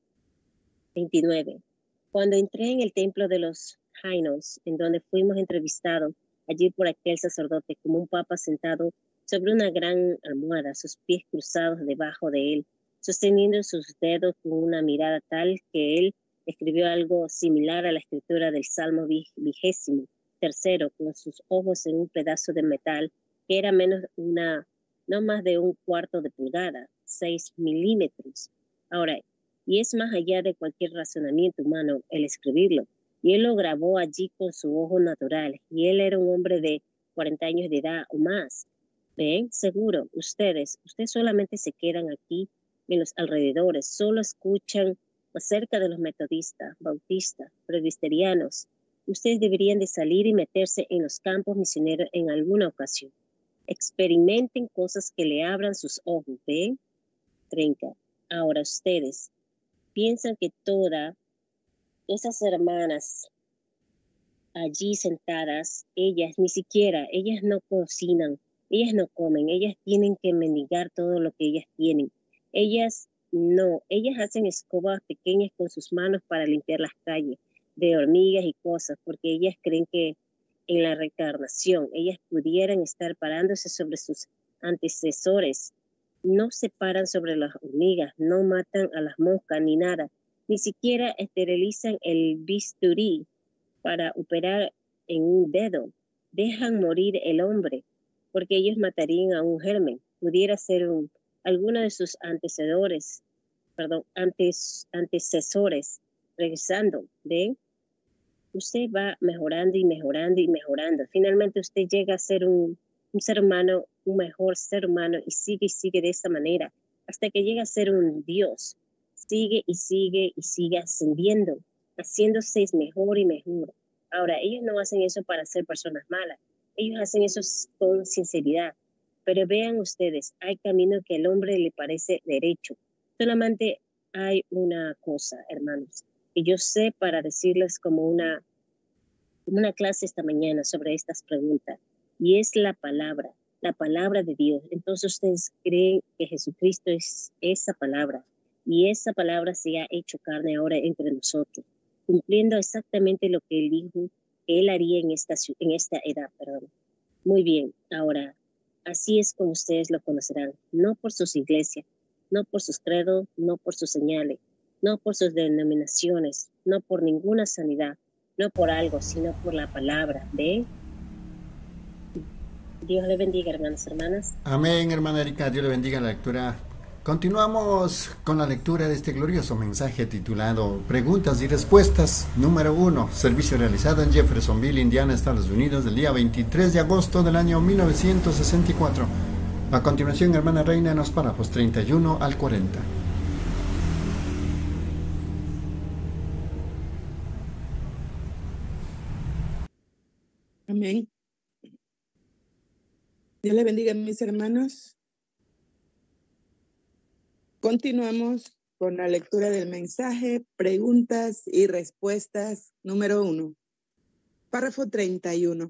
veintinueve. Cuando entré en el templo de los Jainos, en donde fuimos entrevistados allí por aquel sacerdote como un papa sentado sobre una gran almohada, sus pies cruzados debajo de él, sosteniendo sus dedos con una mirada tal que él escribió algo similar a la escritura del Salmo vigésimo tercero, con sus ojos en un pedazo de metal que era menos una, no más de un cuarto de pulgada, seis milímetros. Ahora, y es más allá de cualquier razonamiento humano el escribirlo. Y él lo grabó allí con su ojo natural. Y él era un hombre de cuarenta años de edad o más. ¿Ven? Seguro, ustedes, ustedes solamente se quedan aquí en los alrededores, solo escuchan acerca de los metodistas, bautistas, presbiterianos. Ustedes deberían de salir y meterse en los campos misioneros en alguna ocasión. Experimenten cosas que le abran sus ojos. ¿Ven? treinta. Ahora ustedes piensan que todas esas hermanas allí sentadas, ellas ni siquiera, ellas no cocinan, ellas no comen, ellas tienen que mendigar todo lo que ellas tienen. Ellas no, ellas hacen escobas pequeñas con sus manos para limpiar las calles de hormigas y cosas, porque ellas creen que en la reencarnación ellas pudieran estar parándose sobre sus antecesores. No se paran sobre las hormigas, no matan a las moscas ni nada, ni siquiera esterilizan el bisturí para operar en un dedo. Dejan morir el hombre, porque ellos matarían a un germen. Pudiera ser un, alguno de sus antecedores, perdón, antes, antecesores, regresando. ¿Ven? usted va mejorando y mejorando y mejorando. Finalmente usted llega a ser un, un ser humano, un mejor ser humano y sigue y sigue de esa manera hasta que llega a ser un Dios. Sigue y sigue y sigue ascendiendo, haciéndose mejor y mejor. Ahora, ellos no hacen eso para ser personas malas. Ellos hacen eso con sinceridad. Pero vean ustedes, hay camino que al hombre le parece derecho. Solamente hay una cosa, hermanos, que yo sé para decirles como una, una clase esta mañana sobre estas preguntas, y es la palabra, la palabra de Dios. Entonces ustedes creen que Jesucristo es esa palabra, y esa palabra se ha hecho carne ahora entre nosotros, cumpliendo exactamente lo que Él dijo que Él haría en esta, en esta edad. Perdón. Muy bien, ahora, así es como ustedes lo conocerán, no por sus iglesias, no por sus credos, no por sus señales, no por sus denominaciones, no por ninguna sanidad, no por algo, sino por la palabra. ¿Ven? Dios le bendiga, hermanos, hermanas. Amén, hermana Erika, Dios le bendiga la lectura. Continuamos con la lectura de este glorioso mensaje titulado Preguntas y Respuestas número uno, servicio realizado en Jeffersonville, Indiana, Estados Unidos, del día veintitrés de agosto del año mil novecientos sesenta y cuatro. A continuación, hermana Reina, en los párrafos treinta y uno al cuarenta. Amén. Dios le bendiga, mis hermanos. Continuamos con la lectura del mensaje, preguntas y respuestas número uno. Párrafo treinta y uno.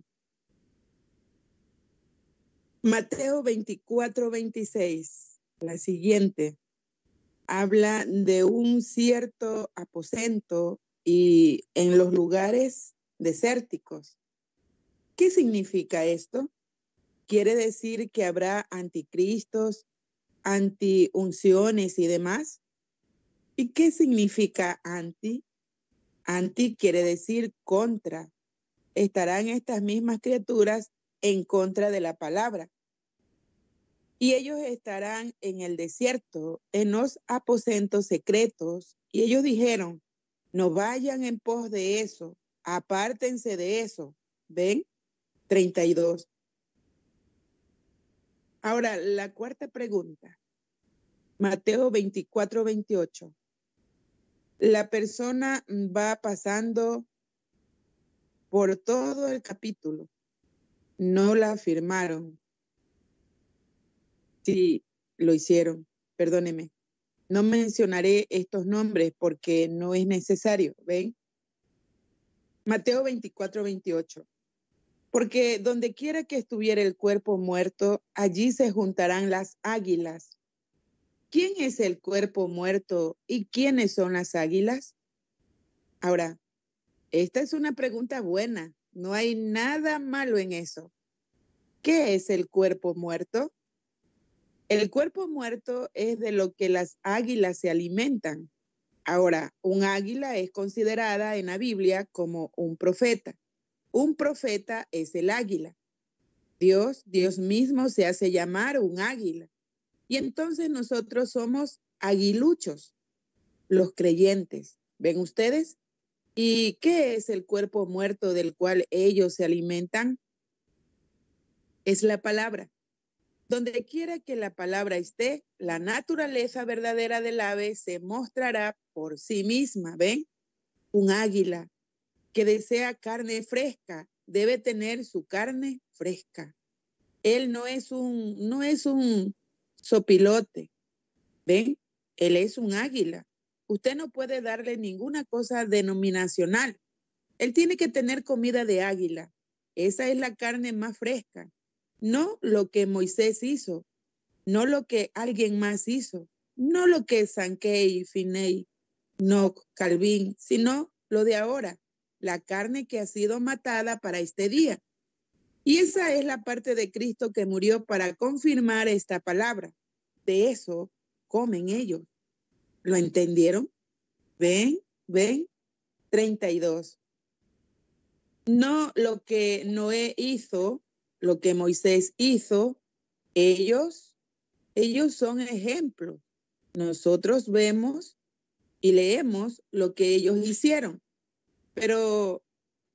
Mateo veinticuatro, veintiséis, la siguiente, habla de un cierto aposento y en los lugares desérticos. ¿Qué significa esto? ¿Quiere decir que habrá anticristos, antiunciones y demás? ¿Y qué significa anti? Anti quiere decir contra. Estarán estas mismas criaturas en contra de la palabra. Y ellos estarán en el desierto, en los aposentos secretos. Y ellos dijeron, no vayan en pos de eso, apártense de eso. ¿Ven? treinta y dos. Ahora, la cuarta pregunta. Mateo veinticuatro, veintiocho. La persona va pasando por todo el capítulo. No la afirmaron. Sí, lo hicieron. Perdóneme. No mencionaré estos nombres porque no es necesario. ¿Ven? Mateo veinticuatro, veintiocho. Porque donde quiera que estuviera el cuerpo muerto, allí se juntarán las águilas. ¿Quién es el cuerpo muerto y quiénes son las águilas? Ahora, esta es una pregunta buena. No hay nada malo en eso. ¿Qué es el cuerpo muerto? El cuerpo muerto es de lo que las águilas se alimentan. Ahora, un águila es considerada en la Biblia como un profeta. Un profeta es el águila. Dios, Dios mismo se hace llamar un águila. Y entonces nosotros somos aguiluchos, los creyentes. ¿Ven ustedes? ¿Y qué es el cuerpo muerto del cual ellos se alimentan? Es la palabra. Donde quiera que la palabra esté, la naturaleza verdadera del ave se mostrará por sí misma. ¿Ven? Un águila que desea carne fresca debe tener su carne fresca. Él no es un, no es un sopilote. ¿Ven? Él es un águila. Usted no puede darle ninguna cosa denominacional. Él tiene que tener comida de águila. Esa es la carne más fresca. No lo que Moisés hizo, no lo que alguien más hizo, no lo que Sankey, Finney, no Calvin, sino lo de ahora, la carne que ha sido matada para este día. Y esa es la parte de Cristo que murió para confirmar esta palabra. De eso comen ellos. ¿Lo entendieron? ¿Ven? ¿Ven? treinta y dos. No lo que Noé hizo, lo que Moisés hizo, ellos, ellos son ejemplos. Nosotros vemos y leemos lo que ellos hicieron. Pero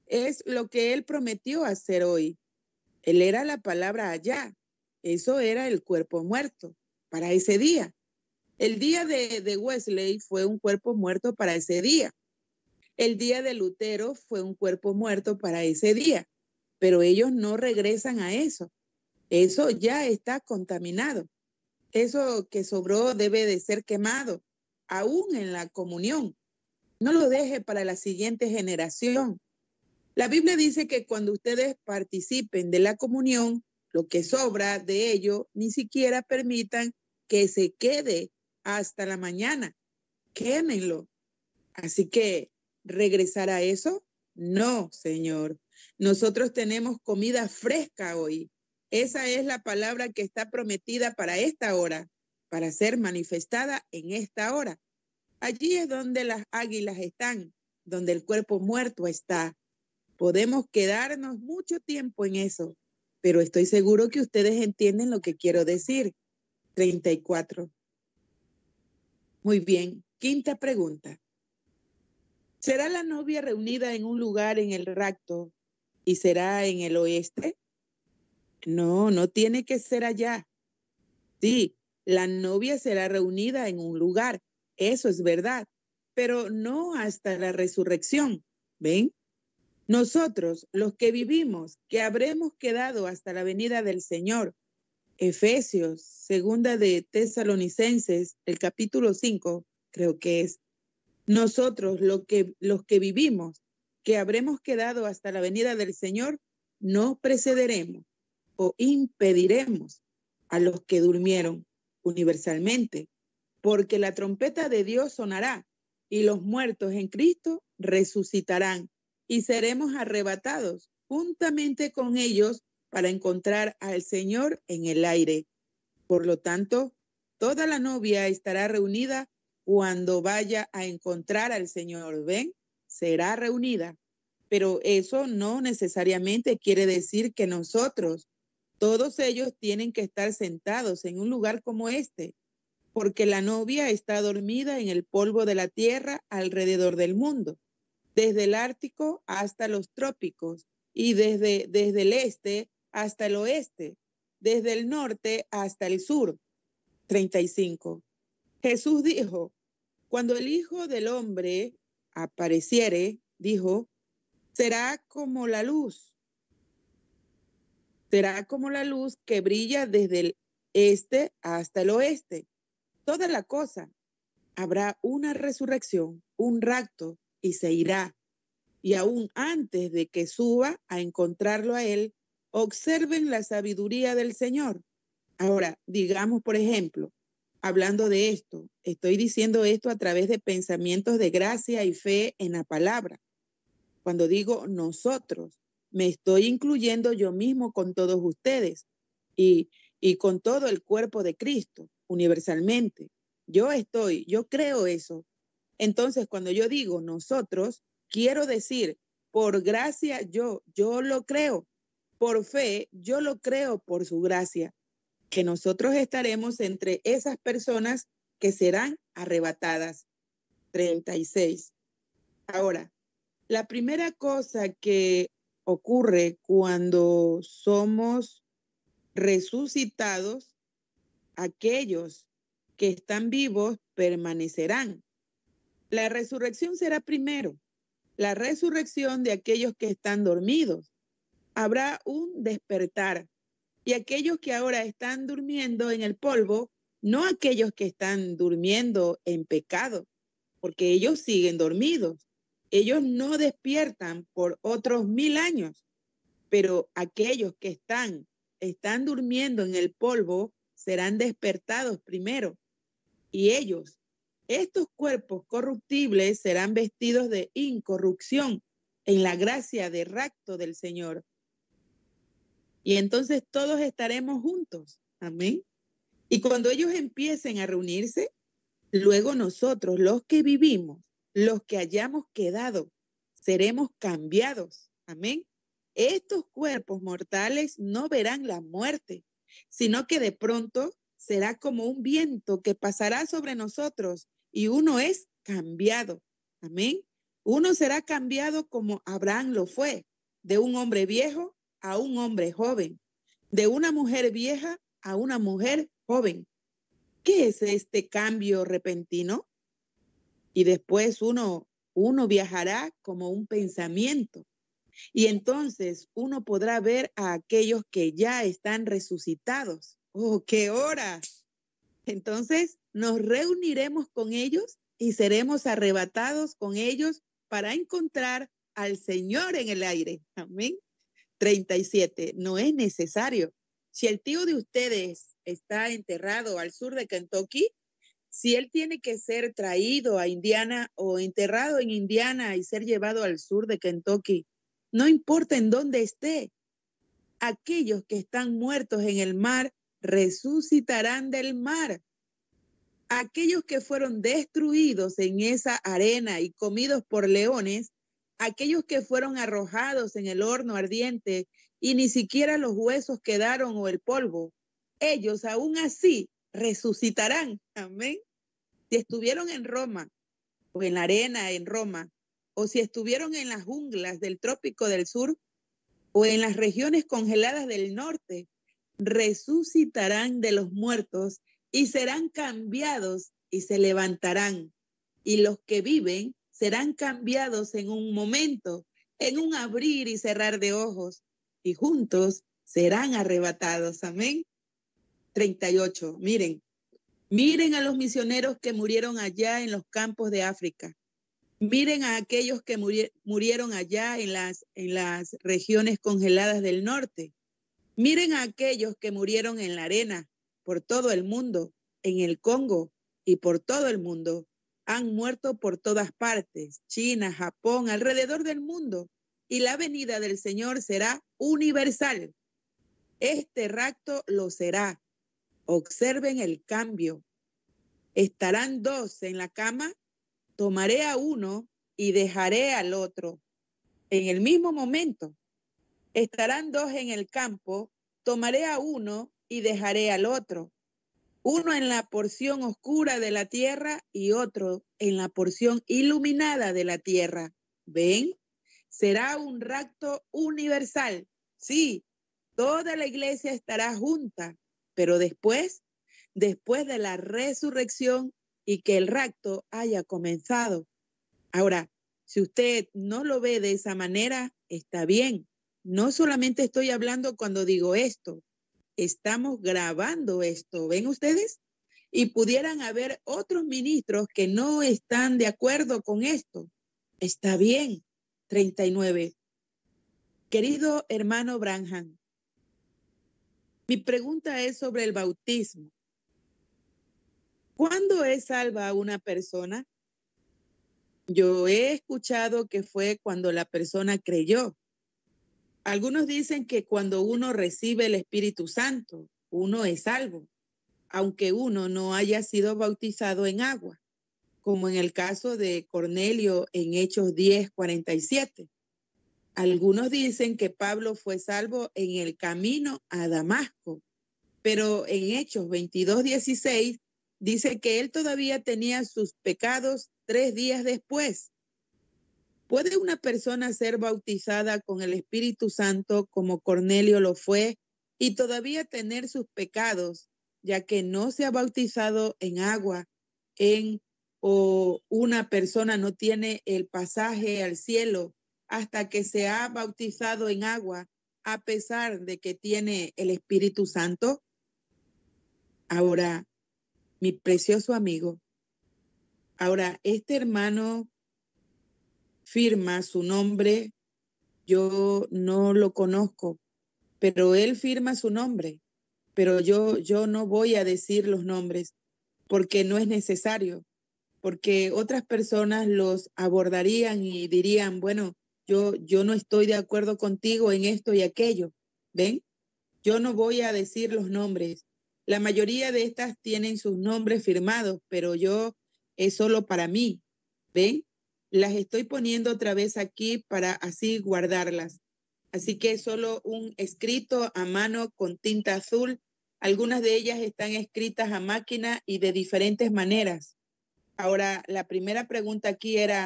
es lo que Él prometió hacer hoy. Él era la palabra allá. Eso era el cuerpo muerto para ese día. El día de, de Wesley fue un cuerpo muerto para ese día. El día de Lutero fue un cuerpo muerto para ese día. Pero ellos no regresan a eso. Eso ya está contaminado. Eso que sobró debe de ser quemado, aún en la comunión. No lo deje para la siguiente generación. La Biblia dice que cuando ustedes participen de la comunión, lo que sobra de ello, ni siquiera permitan que se quede hasta la mañana. Quémenlo. Así que, ¿regresar a eso? No, Señor. Nosotros tenemos comida fresca hoy. Esa es la palabra que está prometida para esta hora, para ser manifestada en esta hora. Allí es donde las águilas están, donde el cuerpo muerto está. Podemos quedarnos mucho tiempo en eso, pero estoy seguro que ustedes entienden lo que quiero decir. treinta y cuatro. Muy bien. Quinta pregunta. ¿Será la novia reunida en un lugar en el rapto y será en el oeste? No, no tiene que ser allá. Sí, la novia será reunida en un lugar. Eso es verdad, pero no hasta la resurrección. ¿Ven? Nosotros, los que vivimos, que habremos quedado hasta la venida del Señor. Efesios, segunda de Tesalonicenses, el capítulo cinco, creo que es. Nosotros, lo que, los que vivimos, que habremos quedado hasta la venida del Señor, no precederemos o impediremos a los que durmieron universalmente, porque la trompeta de Dios sonará y los muertos en Cristo resucitarán y seremos arrebatados juntamente con ellos para encontrar al Señor en el aire. Por lo tanto, toda la novia estará reunida cuando vaya a encontrar al Señor. ¿Ven? Será reunida. Pero eso no necesariamente quiere decir que nosotros, todos ellos tienen que estar sentados en un lugar como este, porque la novia está dormida en el polvo de la tierra alrededor del mundo, desde el Ártico hasta los trópicos y desde, desde el este hasta el oeste, desde el norte hasta el sur. treinta y cinco. Jesús dijo, cuando el Hijo del Hombre apareciere, dijo, será como la luz. Será como la luz que brilla desde el este hasta el oeste. Toda la cosa. Habrá una resurrección, un rapto, y se irá. Y aún antes de que suba a encontrarlo a él, observen la sabiduría del Señor. Ahora, digamos, por ejemplo, hablando de esto, estoy diciendo esto a través de pensamientos de gracia y fe en la palabra. Cuando digo nosotros, me estoy incluyendo yo mismo con todos ustedes y, y con todo el cuerpo de Cristo, universalmente. Yo estoy, yo creo eso. Entonces, cuando yo digo nosotros, quiero decir, por gracia yo, yo lo creo. Por fe, yo lo creo por su gracia. Que nosotros estaremos entre esas personas que serán arrebatadas. treinta y seis. Ahora, la primera cosa que ocurre cuando somos resucitados, aquellos que están vivos permanecerán. La resurrección será primero, la resurrección de aquellos que están dormidos. Habrá un despertar. Y aquellos que ahora están durmiendo en el polvo, no aquellos que están durmiendo en pecado, porque ellos siguen dormidos. Ellos no despiertan por otros mil años, pero aquellos que están, están durmiendo en el polvo serán despertados primero. Y ellos, estos cuerpos corruptibles, serán vestidos de incorrupción en la gracia de rapto del Señor. Y entonces todos estaremos juntos. Amén. Y cuando ellos empiecen a reunirse, luego nosotros, los que vivimos, los que hayamos quedado, seremos cambiados. Amén. Estos cuerpos mortales no verán la muerte, sino que de pronto será como un viento que pasará sobre nosotros y uno es cambiado. Amén. Uno será cambiado como Abraham lo fue, de un hombre viejo a un hombre joven, de una mujer vieja a una mujer joven. ¿Qué es este cambio repentino? Y después uno, uno viajará como un pensamiento. Y entonces uno podrá ver a aquellos que ya están resucitados. ¡Oh, qué hora! Entonces nos reuniremos con ellos y seremos arrebatados con ellos para encontrar al Señor en el aire. Amén. treinta y siete. No es necesario. Si el tío de ustedes está enterrado al sur de Kentucky, si él tiene que ser traído a Indiana o enterrado en Indiana y ser llevado al sur de Kentucky, no importa en dónde esté, aquellos que están muertos en el mar resucitarán del mar. Aquellos que fueron destruidos en esa arena y comidos por leones, aquellos que fueron arrojados en el horno ardiente y ni siquiera los huesos quedaron o el polvo, ellos aún así resucitarán. Amén. Si estuvieron en Roma o en la arena en Roma, o si estuvieron en las junglas del trópico del sur o en las regiones congeladas del norte, resucitarán de los muertos y serán cambiados y se levantarán. Y los que viven serán cambiados en un momento, en un abrir y cerrar de ojos, y juntos serán arrebatados. Amén. treinta y ocho. Miren, miren a los misioneros que murieron allá en los campos de África. Miren a aquellos que muri murieron allá en las, en las regiones congeladas del norte. Miren a aquellos que murieron en la arena por todo el mundo, en el Congo y por todo el mundo. Han muerto por todas partes, China, Japón, alrededor del mundo. Y la venida del Señor será universal. Este rapto lo será. Observen el cambio. Estarán dos en la cama, tomaré a uno y dejaré al otro. En el mismo momento. Estarán dos en el campo, tomaré a uno y dejaré al otro. Uno en la porción oscura de la tierra y otro en la porción iluminada de la tierra. ¿Ven? Será un rapto universal. Sí, toda la iglesia estará junta, pero después, después de la resurrección y que el rapto haya comenzado. Ahora, si usted no lo ve de esa manera, está bien. No solamente estoy hablando cuando digo esto, estamos grabando esto, ¿ven ustedes? Y pudieran haber otros ministros que no están de acuerdo con esto. Está bien. treinta y nueve. Querido hermano Branham, mi pregunta es sobre el bautismo. ¿Cuándo es salva una persona? Yo he escuchado que fue cuando la persona creyó. Algunos dicen que cuando uno recibe el Espíritu Santo, uno es salvo, aunque uno no haya sido bautizado en agua, como en el caso de Cornelio en Hechos diez, cuarenta y siete. Algunos dicen que Pablo fue salvo en el camino a Damasco, pero en Hechos veintidós, dieciséis dice que él todavía tenía sus pecados tres días después. ¿Puede una persona ser bautizada con el Espíritu Santo como Cornelio lo fue y todavía tener sus pecados, ya que no se ha bautizado en agua, en o una persona no tiene el pasaje al cielo hasta que se ha bautizado en agua, a pesar de que tiene el Espíritu Santo? Ahora, mi precioso amigo, ahora este hermano firma su nombre, yo no lo conozco, pero él firma su nombre, pero yo, yo no voy a decir los nombres porque no es necesario, porque otras personas los abordarían y dirían, bueno, yo, yo no estoy de acuerdo contigo en esto y aquello, ¿ven? Yo no voy a decir los nombres. La mayoría de estas tienen sus nombres firmados, pero yo es solo para mí, ¿ven? Las estoy poniendo otra vez aquí para así guardarlas. Así que es solo un escrito a mano con tinta azul. Algunas de ellas están escritas a máquina y de diferentes maneras. Ahora, la primera pregunta aquí era,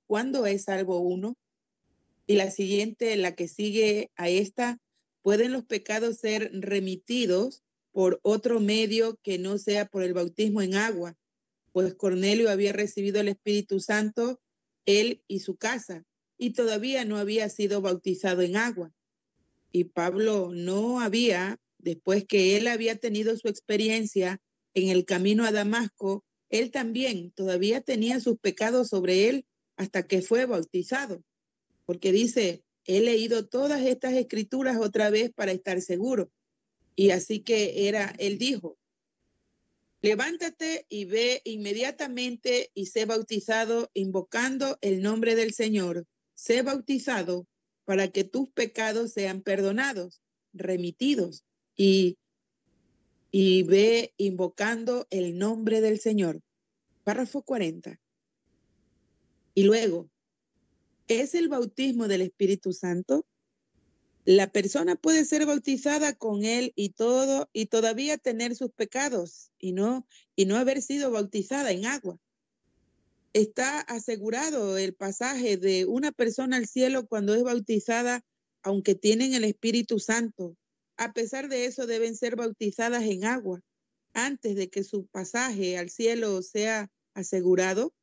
¿cuándo es salvo uno? Y la siguiente, la que sigue a esta, ¿pueden los pecados ser remitidos por otro medio que no sea por el bautismo en agua? Pues Cornelio había recibido el Espíritu Santo, él y su casa, y todavía no había sido bautizado en agua. Y Pablo no había, después que él había tenido su experiencia en el camino a Damasco, él también todavía tenía sus pecados sobre él hasta que fue bautizado. Porque dice, he leído todas estas escrituras otra vez para estar seguro. Y así que era, él dijo, levántate y ve inmediatamente y sé bautizado invocando el nombre del Señor. Sé bautizado para que tus pecados sean perdonados, remitidos. Y, y ve invocando el nombre del Señor. Párrafo cuarenta. Y luego, ¿es el bautismo del Espíritu Santo? La persona puede ser bautizada con él y todo, y todavía tener sus pecados, y no, y no haber sido bautizada en agua. Está asegurado el pasaje de una persona al cielo cuando es bautizada, aunque tienen el Espíritu Santo. A pesar de eso, deben ser bautizadas en agua antes de que su pasaje al cielo sea asegurado.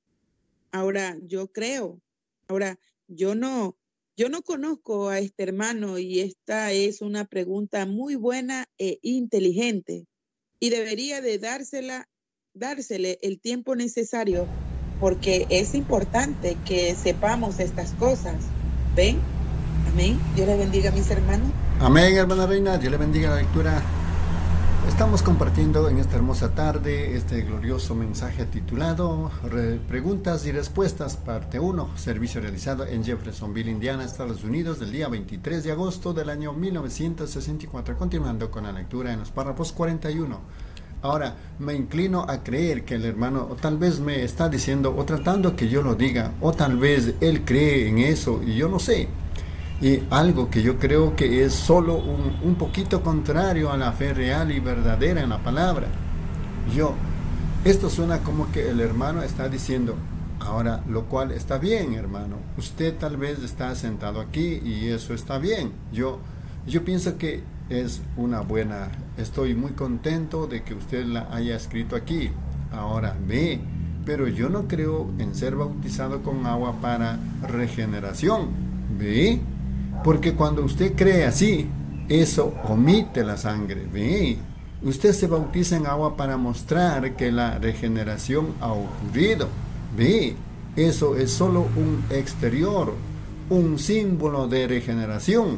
Ahora, yo creo, ahora, yo no, yo no conozco a este hermano y esta es una pregunta muy buena e inteligente y debería de dársela, dársele el tiempo necesario porque es importante que sepamos estas cosas. ¿Ven? Amén. Dios le bendiga a mis hermanos. Amén, hermana Reina. Dios le bendiga la lectura. Estamos compartiendo en esta hermosa tarde este glorioso mensaje titulado Re Preguntas y Respuestas, parte uno, servicio realizado en Jeffersonville, Indiana, Estados Unidos, del día veintitrés de agosto del año mil novecientos sesenta y cuatro. Continuando con la lectura en los párrafos cuarenta y uno. Ahora, me inclino a creer que el hermano o tal vez me está diciendo o tratando que yo lo diga, o tal vez él cree en eso y yo no sé. Y algo que yo creo que es solo un, un poquito contrario a la fe real y verdadera en la palabra. Yo, esto suena como que el hermano está diciendo, ahora, lo cual está bien, hermano. Usted tal vez está sentado aquí y eso está bien. Yo, yo pienso que es una buena, estoy muy contento de que usted la haya escrito aquí. Ahora, ve, pero yo no creo en ser bautizado con agua para regeneración. Ve. Porque cuando usted cree así, eso omite la sangre. ¿Ve? Usted se bautiza en agua para mostrar que la regeneración ha ocurrido. ¿Ve? Eso es solo un exterior, un símbolo de regeneración.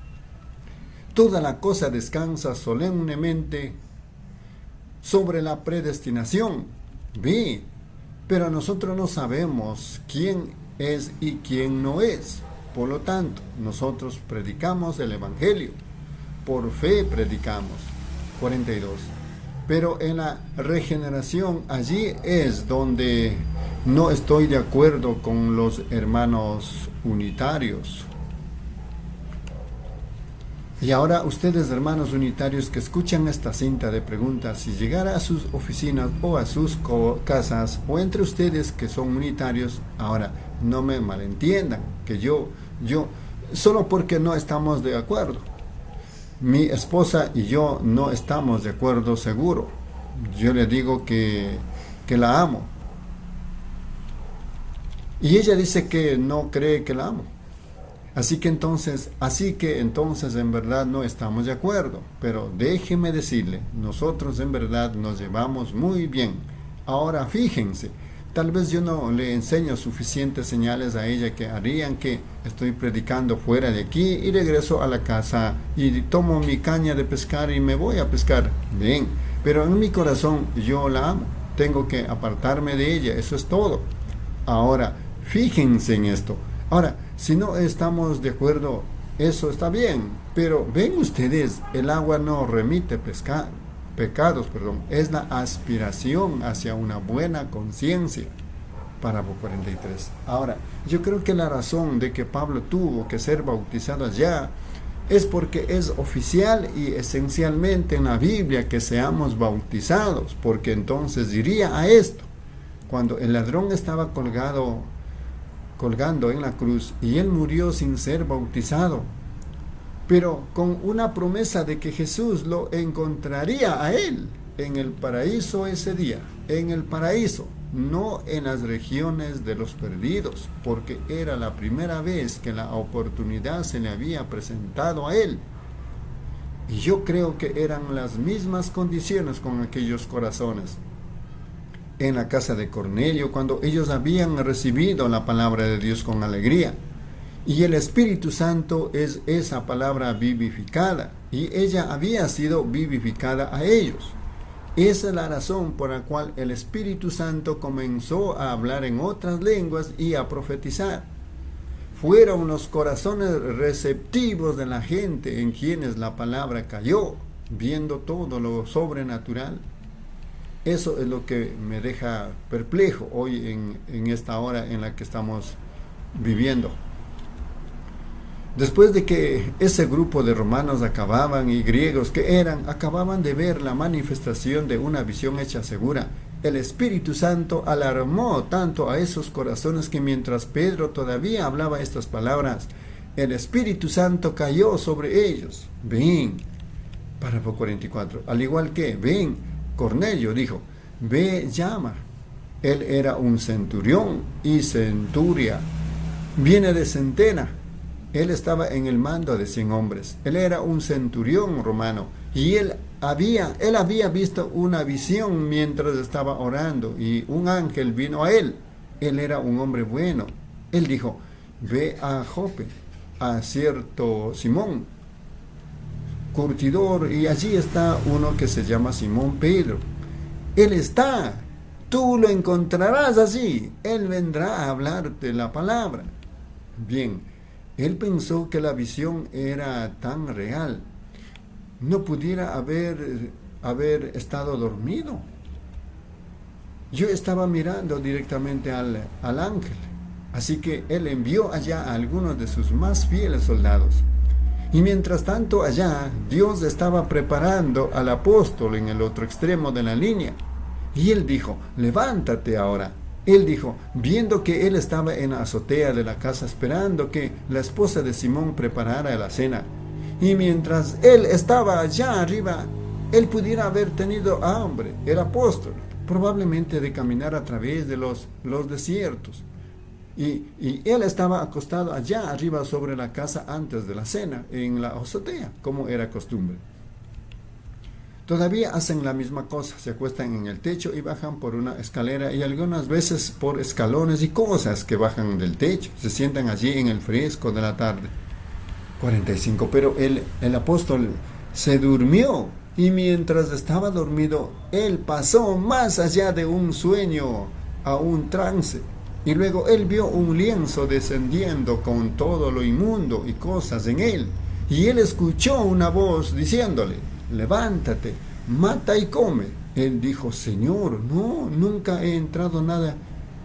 Toda la cosa descansa solemnemente sobre la predestinación. ¿Ve? Pero nosotros no sabemos quién es y quién no es. Por lo tanto, nosotros predicamos el Evangelio, por fe predicamos. cuarenta y dos. Pero en la regeneración, allí es donde no estoy de acuerdo con los hermanos unitarios. Y ahora ustedes, hermanos unitarios que escuchan esta cinta de preguntas, si llegara a sus oficinas o a sus casas, o entre ustedes que son unitarios, ahora no me malentiendan, que yo Yo, solo porque no estamos de acuerdo. Mi esposa y yo no estamos de acuerdo seguro. Yo le digo que, que la amo. Y ella dice que no cree que la amo. Así que entonces, así que entonces en verdad no estamos de acuerdo. Pero déjeme decirle, nosotros en verdad nos llevamos muy bien. Ahora fíjense. Tal vez yo no le enseño suficientes señales a ella que harían que estoy predicando fuera de aquí y regreso a la casa y tomo mi caña de pescar y me voy a pescar. Bien, pero en mi corazón yo la amo. Tengo que apartarme de ella, eso es todo. Ahora, fíjense en esto. Ahora, si no estamos de acuerdo, eso está bien. Pero ven ustedes, el agua no remite pescar. pecados, perdón, es la aspiración hacia una buena conciencia. Párrafo cuarenta y tres. Ahora, yo creo que la razón de que Pablo tuvo que ser bautizado allá es porque es oficial y esencialmente en la Biblia que seamos bautizados, porque entonces diría a esto, cuando el ladrón estaba colgado colgando en la cruz, y él murió sin ser bautizado, pero con una promesa de que Jesús lo encontraría a él en el paraíso ese día, en el paraíso, no en las regiones de los perdidos, porque era la primera vez que la oportunidad se le había presentado a él. Y yo creo que eran las mismas condiciones con aquellos corazones en la casa de Cornelio, cuando ellos habían recibido la palabra de Dios con alegría. Y el Espíritu Santo es esa palabra vivificada, y ella había sido vivificada a ellos. Esa es la razón por la cual el Espíritu Santo comenzó a hablar en otras lenguas y a profetizar. Fueron los corazones receptivos de la gente en quienes la palabra cayó, viendo todo lo sobrenatural. Eso es lo que me deja perplejo hoy en, en esta hora en la que estamos viviendo. Después de que ese grupo de romanos acababan, y griegos que eran, acababan de ver la manifestación de una visión hecha segura, el Espíritu Santo alarmó tanto a esos corazones que mientras Pedro todavía hablaba estas palabras, el Espíritu Santo cayó sobre ellos. Ven, párrafo cuarenta y cuatro, al igual que, ven, Cornelio dijo, ve, llama. Él era un centurión, y centuria viene de centena. Él estaba en el mando de cien hombres. Él era un centurión romano, y él había, él había visto una visión mientras estaba orando, y un ángel vino a él. Él era un hombre bueno. Él dijo, ve a Jope, a cierto Simón, curtidor, y allí está uno que se llama Simón Pedro. Él está, tú lo encontrarás allí, él vendrá a hablarte la palabra. Bien, él pensó que la visión era tan real, no pudiera haber, haber estado dormido. Yo estaba mirando directamente al, al ángel, así que él envió allá a algunos de sus más fieles soldados. Y mientras tanto allá, Dios estaba preparando al apóstol en el otro extremo de la línea. Y él dijo, levántate ahora. Él dijo, viendo que él estaba en la azotea de la casa esperando que la esposa de Simón preparara la cena. Y mientras él estaba allá arriba, él pudiera haber tenido hambre, el apóstol, probablemente de caminar a través de los, los desiertos. Y, y él estaba acostado allá arriba sobre la casa antes de la cena, en la azotea, como era costumbre. Todavía hacen la misma cosa, se acuestan en el techo y bajan por una escalera, y algunas veces por escalones y cosas que bajan del techo, se sientan allí en el fresco de la tarde. cuarenta y cinco, pero el, el apóstol se durmió, y mientras estaba dormido, él pasó más allá de un sueño a un trance. Y luego él vio un lienzo descendiendo con todo lo inmundo y cosas en él. Y él escuchó una voz diciéndole, levántate, mata y come. Él dijo, Señor, no, nunca he entrado nada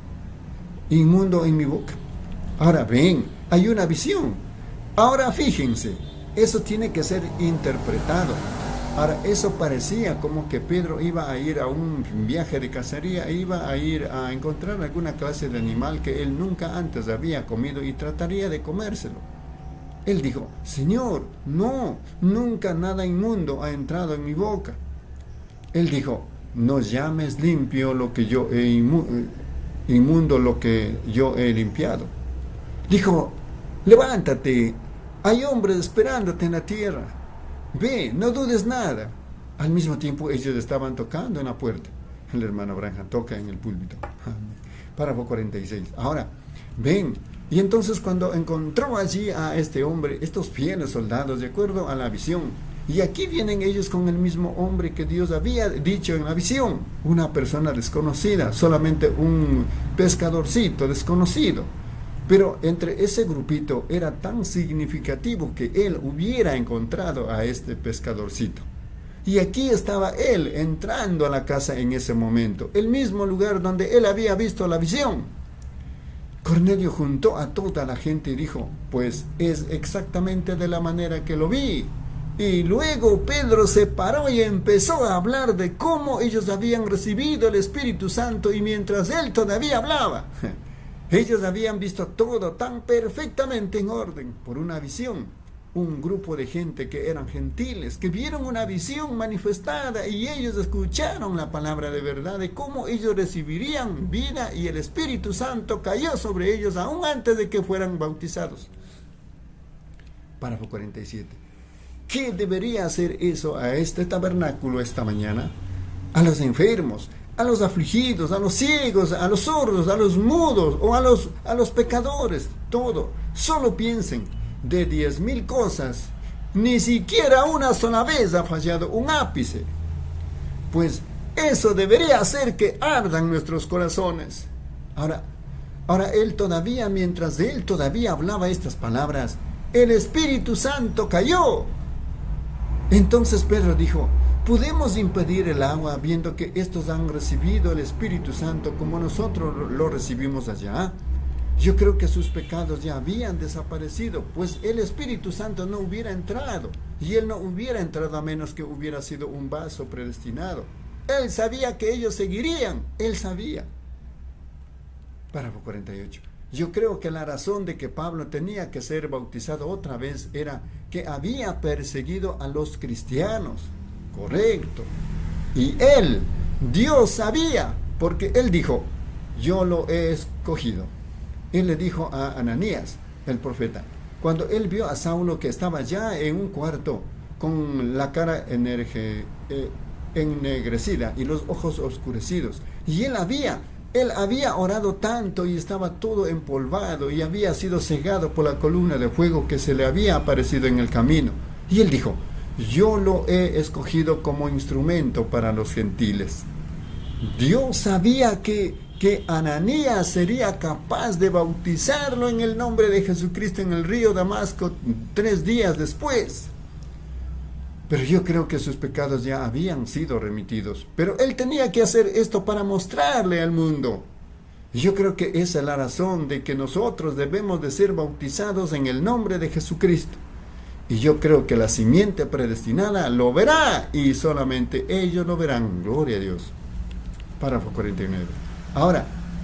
inmundo en mi boca. Ahora ven, hay una visión. Ahora fíjense, eso tiene que ser interpretado. Ahora, eso parecía como que Pedro iba a ir a un viaje de cacería, iba a ir a encontrar alguna clase de animal que él nunca antes había comido y trataría de comérselo. Él dijo, Señor, no, nunca nada inmundo ha entrado en mi boca. Él dijo, no llames limpio lo que yo he inmu inmundo lo que yo he limpiado. Dijo, levántate, hay hombres esperándote en la tierra. Ve, no dudes nada. Al mismo tiempo ellos estaban tocando en la puerta. El hermano Branham toca en el púlpito. Párrafo cuarenta y seis. Ahora, ven. Y entonces cuando encontró allí a este hombre, estos fieles soldados, de acuerdo a la visión, y aquí vienen ellos con el mismo hombre que Dios había dicho en la visión, una persona desconocida, solamente un pescadorcito desconocido. Pero entre ese grupito era tan significativo que él hubiera encontrado a este pescadorcito. Y aquí estaba él entrando a la casa en ese momento, el mismo lugar donde él había visto la visión. Cornelio juntó a toda la gente y dijo, pues es exactamente de la manera que lo vi. Y luego Pedro se paró y empezó a hablar de cómo ellos habían recibido el Espíritu Santo, y mientras él todavía hablaba, Ellos habían visto todo tan perfectamente en orden por una visión. Un grupo de gente que eran gentiles, que vieron una visión manifestada y ellos escucharon la palabra de verdad de cómo ellos recibirían vida y el Espíritu Santo cayó sobre ellos aún antes de que fueran bautizados. Párrafo cuarenta y siete. ¿Qué debería hacer eso a este tabernáculo esta mañana? A los enfermos, a los afligidos, a los ciegos, a los sordos, a los mudos o a los, a los pecadores, todo. Solo piensen. De diez mil cosas, ni siquiera una sola vez ha fallado un ápice. Pues eso debería hacer que ardan nuestros corazones. Ahora, ahora él todavía, mientras él todavía hablaba estas palabras, el Espíritu Santo cayó. Entonces Pedro dijo, ¿podemos impedir el agua viendo que estos han recibido el Espíritu Santo como nosotros lo recibimos allá? Yo creo que sus pecados ya habían desaparecido, pues el Espíritu Santo no hubiera entrado, y él no hubiera entrado a menos que hubiera sido un vaso predestinado. Él sabía que ellos seguirían, él sabía. Párrafo cuarenta y ocho. Yo creo que la razón de que Pablo tenía que ser bautizado otra vez era que había perseguido a los cristianos. Correcto. Y él, Dios sabía, porque él dijo, yo lo he escogido. Él le dijo a Ananías, el profeta, cuando él vio a Saulo que estaba ya en un cuarto con la cara energe, eh, ennegrecida y los ojos oscurecidos, y él había, él había orado tanto y estaba todo empolvado y había sido cegado por la columna de fuego que se le había aparecido en el camino, y él dijo, yo lo he escogido como instrumento para los gentiles. Dios sabía que que Ananías sería capaz de bautizarlo en el nombre de Jesucristo en el río Damasco tres días después. Pero yo creo que sus pecados ya habían sido remitidos. Pero él tenía que hacer esto para mostrarle al mundo. Y yo creo que esa es la razón de que nosotros debemos de ser bautizados en el nombre de Jesucristo. Y yo creo que la simiente predestinada lo verá y solamente ellos lo verán. Gloria a Dios. Párrafo cuarenta y nueve. Ahora,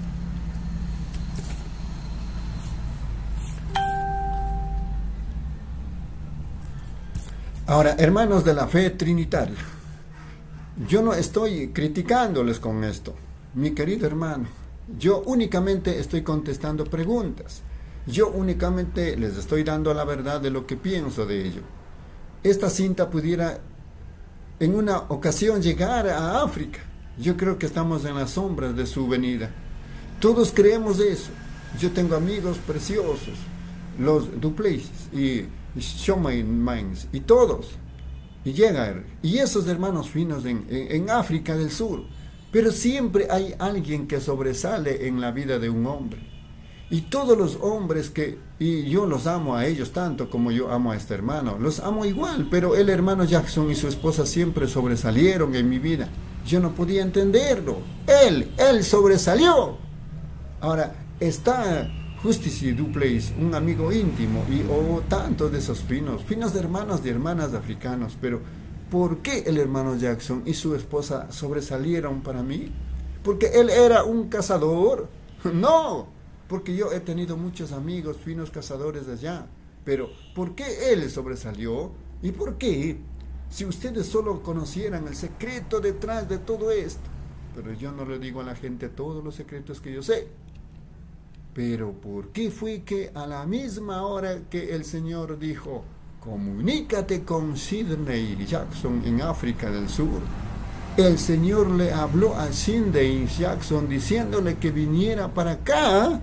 ahora, hermanos de la fe trinitaria, yo no estoy criticándoles con esto, mi querido hermano, yo únicamente estoy contestando preguntas, yo únicamente les estoy dando la verdad de lo que pienso de ello. Esta cinta pudiera en una ocasión llegar a África. Yo creo que estamos en las sombras de su venida. Todos creemos eso. Yo tengo amigos preciosos, los Duplessis y Showmans y todos. Y llegan, y esos hermanos finos en, en, en África del Sur. Pero siempre hay alguien que sobresale en la vida de un hombre. Y todos los hombres que, y yo los amo a ellos tanto como yo amo a este hermano, los amo igual, pero el hermano Jackson y su esposa siempre sobresalieron en mi vida. Yo no podía entenderlo. Él, él sobresalió. Ahora, está Justice Duplessis, un amigo íntimo, y oh, tantos de esos finos, finos de hermanos y hermanas africanos, pero ¿por qué el hermano Jackson y su esposa sobresalieron para mí? ¿Porque él era un cazador? No, porque yo he tenido muchos amigos finos cazadores de allá, pero ¿por qué él sobresalió? ¿Y por qué? Si ustedes solo conocieran el secreto detrás de todo esto. Pero yo no le digo a la gente todos los secretos que yo sé. Pero ¿por qué fue que a la misma hora que el Señor dijo, comunícate con Sidney Jackson en África del Sur, el Señor le habló a Sidney Jackson diciéndole que viniera para acá?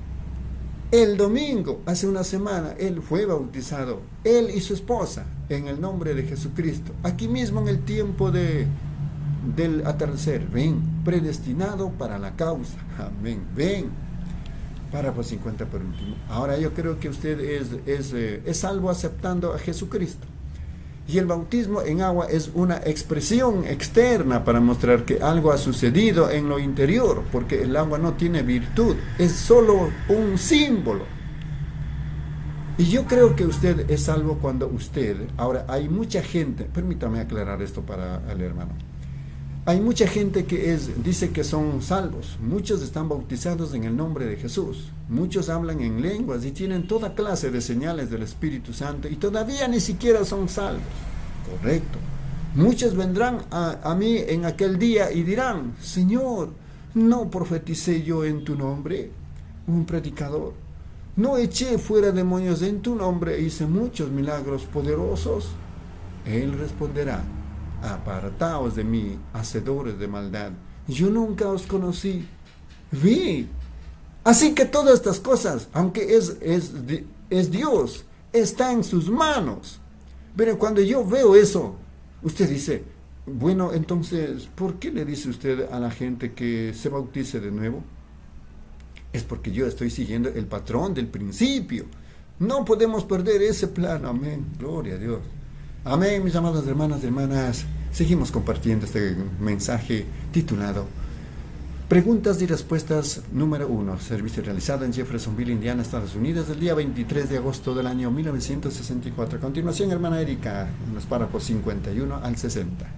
El domingo, hace una semana, él fue bautizado, él y su esposa, en el nombre de Jesucristo, aquí mismo en el tiempo de, del atardecer. Ven, predestinado para la causa. Amén, ven. Párrafo cincuenta por último. Ahora yo creo que usted es, es, eh, es salvo aceptando a Jesucristo. Y el bautismo en agua es una expresión externa para mostrar que algo ha sucedido en lo interior, porque el agua no tiene virtud, es solo un símbolo. Y yo creo que usted es salvo cuando usted, ahora hay mucha gente, permítame aclarar esto para el hermano, Hay mucha gente que es, dice que son salvos. Muchos están bautizados en el nombre de Jesús. Muchos hablan en lenguas y tienen toda clase de señales del Espíritu Santo y todavía ni siquiera son salvos. Correcto. Muchos vendrán a, a mí en aquel día y dirán, Señor, ¿no profeticé yo en tu nombre? Un predicador. ¿No eché fuera demonios en tu nombre e hice muchos milagros poderosos? Él responderá, apartaos de mí, hacedores de maldad, yo nunca os conocí. Vi. Así que todas estas cosas, aunque es, es, es Dios, está en sus manos. Pero cuando yo veo eso, usted dice, bueno, entonces, ¿por qué le dice usted a la gente que se bautice de nuevo? Es porque yo estoy siguiendo el patrón del principio. No podemos perder ese plan. Amén. Gloria a Dios. Amén, mis amadas hermanas y hermanas. Seguimos compartiendo este mensaje titulado Preguntas y respuestas número uno. Servicio realizado en Jeffersonville, Indiana, Estados Unidos, el día veintitrés de agosto del año mil novecientos sesenta y cuatro. A continuación, hermana Erika, en los párrafos cincuenta y uno al sesenta.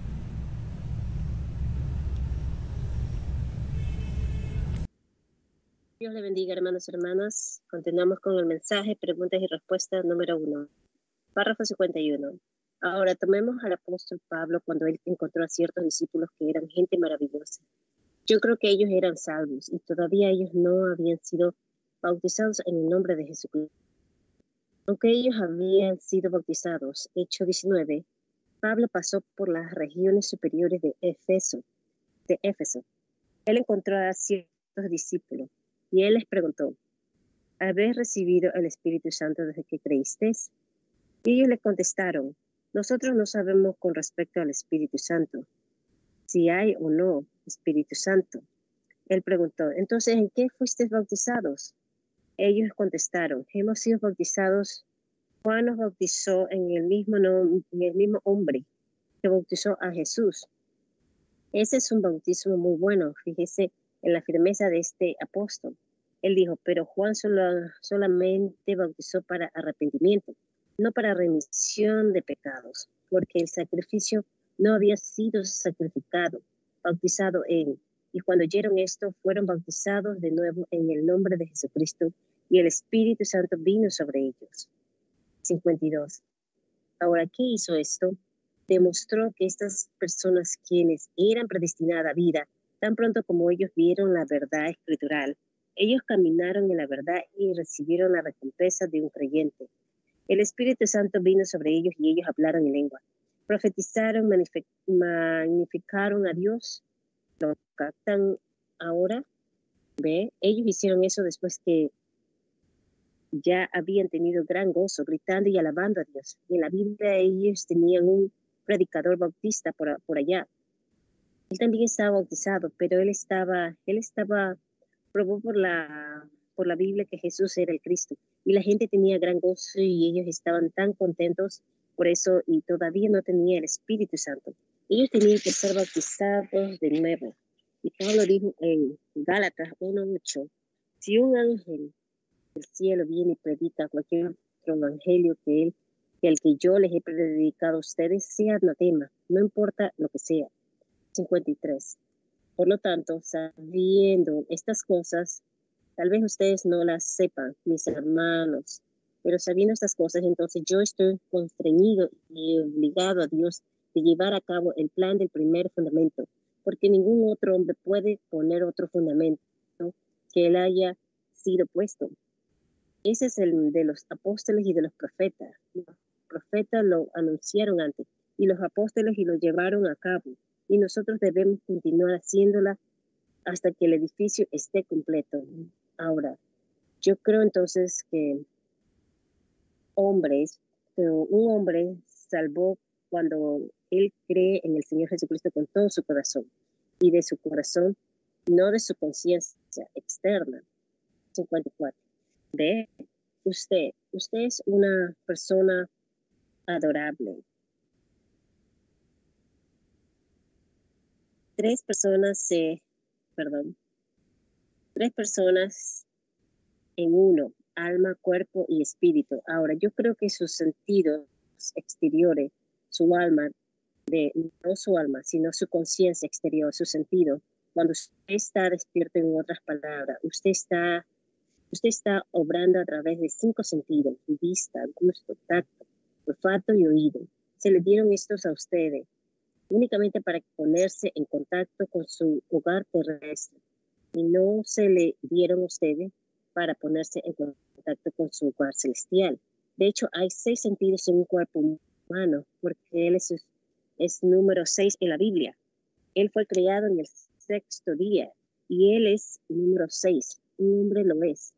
Dios le bendiga, hermanos y hermanas. Continuamos con el mensaje, preguntas y respuestas número uno. Párrafo cincuenta y uno. Ahora tomemos al apóstol Pablo cuando él encontró a ciertos discípulos que eran gente maravillosa. Yo creo que ellos eran salvos y todavía ellos no habían sido bautizados en el nombre de Jesucristo. Aunque ellos habían sido bautizados, Hechos diecinueve, Pablo pasó por las regiones superiores de Éfeso. De Éfeso. Él encontró a ciertos discípulos y él les preguntó, ¿habéis recibido el Espíritu Santo desde que creísteis? Y ellos le contestaron, nosotros no sabemos con respecto al Espíritu Santo, si hay o no Espíritu Santo. Él preguntó, entonces, ¿en qué fuisteis bautizados? Ellos contestaron, hemos sido bautizados, Juan nos bautizó en el mismo, nom- en el mismo hombre que bautizó a Jesús. Ese es un bautismo muy bueno, fíjese en la firmeza de este apóstol. Él dijo, pero Juan solo, solamente bautizó para arrepentimiento, no para remisión de pecados, porque el sacrificio no había sido sacrificado, bautizado en, y cuando oyeron esto, fueron bautizados de nuevo en el nombre de Jesucristo, y el Espíritu Santo vino sobre ellos. cincuenta y dos. Ahora, ¿qué hizo esto? Demostró que estas personas quienes eran predestinadas a vida, tan pronto como ellos vieron la verdad escritural, ellos caminaron en la verdad y recibieron la recompensa de un creyente. El Espíritu Santo vino sobre ellos y ellos hablaron en lengua. Profetizaron, magnificaron a Dios. ¿Lo captan ahora? ¿Ve? Ellos hicieron eso después que ya habían tenido gran gozo, gritando y alabando a Dios. Y en la Biblia ellos tenían un predicador bautista por, por allá. Él también estaba bautizado, pero él estaba, él estaba, probó por la, por la Biblia que Jesús era el Cristo. Y la gente tenía gran gozo y ellos estaban tan contentos por eso y todavía no tenía el Espíritu Santo. Ellos tenían que ser bautizados de nuevo. Y Pablo dijo en Gálatas uno ocho, si un ángel del cielo viene y predica cualquier otro evangelio que él, que el que yo les he predicado a ustedes, sea anatema, no importa lo que sea. cincuenta y tres. Por lo tanto, sabiendo estas cosas, tal vez ustedes no las sepan, mis hermanos, pero sabiendo estas cosas, entonces yo estoy constreñido y obligado a Dios de llevar a cabo el plan del primer fundamento, porque ningún otro hombre puede poner otro fundamento que él haya sido puesto. Ese es el de los apóstoles y de los profetas. Los profetas lo anunciaron antes y los apóstoles y lo llevaron a cabo. Y nosotros debemos continuar haciéndola hasta que el edificio esté completo. Ahora, yo creo entonces que hombres, que un hombre salvó cuando él cree en el Señor Jesucristo con todo su corazón y de su corazón, no de su conciencia externa. cincuenta y cuatro. De usted, usted es una persona adorable. Tres personas se, perdón, tres personas en uno, alma, cuerpo y espíritu. Ahora, yo creo que sus sentidos exteriores, su alma, de no su alma, sino su conciencia exterior, su sentido. Cuando usted está despierto, en otras palabras, usted está, usted está obrando a través de cinco sentidos: vista, gusto, tacto, olfato y oído. Se le dieron estos a ustedes únicamente para ponerse en contacto con su hogar terrestre, y no se le dieron a ustedes para ponerse en contacto con su hogar celestial. De hecho, hay seis sentidos en un cuerpo humano, porque él es, es número seis en la Biblia. Él fue creado en el sexto día y él es número seis. Un hombre lo es.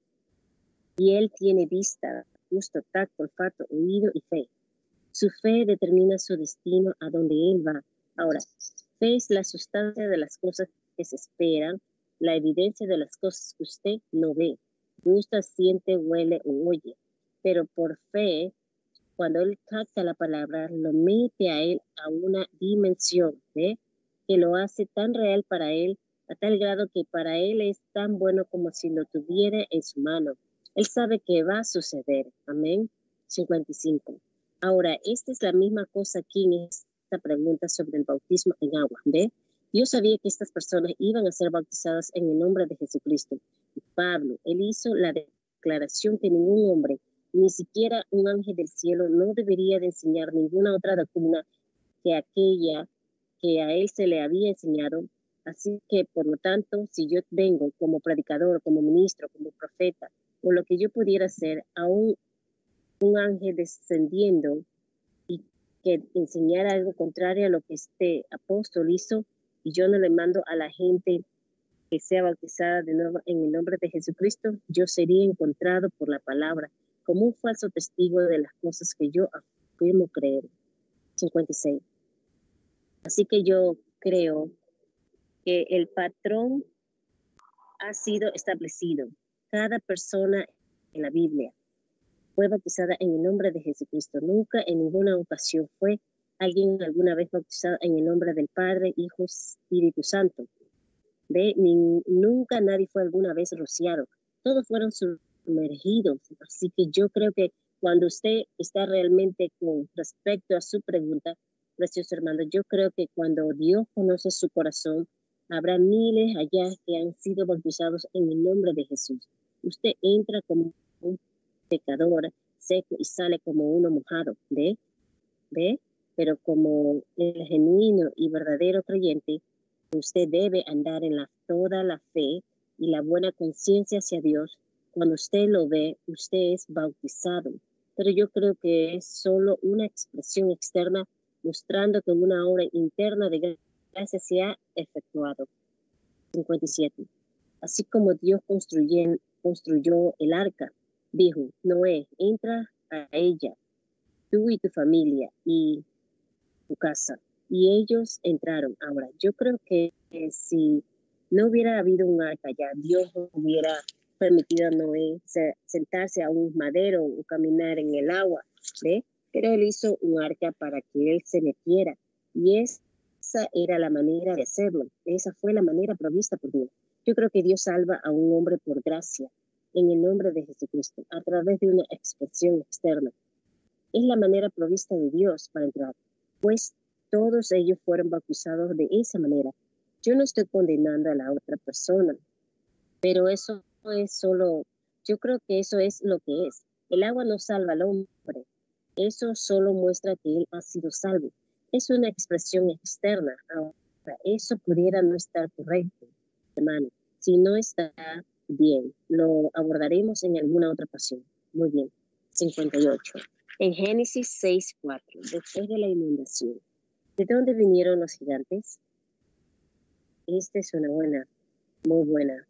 Y él tiene vista, gusto, tacto, olfato, oído y fe. Su fe determina su destino, a donde él va. Ahora, fe es la sustancia de las cosas que se esperan, la evidencia de las cosas que usted no ve, gusta, siente, huele o oye. Pero por fe, cuando él capta la palabra, lo mete a él a una dimensión, ¿eh? que lo hace tan real para él, a tal grado que para él es tan bueno como si lo tuviera en su mano. Él sabe que va a suceder. Amén. cincuenta y cinco. Ahora, esta es la misma cosa aquí en esta pregunta sobre el bautismo en agua. ¿Ve? Dios sabía que estas personas iban a ser bautizadas en el nombre de Jesucristo. Y Pablo, él hizo la declaración que ningún hombre, ni siquiera un ángel del cielo, no debería de enseñar ninguna otra doctrina que aquella que a él se le había enseñado. Así que, por lo tanto, si yo vengo como predicador, como ministro, como profeta, o lo que yo pudiera hacer, a un, un ángel descendiendo y que enseñara algo contrario a lo que este apóstol hizo, y yo no le mando a la gente que sea bautizada de nuevo en el nombre de Jesucristo, yo sería encontrado por la palabra como un falso testigo de las cosas que yo afirmo creer. cincuenta y seis. Así que yo creo que el patrón ha sido establecido. Cada persona en la Biblia fue bautizada en el nombre de Jesucristo. Nunca en ninguna ocasión fue alguien alguna vez bautizado en el nombre del Padre, Hijo, Espíritu Santo. ¿Ve? Ni, nunca nadie fue alguna vez rociado. Todos fueron sumergidos. Así que yo creo que cuando usted está realmente con respecto a su pregunta, precioso hermano, yo creo que cuando Dios conoce su corazón, habrá miles allá que han sido bautizados en el nombre de Jesús. Usted entra como un pecador seco y sale como uno mojado, ¿ve? ¿Ve? Pero como el genuino y verdadero creyente, usted debe andar en la, toda la fe y la buena conciencia hacia Dios. Cuando usted lo ve, usted es bautizado. Pero yo creo que es solo una expresión externa mostrando que una obra interna de gracia se ha efectuado. cincuenta y siete. Así como Dios construyó, construyó el arca, dijo: Noé, entra a ella, tú y tu familia y tu casa. Y ellos entraron. Ahora, yo creo que eh, si no hubiera habido un arca ya, Dios no hubiera permitido a Noé se, sentarse a un madero o caminar en el agua, ¿ve? Pero él hizo un arca para que él se metiera. Y esa era la manera de hacerlo. Esa fue la manera provista por Dios. Yo creo que Dios salva a un hombre por gracia, en el nombre de Jesucristo, a través de una expresión externa. Es la manera provista de Dios para entrar, pues todos ellos fueron bautizados de esa manera. Yo no estoy condenando a la otra persona, pero eso es solo, yo creo que eso es lo que es. El agua no salva al hombre. Eso solo muestra que él ha sido salvo. Es una expresión externa. Ahora, eso pudiera no estar correcto, hermano. Si no está bien, lo abordaremos en alguna otra ocasión. Muy bien. cincuenta y ocho. En Génesis seis cuatro, después de la inundación, ¿de dónde vinieron los gigantes? Esta es una buena, muy buena.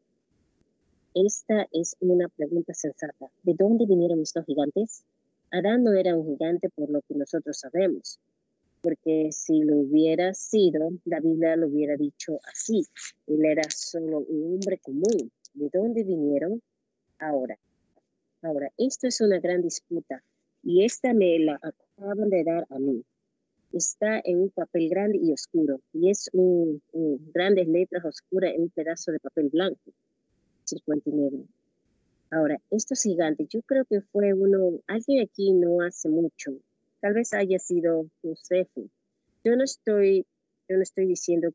Esta es una pregunta sensata. ¿De dónde vinieron estos gigantes? Adán no era un gigante por lo que nosotros sabemos, porque si lo hubiera sido, la Biblia lo hubiera dicho así. Él era solo un hombre común. ¿De dónde vinieron? Ahora, ahora, esto es una gran disputa y esta me la acaban de dar a mí. Está en un papel grande y oscuro, y es un, un grandes letras oscuras en un pedazo de papel blanco. cincuenta y nueve. Ahora, estos gigantes, yo creo que fue uno, alguien aquí no hace mucho, tal vez haya sido Josefo, Yo no estoy, yo no estoy diciendo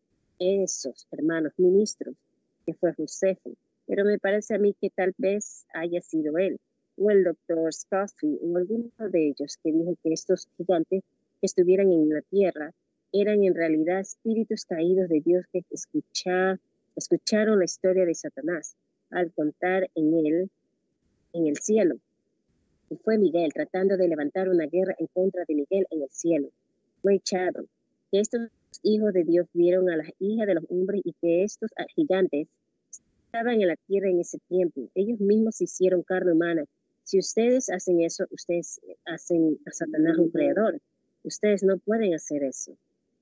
esos hermanos ministros que fue Josefo, pero me parece a mí que tal vez haya sido él, o el doctor Scofield, o alguno de ellos que dijo que estos gigantes que estuvieran en la tierra eran en realidad espíritus caídos de Dios que escucha, escucharon la historia de Satanás al contar en él, en el cielo. Y fue Miguel tratando de levantar una guerra en contra de Miguel en el cielo. Fue echado. Que estos hijos de Dios vieron a las hijas de los hombres y que estos gigantes estaban en la tierra en ese tiempo. Ellos mismos se hicieron carne humana. Si ustedes hacen eso, ustedes hacen a Satanás un creador. Ustedes no pueden hacer eso.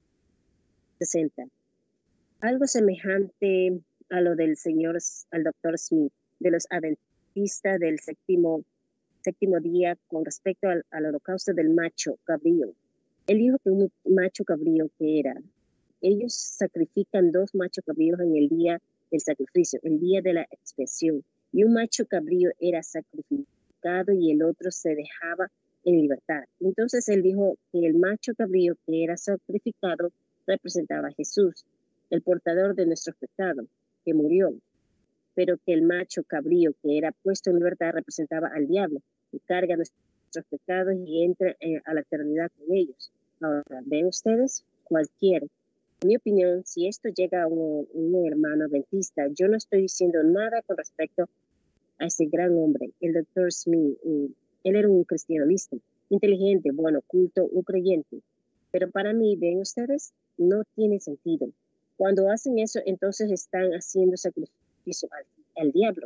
sesenta. Algo semejante a lo del señor, al doctor Smith, de los adventistas del séptimo, séptimo día con respecto al, al holocausto del macho cabrío. Él dijo que un macho cabrío que era, ellos sacrifican dos machos cabríos en el día del sacrificio, el día de la expiación, y un macho cabrío era sacrificado y el otro se dejaba en libertad. Entonces él dijo que el macho cabrío que era sacrificado representaba a Jesús, el portador de nuestros pecados, que murió, pero que el macho cabrío que era puesto en libertad representaba al diablo, que carga nuestros pecados y entra eh, a la eternidad con ellos. Ahora, ¿ven ustedes? Cualquier, en mi opinión, si esto llega a un, un hermano adventista, yo no estoy diciendo nada con respecto a ese gran hombre, el doctor Smith. Él era un cristianista, inteligente, bueno, culto, un creyente. Pero para mí, ¿ven ustedes? No tiene sentido. Cuando hacen eso, entonces están haciendo sacrificio al, al diablo.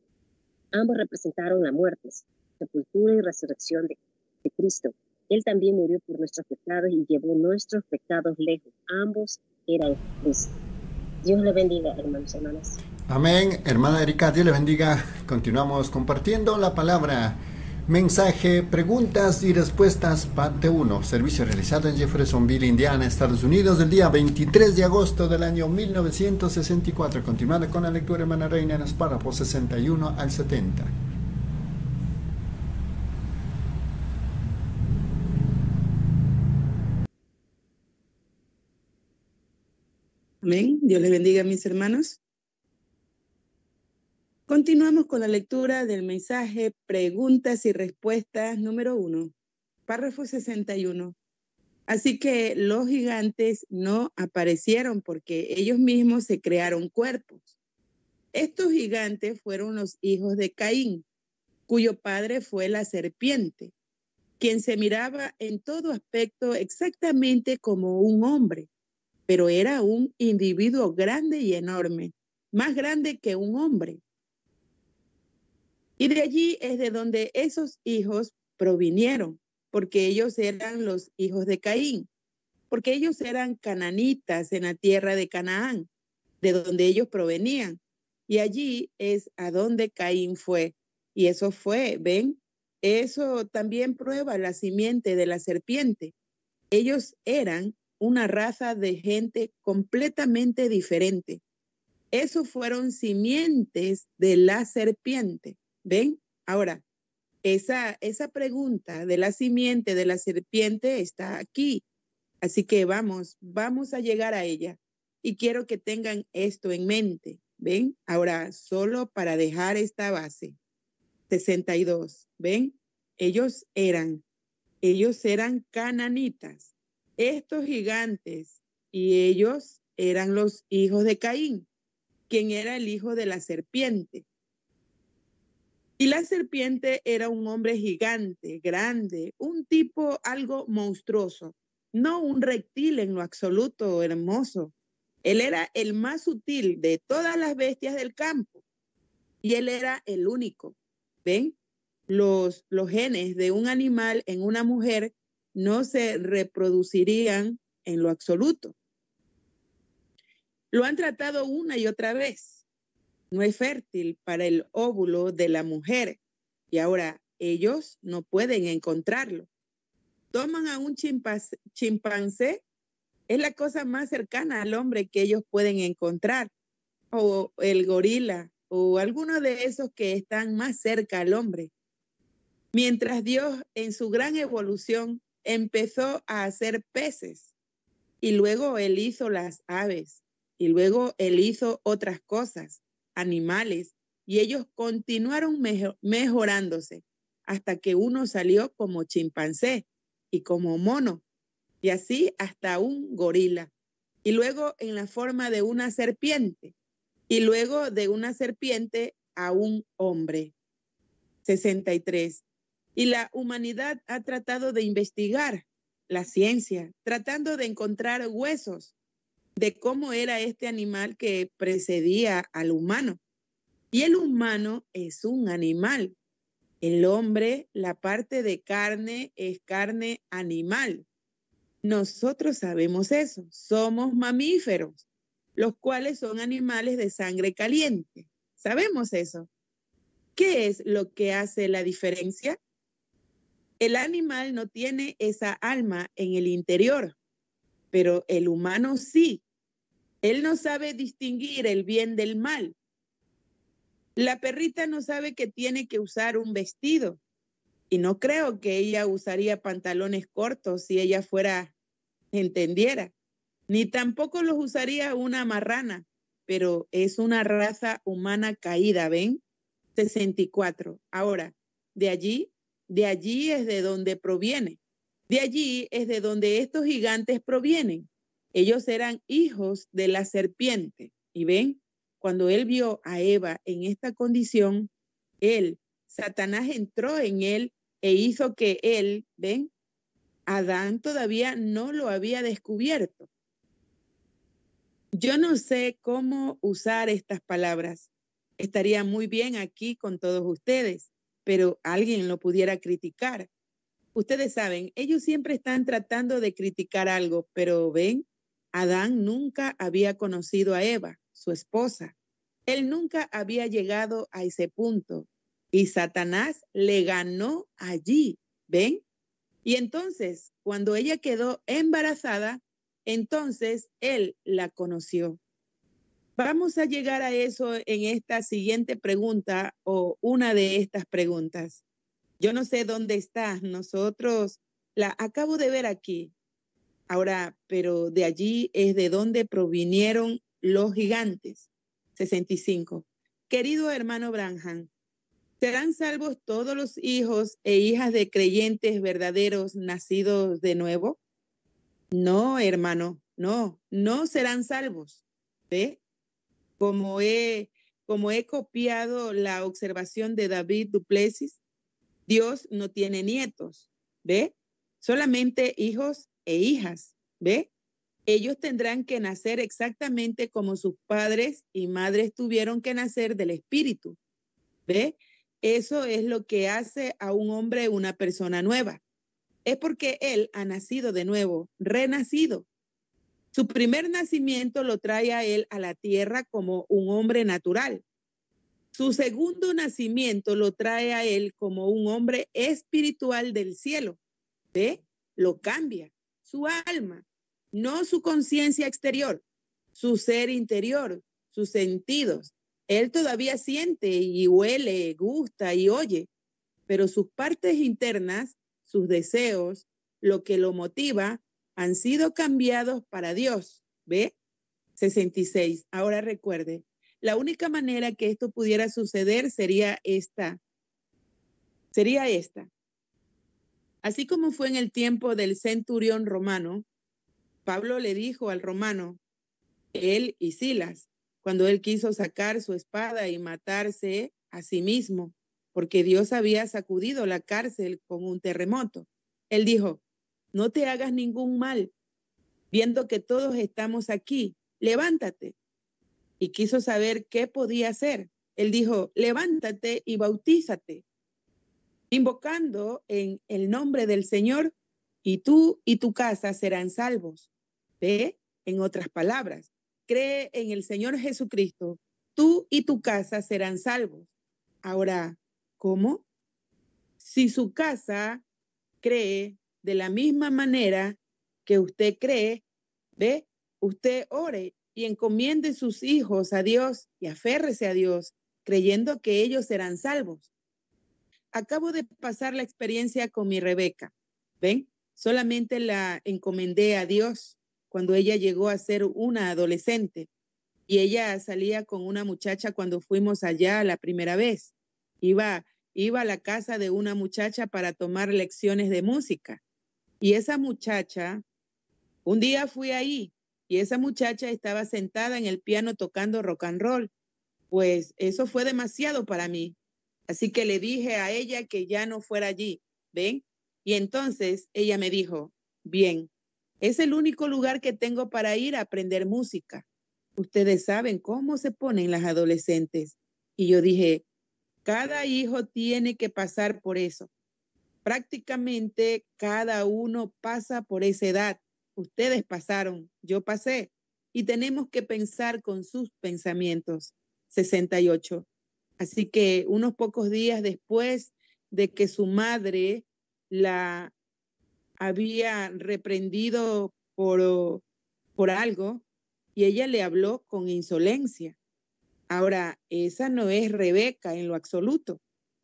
Ambos representaron la muerte, sepultura y resurrección de, de Cristo. Él también murió por nuestros pecados y llevó nuestros pecados lejos. Ambos eran Cristo. Dios le bendiga, hermanos y hermanas. Amén. Hermana Erika, Dios le bendiga. Continuamos compartiendo la palabra. Mensaje, preguntas y respuestas, parte uno. Servicio realizado en Jeffersonville, Indiana, Estados Unidos, el día veintitrés de agosto del año mil novecientos sesenta y cuatro. Continuando con la lectura, hermana Reina, en los párrafos sesenta y uno al setenta. Amén. Dios les bendiga, mis hermanos. Continuamos con la lectura del mensaje Preguntas y Respuestas número uno, párrafo sesenta y uno. Así que los gigantes no aparecieron porque ellos mismos se crearon cuerpos. Estos gigantes fueron los hijos de Caín, cuyo padre fue la serpiente, quien se miraba en todo aspecto exactamente como un hombre, pero era un individuo grande y enorme, más grande que un hombre. Y de allí es de donde esos hijos provinieron, porque ellos eran los hijos de Caín, porque ellos eran cananitas en la tierra de Canaán, de donde ellos provenían. Y allí es a donde Caín fue. Y eso fue, ¿ven? Eso también prueba la simiente de la serpiente. Ellos eran una raza de gente completamente diferente. Esos fueron simientes de la serpiente. ¿Ven? Ahora, esa, esa pregunta de la simiente de la serpiente está aquí. Así que vamos, vamos a llegar a ella. Y quiero que tengan esto en mente. ¿Ven? Ahora, solo para dejar esta base. sesenta y dos. ¿Ven? Ellos eran, ellos eran cananitas. Estos gigantes, y ellos eran los hijos de Caín, quien era el hijo de la serpiente. Y la serpiente era un hombre gigante, grande, un tipo algo monstruoso, no un reptil en lo absoluto hermoso. Él era el más sutil de todas las bestias del campo y él era el único. ¿Ven? Los, los genes de un animal en una mujer no se reproducirían en lo absoluto. Lo han tratado una y otra vez. No es fértil para el óvulo de la mujer y ahora ellos no pueden encontrarlo. Toman a un chimpancé, chimpancé, es la cosa más cercana al hombre que ellos pueden encontrar, o el gorila, o alguno de esos que están más cerca al hombre. Mientras Dios en su gran evolución empezó a hacer peces, Y luego él hizo las aves. Y luego él hizo otras cosas, animales. Y ellos continuaron mejor, mejorándose hasta que uno salió como chimpancé y como mono. Y así hasta un gorila. Y luego en la forma de una serpiente. Y luego de una serpiente a un hombre. sesenta y tres. Y la humanidad ha tratado de investigar la ciencia, tratando de encontrar huesos de cómo era este animal que precedía al humano. Y el humano es un animal. El hombre, la parte de carne, es carne animal. Nosotros sabemos eso. Somos mamíferos, los cuales son animales de sangre caliente. Sabemos eso. ¿Qué es lo que hace la diferencia? El animal no tiene esa alma en el interior, pero el humano sí. Él no sabe distinguir el bien del mal. La perrita no sabe que tiene que usar un vestido. Y no creo que ella usaría pantalones cortos si ella fuera, entendiera. Ni tampoco los usaría una marrana, pero es una raza humana caída, ¿ven? sesenta y cuatro. Ahora, de allí, de allí es de donde proviene. De allí es de donde estos gigantes provienen. Ellos eran hijos de la serpiente. Y ven, cuando él vio a Eva en esta condición, él, Satanás entró en él e hizo que él, ven, Adán todavía no lo había descubierto. Yo no sé cómo usar estas palabras. Estaría muy bien aquí con todos ustedes, pero alguien lo pudiera criticar. Ustedes saben, ellos siempre están tratando de criticar algo, pero ven, Adán nunca había conocido a Eva, su esposa. Él nunca había llegado a ese punto y Satanás le ganó allí, ¿ven? Y entonces, cuando ella quedó embarazada, entonces él la conoció. Vamos a llegar a eso en esta siguiente pregunta o una de estas preguntas. Yo no sé dónde está, nosotros la acabo de ver aquí. Ahora, pero de allí es de donde provinieron los gigantes. sesenta y cinco. Querido hermano Branham, ¿serán salvos todos los hijos e hijas de creyentes verdaderos nacidos de nuevo? No, hermano, no, no serán salvos. ¿Ve? Como he, como he copiado la observación de David Duplessis, Dios no tiene nietos, ¿ve? Solamente hijos e hijas, ¿ve? Ellos tendrán que nacer exactamente como sus padres y madres tuvieron que nacer del Espíritu, ¿ve? Eso es lo que hace a un hombre una persona nueva. Es porque él ha nacido de nuevo, renacido. Su primer nacimiento lo trae a él a la tierra como un hombre natural. Su segundo nacimiento lo trae a él como un hombre espiritual del cielo. ¿Ve? Lo cambia. Su alma, no su conciencia exterior, su ser interior, sus sentidos. Él todavía siente y huele, gusta y oye, pero sus partes internas, sus deseos, lo que lo motiva, han sido cambiados para Dios. ¿Ve? sesenta y seis. Ahora recuerde, la única manera que esto pudiera suceder sería esta. Sería esta. Así como fue en el tiempo del centurión romano, Pablo le dijo al romano, él y Silas, cuando él quiso sacar su espada y matarse a sí mismo, porque Dios había sacudido la cárcel con un terremoto. Él dijo, no te hagas ningún mal, viendo que todos estamos aquí, levántate. Y quiso saber qué podía hacer. Él dijo, levántate y bautízate, invocando en el nombre del Señor, y tú y tu casa serán salvos. ¿Ve? En otras palabras, cree en el Señor Jesucristo, tú y tu casa serán salvos. Ahora, ¿cómo? Si su casa cree de la misma manera que usted cree, ¿ve? Usted ore y encomiende sus hijos a Dios y aférrese a Dios, creyendo que ellos serán salvos. Acabo de pasar la experiencia con mi Rebeca, ¿ven? Solamente la encomendé a Dios cuando ella llegó a ser una adolescente. Y ella salía con una muchacha cuando fuimos allá la primera vez. Iba, iba a la casa de una muchacha para tomar lecciones de música. Y esa muchacha, un día fui ahí y esa muchacha estaba sentada en el piano tocando rock and roll. Pues eso fue demasiado para mí. Así que le dije a ella que ya no fuera allí, ¿ven? Y entonces ella me dijo, bien, es el único lugar que tengo para ir a aprender música. Ustedes saben cómo se ponen las adolescentes. Y yo dije, cada hijo tiene que pasar por eso. Prácticamente cada uno pasa por esa edad. Ustedes pasaron, yo pasé. Y tenemos que pensar con sus pensamientos. sesenta y ocho. Así que unos pocos días después de que su madre la había reprendido por, por algo, y ella le habló con insolencia. Ahora, esa no es Rebeca en lo absoluto.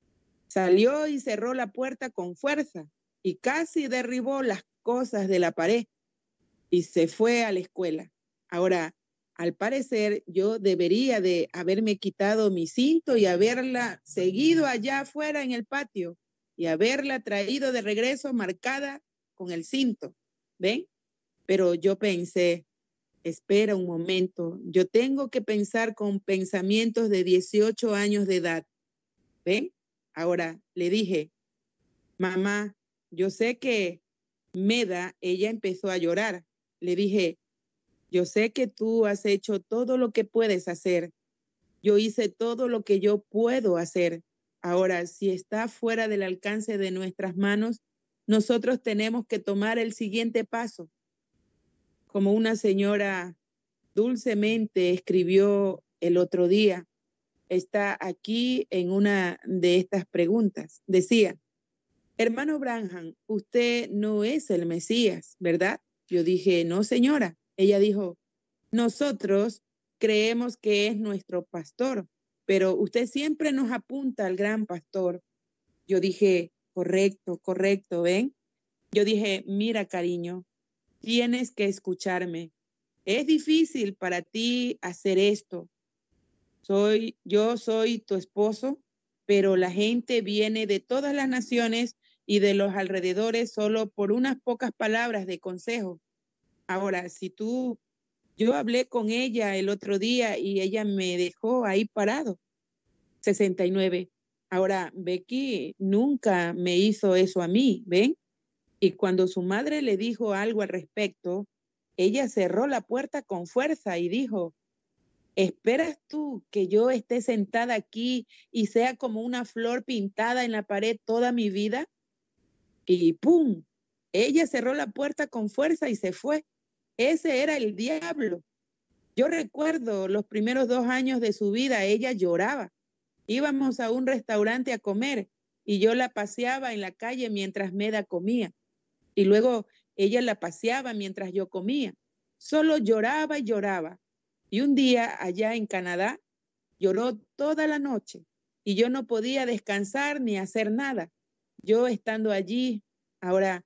Salió y cerró la puerta con fuerza y casi derribó las cosas de la pared y se fue a la escuela. Ahora, al parecer, yo debería de haberme quitado mi cinto y haberla seguido allá afuera en el patio y haberla traído de regreso marcada con el cinto. ¿Ven? Pero yo pensé, espera un momento, yo tengo que pensar con pensamientos de dieciocho años de edad. ¿Ven? Ahora le dije, mamá, yo sé que Meda, ella empezó a llorar. Le dije, yo sé que tú has hecho todo lo que puedes hacer. Yo hice todo lo que yo puedo hacer. Ahora, si está fuera del alcance de nuestras manos, nosotros tenemos que tomar el siguiente paso. Como una señora dulcemente escribió el otro día, está aquí en una de estas preguntas. Decía, hermano Branham, usted no es el Mesías, ¿verdad? Yo dije, no, señora. Ella dijo, nosotros creemos que es nuestro pastor, pero usted siempre nos apunta al gran pastor. Yo dije, correcto, correcto, ¿ven? Yo dije, mira, cariño, tienes que escucharme. Es difícil para ti hacer esto. Soy, yo soy tu esposo, pero la gente viene de todas las naciones y de los alrededores solo por unas pocas palabras de consejo. Ahora, si tú, yo hablé con ella el otro día y ella me dejó ahí parado. sesenta y nueve. Ahora, Becky nunca me hizo eso a mí, ¿ven? Y cuando su madre le dijo algo al respecto, ella cerró la puerta con fuerza y dijo, ¿esperas tú que yo esté sentada aquí y sea como una flor pintada en la pared toda mi vida? Y ¡pum! Ella cerró la puerta con fuerza y se fue. Ese era el diablo. Yo recuerdo los primeros dos años de su vida, ella lloraba. Íbamos a un restaurante a comer y yo la paseaba en la calle mientras Meda comía. Y luego ella la paseaba mientras yo comía. Solo lloraba y lloraba. Y un día allá en Canadá lloró toda la noche y yo no podía descansar ni hacer nada. Yo estando allí, ahora,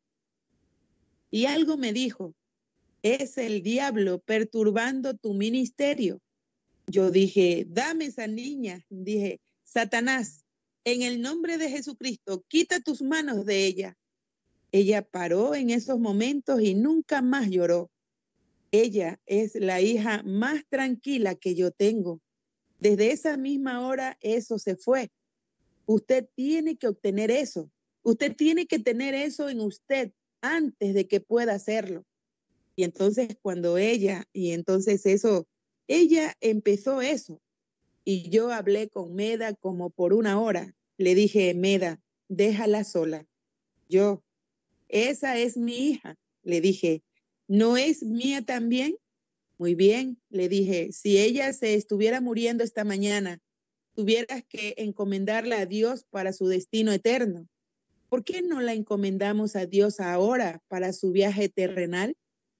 y algo me dijo, es el diablo perturbando tu ministerio. Yo dije, dame esa niña. Dije, Satanás, en el nombre de Jesucristo, quita tus manos de ella. Ella paró en esos momentos y nunca más lloró. Ella es la hija más tranquila que yo tengo. Desde esa misma hora eso se fue. Usted tiene que obtener eso. Usted tiene que tener eso en usted antes de que pueda hacerlo. Y entonces cuando ella, y entonces eso, ella empezó eso. Y yo hablé con Meda como por una hora. Le dije, Meda, déjala sola. Yo, esa es mi hija. Le dije, ¿no es mía también? Muy bien, le dije, si ella se estuviera muriendo esta mañana, tuvieras que encomendarla a Dios para su destino eterno. ¿Por qué no la encomendamos a Dios ahora para su viaje terrenal?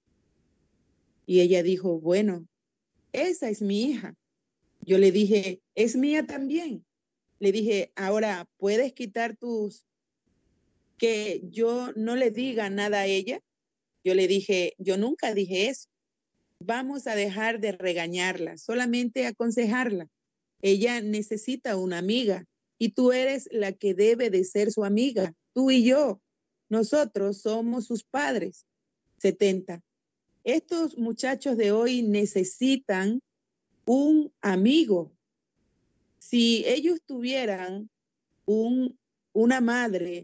Y ella dijo, bueno, esa es mi hija. Yo le dije, es mía también. Le dije, ahora, ¿puedes quitar tus... que yo no le diga nada a ella? Yo le dije, yo nunca dije eso. vamos a dejar de regañarla, solamente aconsejarla. Ella necesita una amiga y tú eres la que debe de ser su amiga, tú y yo. Nosotros somos sus padres. setenta. Estos muchachos de hoy necesitan un amigo. Si ellos tuvieran un, una madre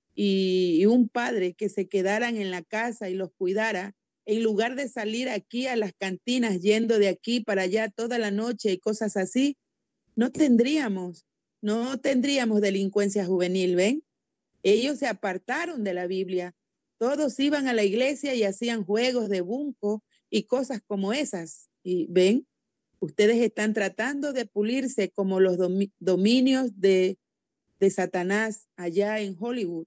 y, y un padre que se quedaran en la casa y los cuidara, en lugar de salir aquí a las cantinas yendo de aquí para allá toda la noche y cosas así, no tendríamos, no tendríamos delincuencia juvenil, ¿ven? Ellos se apartaron de la Biblia. Todos iban a la iglesia y hacían juegos de bunco y cosas como esas. Y ven, ustedes están tratando de pulirse como los domi- dominios de, de Satanás allá en Hollywood.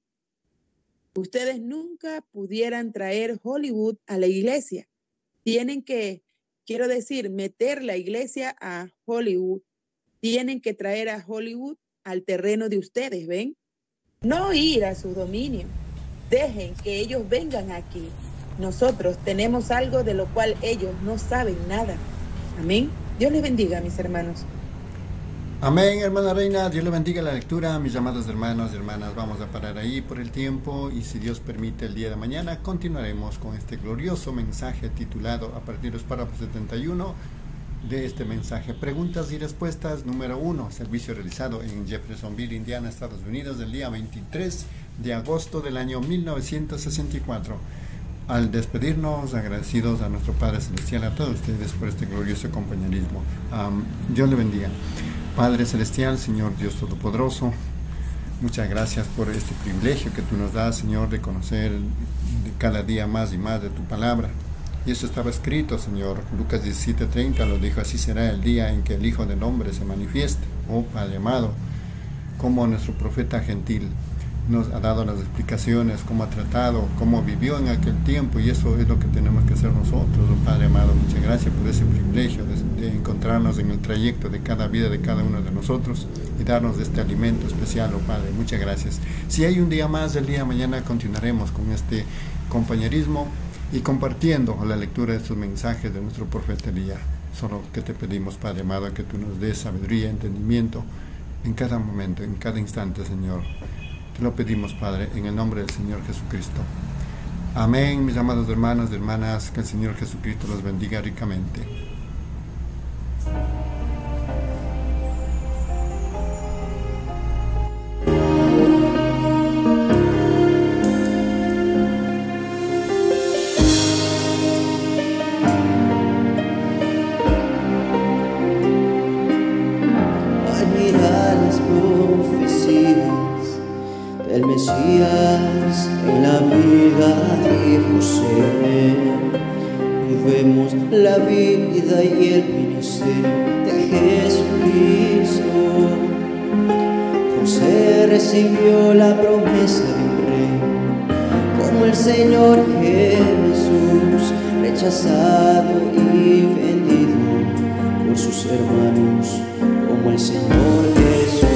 Ustedes nunca pudieran traer Hollywood a la iglesia. Tienen que, quiero decir, meter la iglesia a Hollywood. Tienen que traer a Hollywood al terreno de ustedes, ¿ven? No ir a sus dominios. Dejen que ellos vengan aquí. Nosotros tenemos algo de lo cual ellos no saben nada. Amén. Dios les bendiga, mis hermanos. Amén, hermana Reina. Dios le bendiga la lectura. Mis amados hermanos y hermanas, vamos a parar ahí por el tiempo y si Dios permite el día de mañana continuaremos con este glorioso mensaje titulado a partir de los párrafos setenta y uno de este mensaje. Preguntas y respuestas número uno. Servicio realizado en Jeffersonville, Indiana, Estados Unidos, el día veintitrés de agosto del año mil novecientos sesenta y cuatro. Al despedirnos, agradecidos a nuestro Padre Celestial, a todos ustedes por este glorioso compañerismo. Um, Dios le bendiga. Padre Celestial, Señor Dios Todopoderoso, muchas gracias por este privilegio que tú nos das, Señor, de conocer de cada día más y más de tu palabra. Y eso estaba escrito, Señor. Lucas diecisiete treinta lo dijo: así será el día en que el Hijo del Hombre se manifieste. Oh Padre amado, como nuestro profeta gentil nos ha dado las explicaciones, cómo ha tratado, cómo vivió en aquel tiempo, y eso es lo que tenemos que hacer nosotros. Oh Padre amado, muchas gracias por ese privilegio de, de encontrarnos en el trayecto de cada vida de cada uno de nosotros y darnos de este alimento especial. Oh Padre, muchas gracias. Si hay un día más, el día de mañana continuaremos con este compañerismo y compartiendo la lectura de estos mensajes de nuestro profeta Elías. Solo que te pedimos, Padre amado, que tú nos des sabiduría, entendimiento en cada momento, en cada instante, Señor. Te lo pedimos, Padre, en el nombre del Señor Jesucristo. Amén, mis amados hermanos y hermanas, que el Señor Jesucristo los bendiga ricamente. El Mesías en la vida de José, y vemos la vida y el ministerio de Jesucristo. José recibió la promesa de un rey, como el Señor Jesús, rechazado y vendido por sus hermanos, como el Señor Jesús.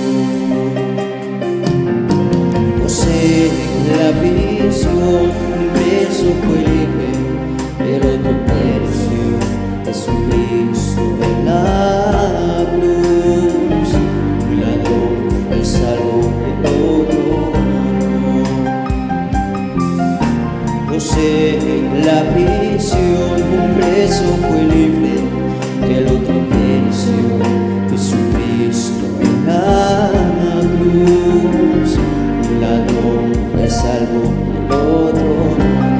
En la visión, un beso fue libre, el otro pereció. Jesucristo en la cruz, un ladrón fue salvo, el otro no. José en la prisión, un preso fue libre, el otro pereció. Jesucristo en la cruz, un ladrón fue salvo, el otro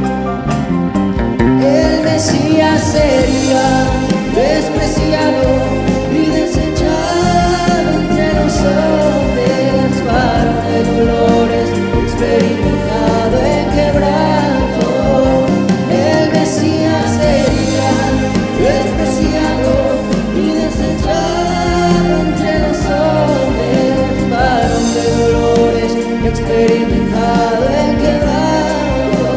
no. El Mesías sería despreciado y desechado entre los hombres, varón de dolores, experimentado en quebranto. El Mesías sería despreciado y desechado entre los hombres, varón de dolores, experimentado en quebranto.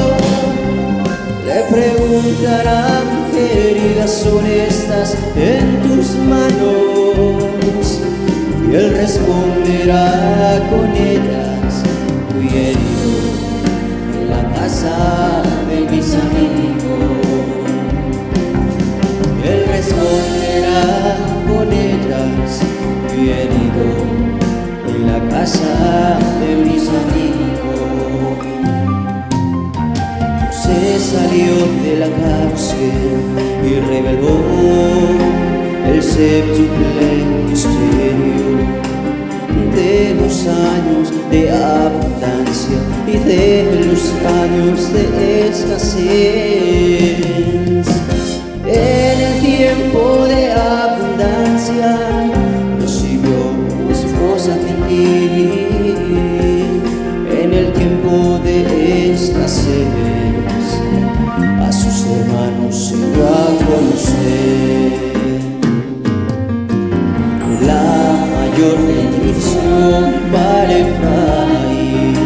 Le preguntarán qué heridas son estas en tus manos, y él responderá con ellas: fui herido en la casa de mis amigos. casa de mis amigos. Se salió de la cárcel y reveló el séptuple misterio de los años de abundancia y de los años de escasez. En el tiempo de abundancia recibió esposa gentil, en el tiempo de escasez a sus hermanos se dio a conocer. La mayor bendición para Efraín,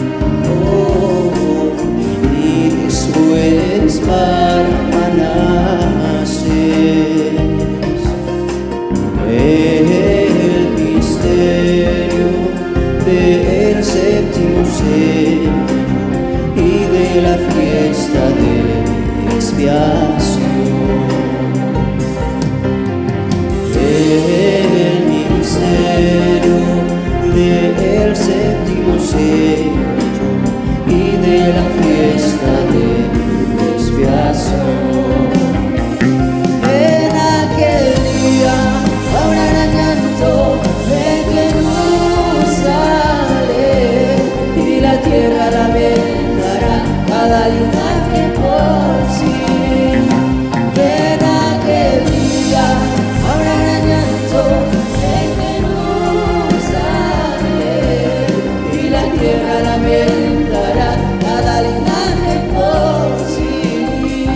oh, y después para Manasés. El misterio del séptimo sello y de la fiesta de expiación. El misterio del séptimo sello y de la fiesta de expiación. En aquel día habrá llanto en Jerusalén y la tierra lamentará cada linaje por sí. En aquel día habrá llanto en Jerusalén y la tierra lamentará cada linaje por sí.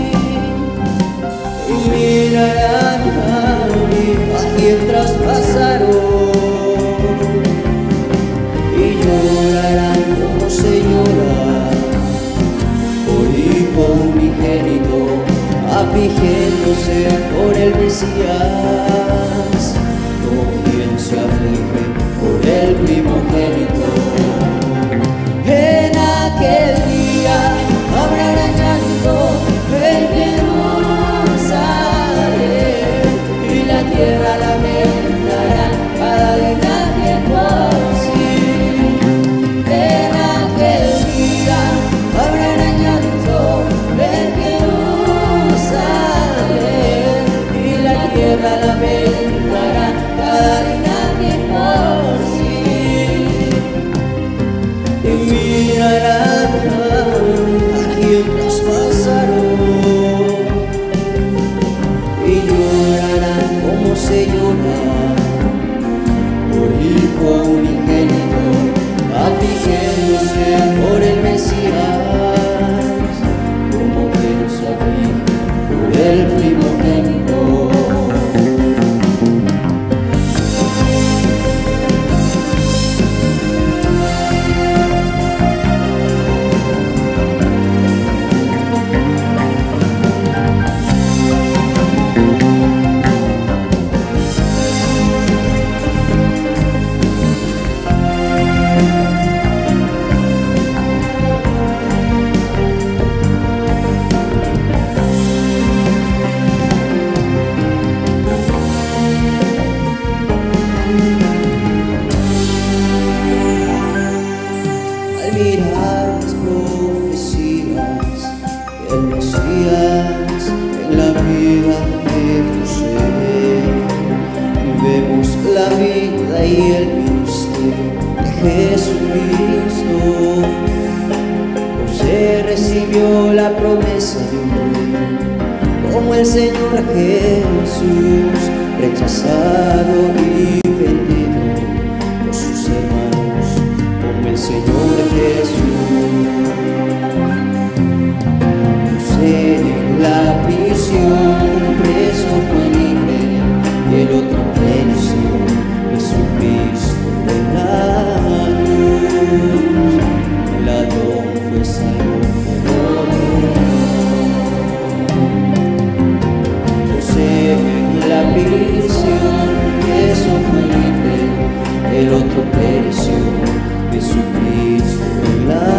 Y mirarán a mí a quien traspasaron y llorarán como se llora por hijo unigénito, afligiéndose por el Mesías, como quien se aflige por el primogénito. En aquel día habrá llanto en Jerusalén y la tierra lamentará cada linaje por sí. En aquel día habrá llanto en Jerusalén y la tierra lamentará cada linaje por sí. Y mirarán a quien traspasaron y llorarán como se llora por hijo unigénito, afligiéndose por el Mesías, como quien se aflige por el primogénito. Al mirar las profecías del Mesías en la vida de José, vemos la vida y el ministerio de Jesucristo. José recibió la promesa de un rey como el Señor Jesús, rechazado y vendido por sus hermanos como el Señor Jesús. José en la prisión preso fue libre y el otro pereció, Jesucristo en la luz. El ladrón fue salvo por José en la prisión preso fue libre, el otro pereció, Jesucristo en la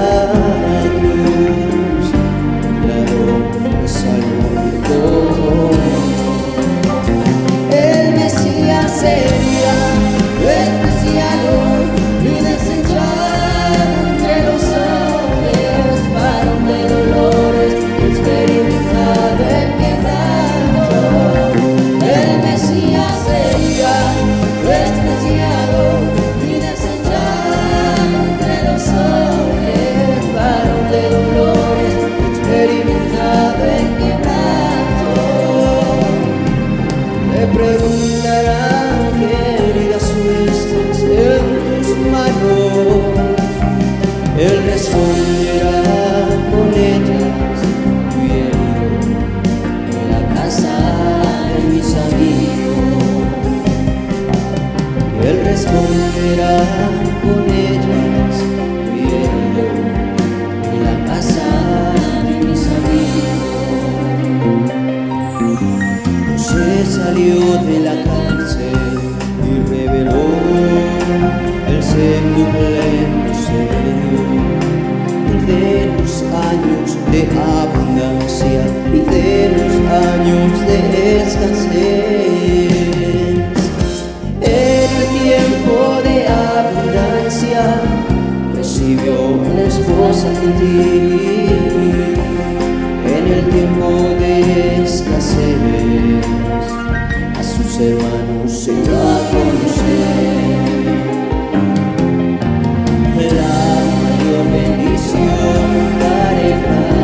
salió de la cárcel y reveló el séptuple misterio de los años de abundancia y de los años de escasez. En el tiempo de abundancia recibió una esposa en ti. En el tiempo de escasez a sus hermanos se dio a conocer. La mayor bendición daré para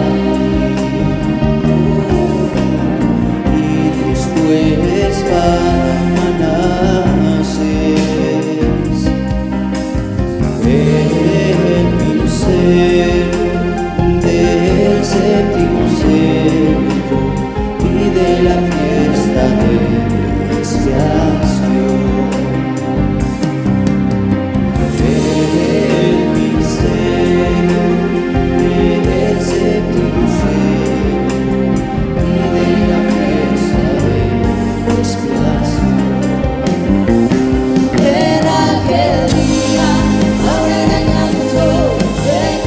ti, y después permaneces en el ministerio del séptimo sello y de la fiesta de expiación. El misterio del séptimo sello y de la fiesta de expiación. En aquel día habrá llanto en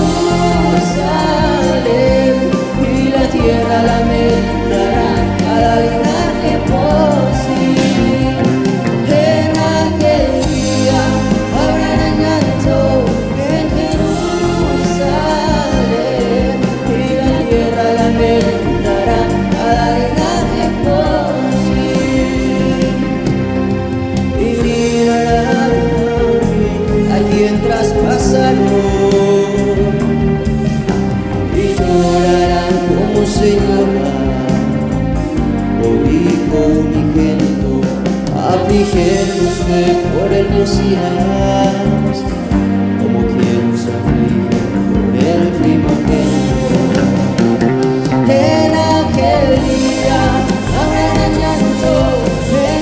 Jerusalén y la tierra lamentará cada linaje por sí. En aquel día habrá llanto en Jerusalén y la tierra lamentará cada linaje por sí. Y mirarán a quien traspasaron y llorarán como se llora por hijo unigénito, afligiéndose por el Mesías, como quien se aflige por el primogénito. En aquel día habrá llanto en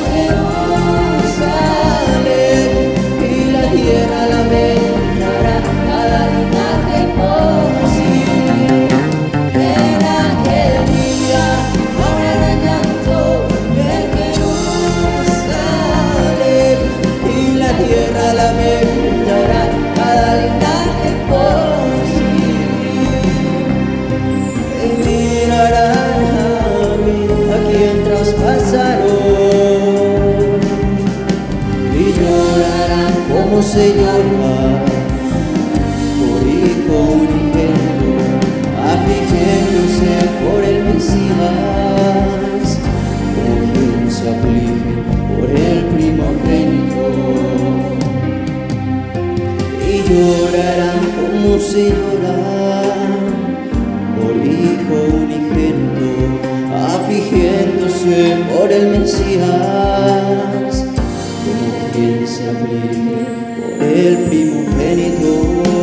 Jerusalén y la tierra lamentará cada linaje por sí. En aquel día habrá llanto en Jerusalén y la tierra lamentará cada linaje por sí. Y mirarán a quien traspasaron y llorarán como se llora por hijo unigénito, afligiéndose por el Mesías, como quien se aflige por el primogénito. Y llorarán como se llora por hijo unigénito, afligiéndose por el Mesías, como quien se aflige por el primogénito.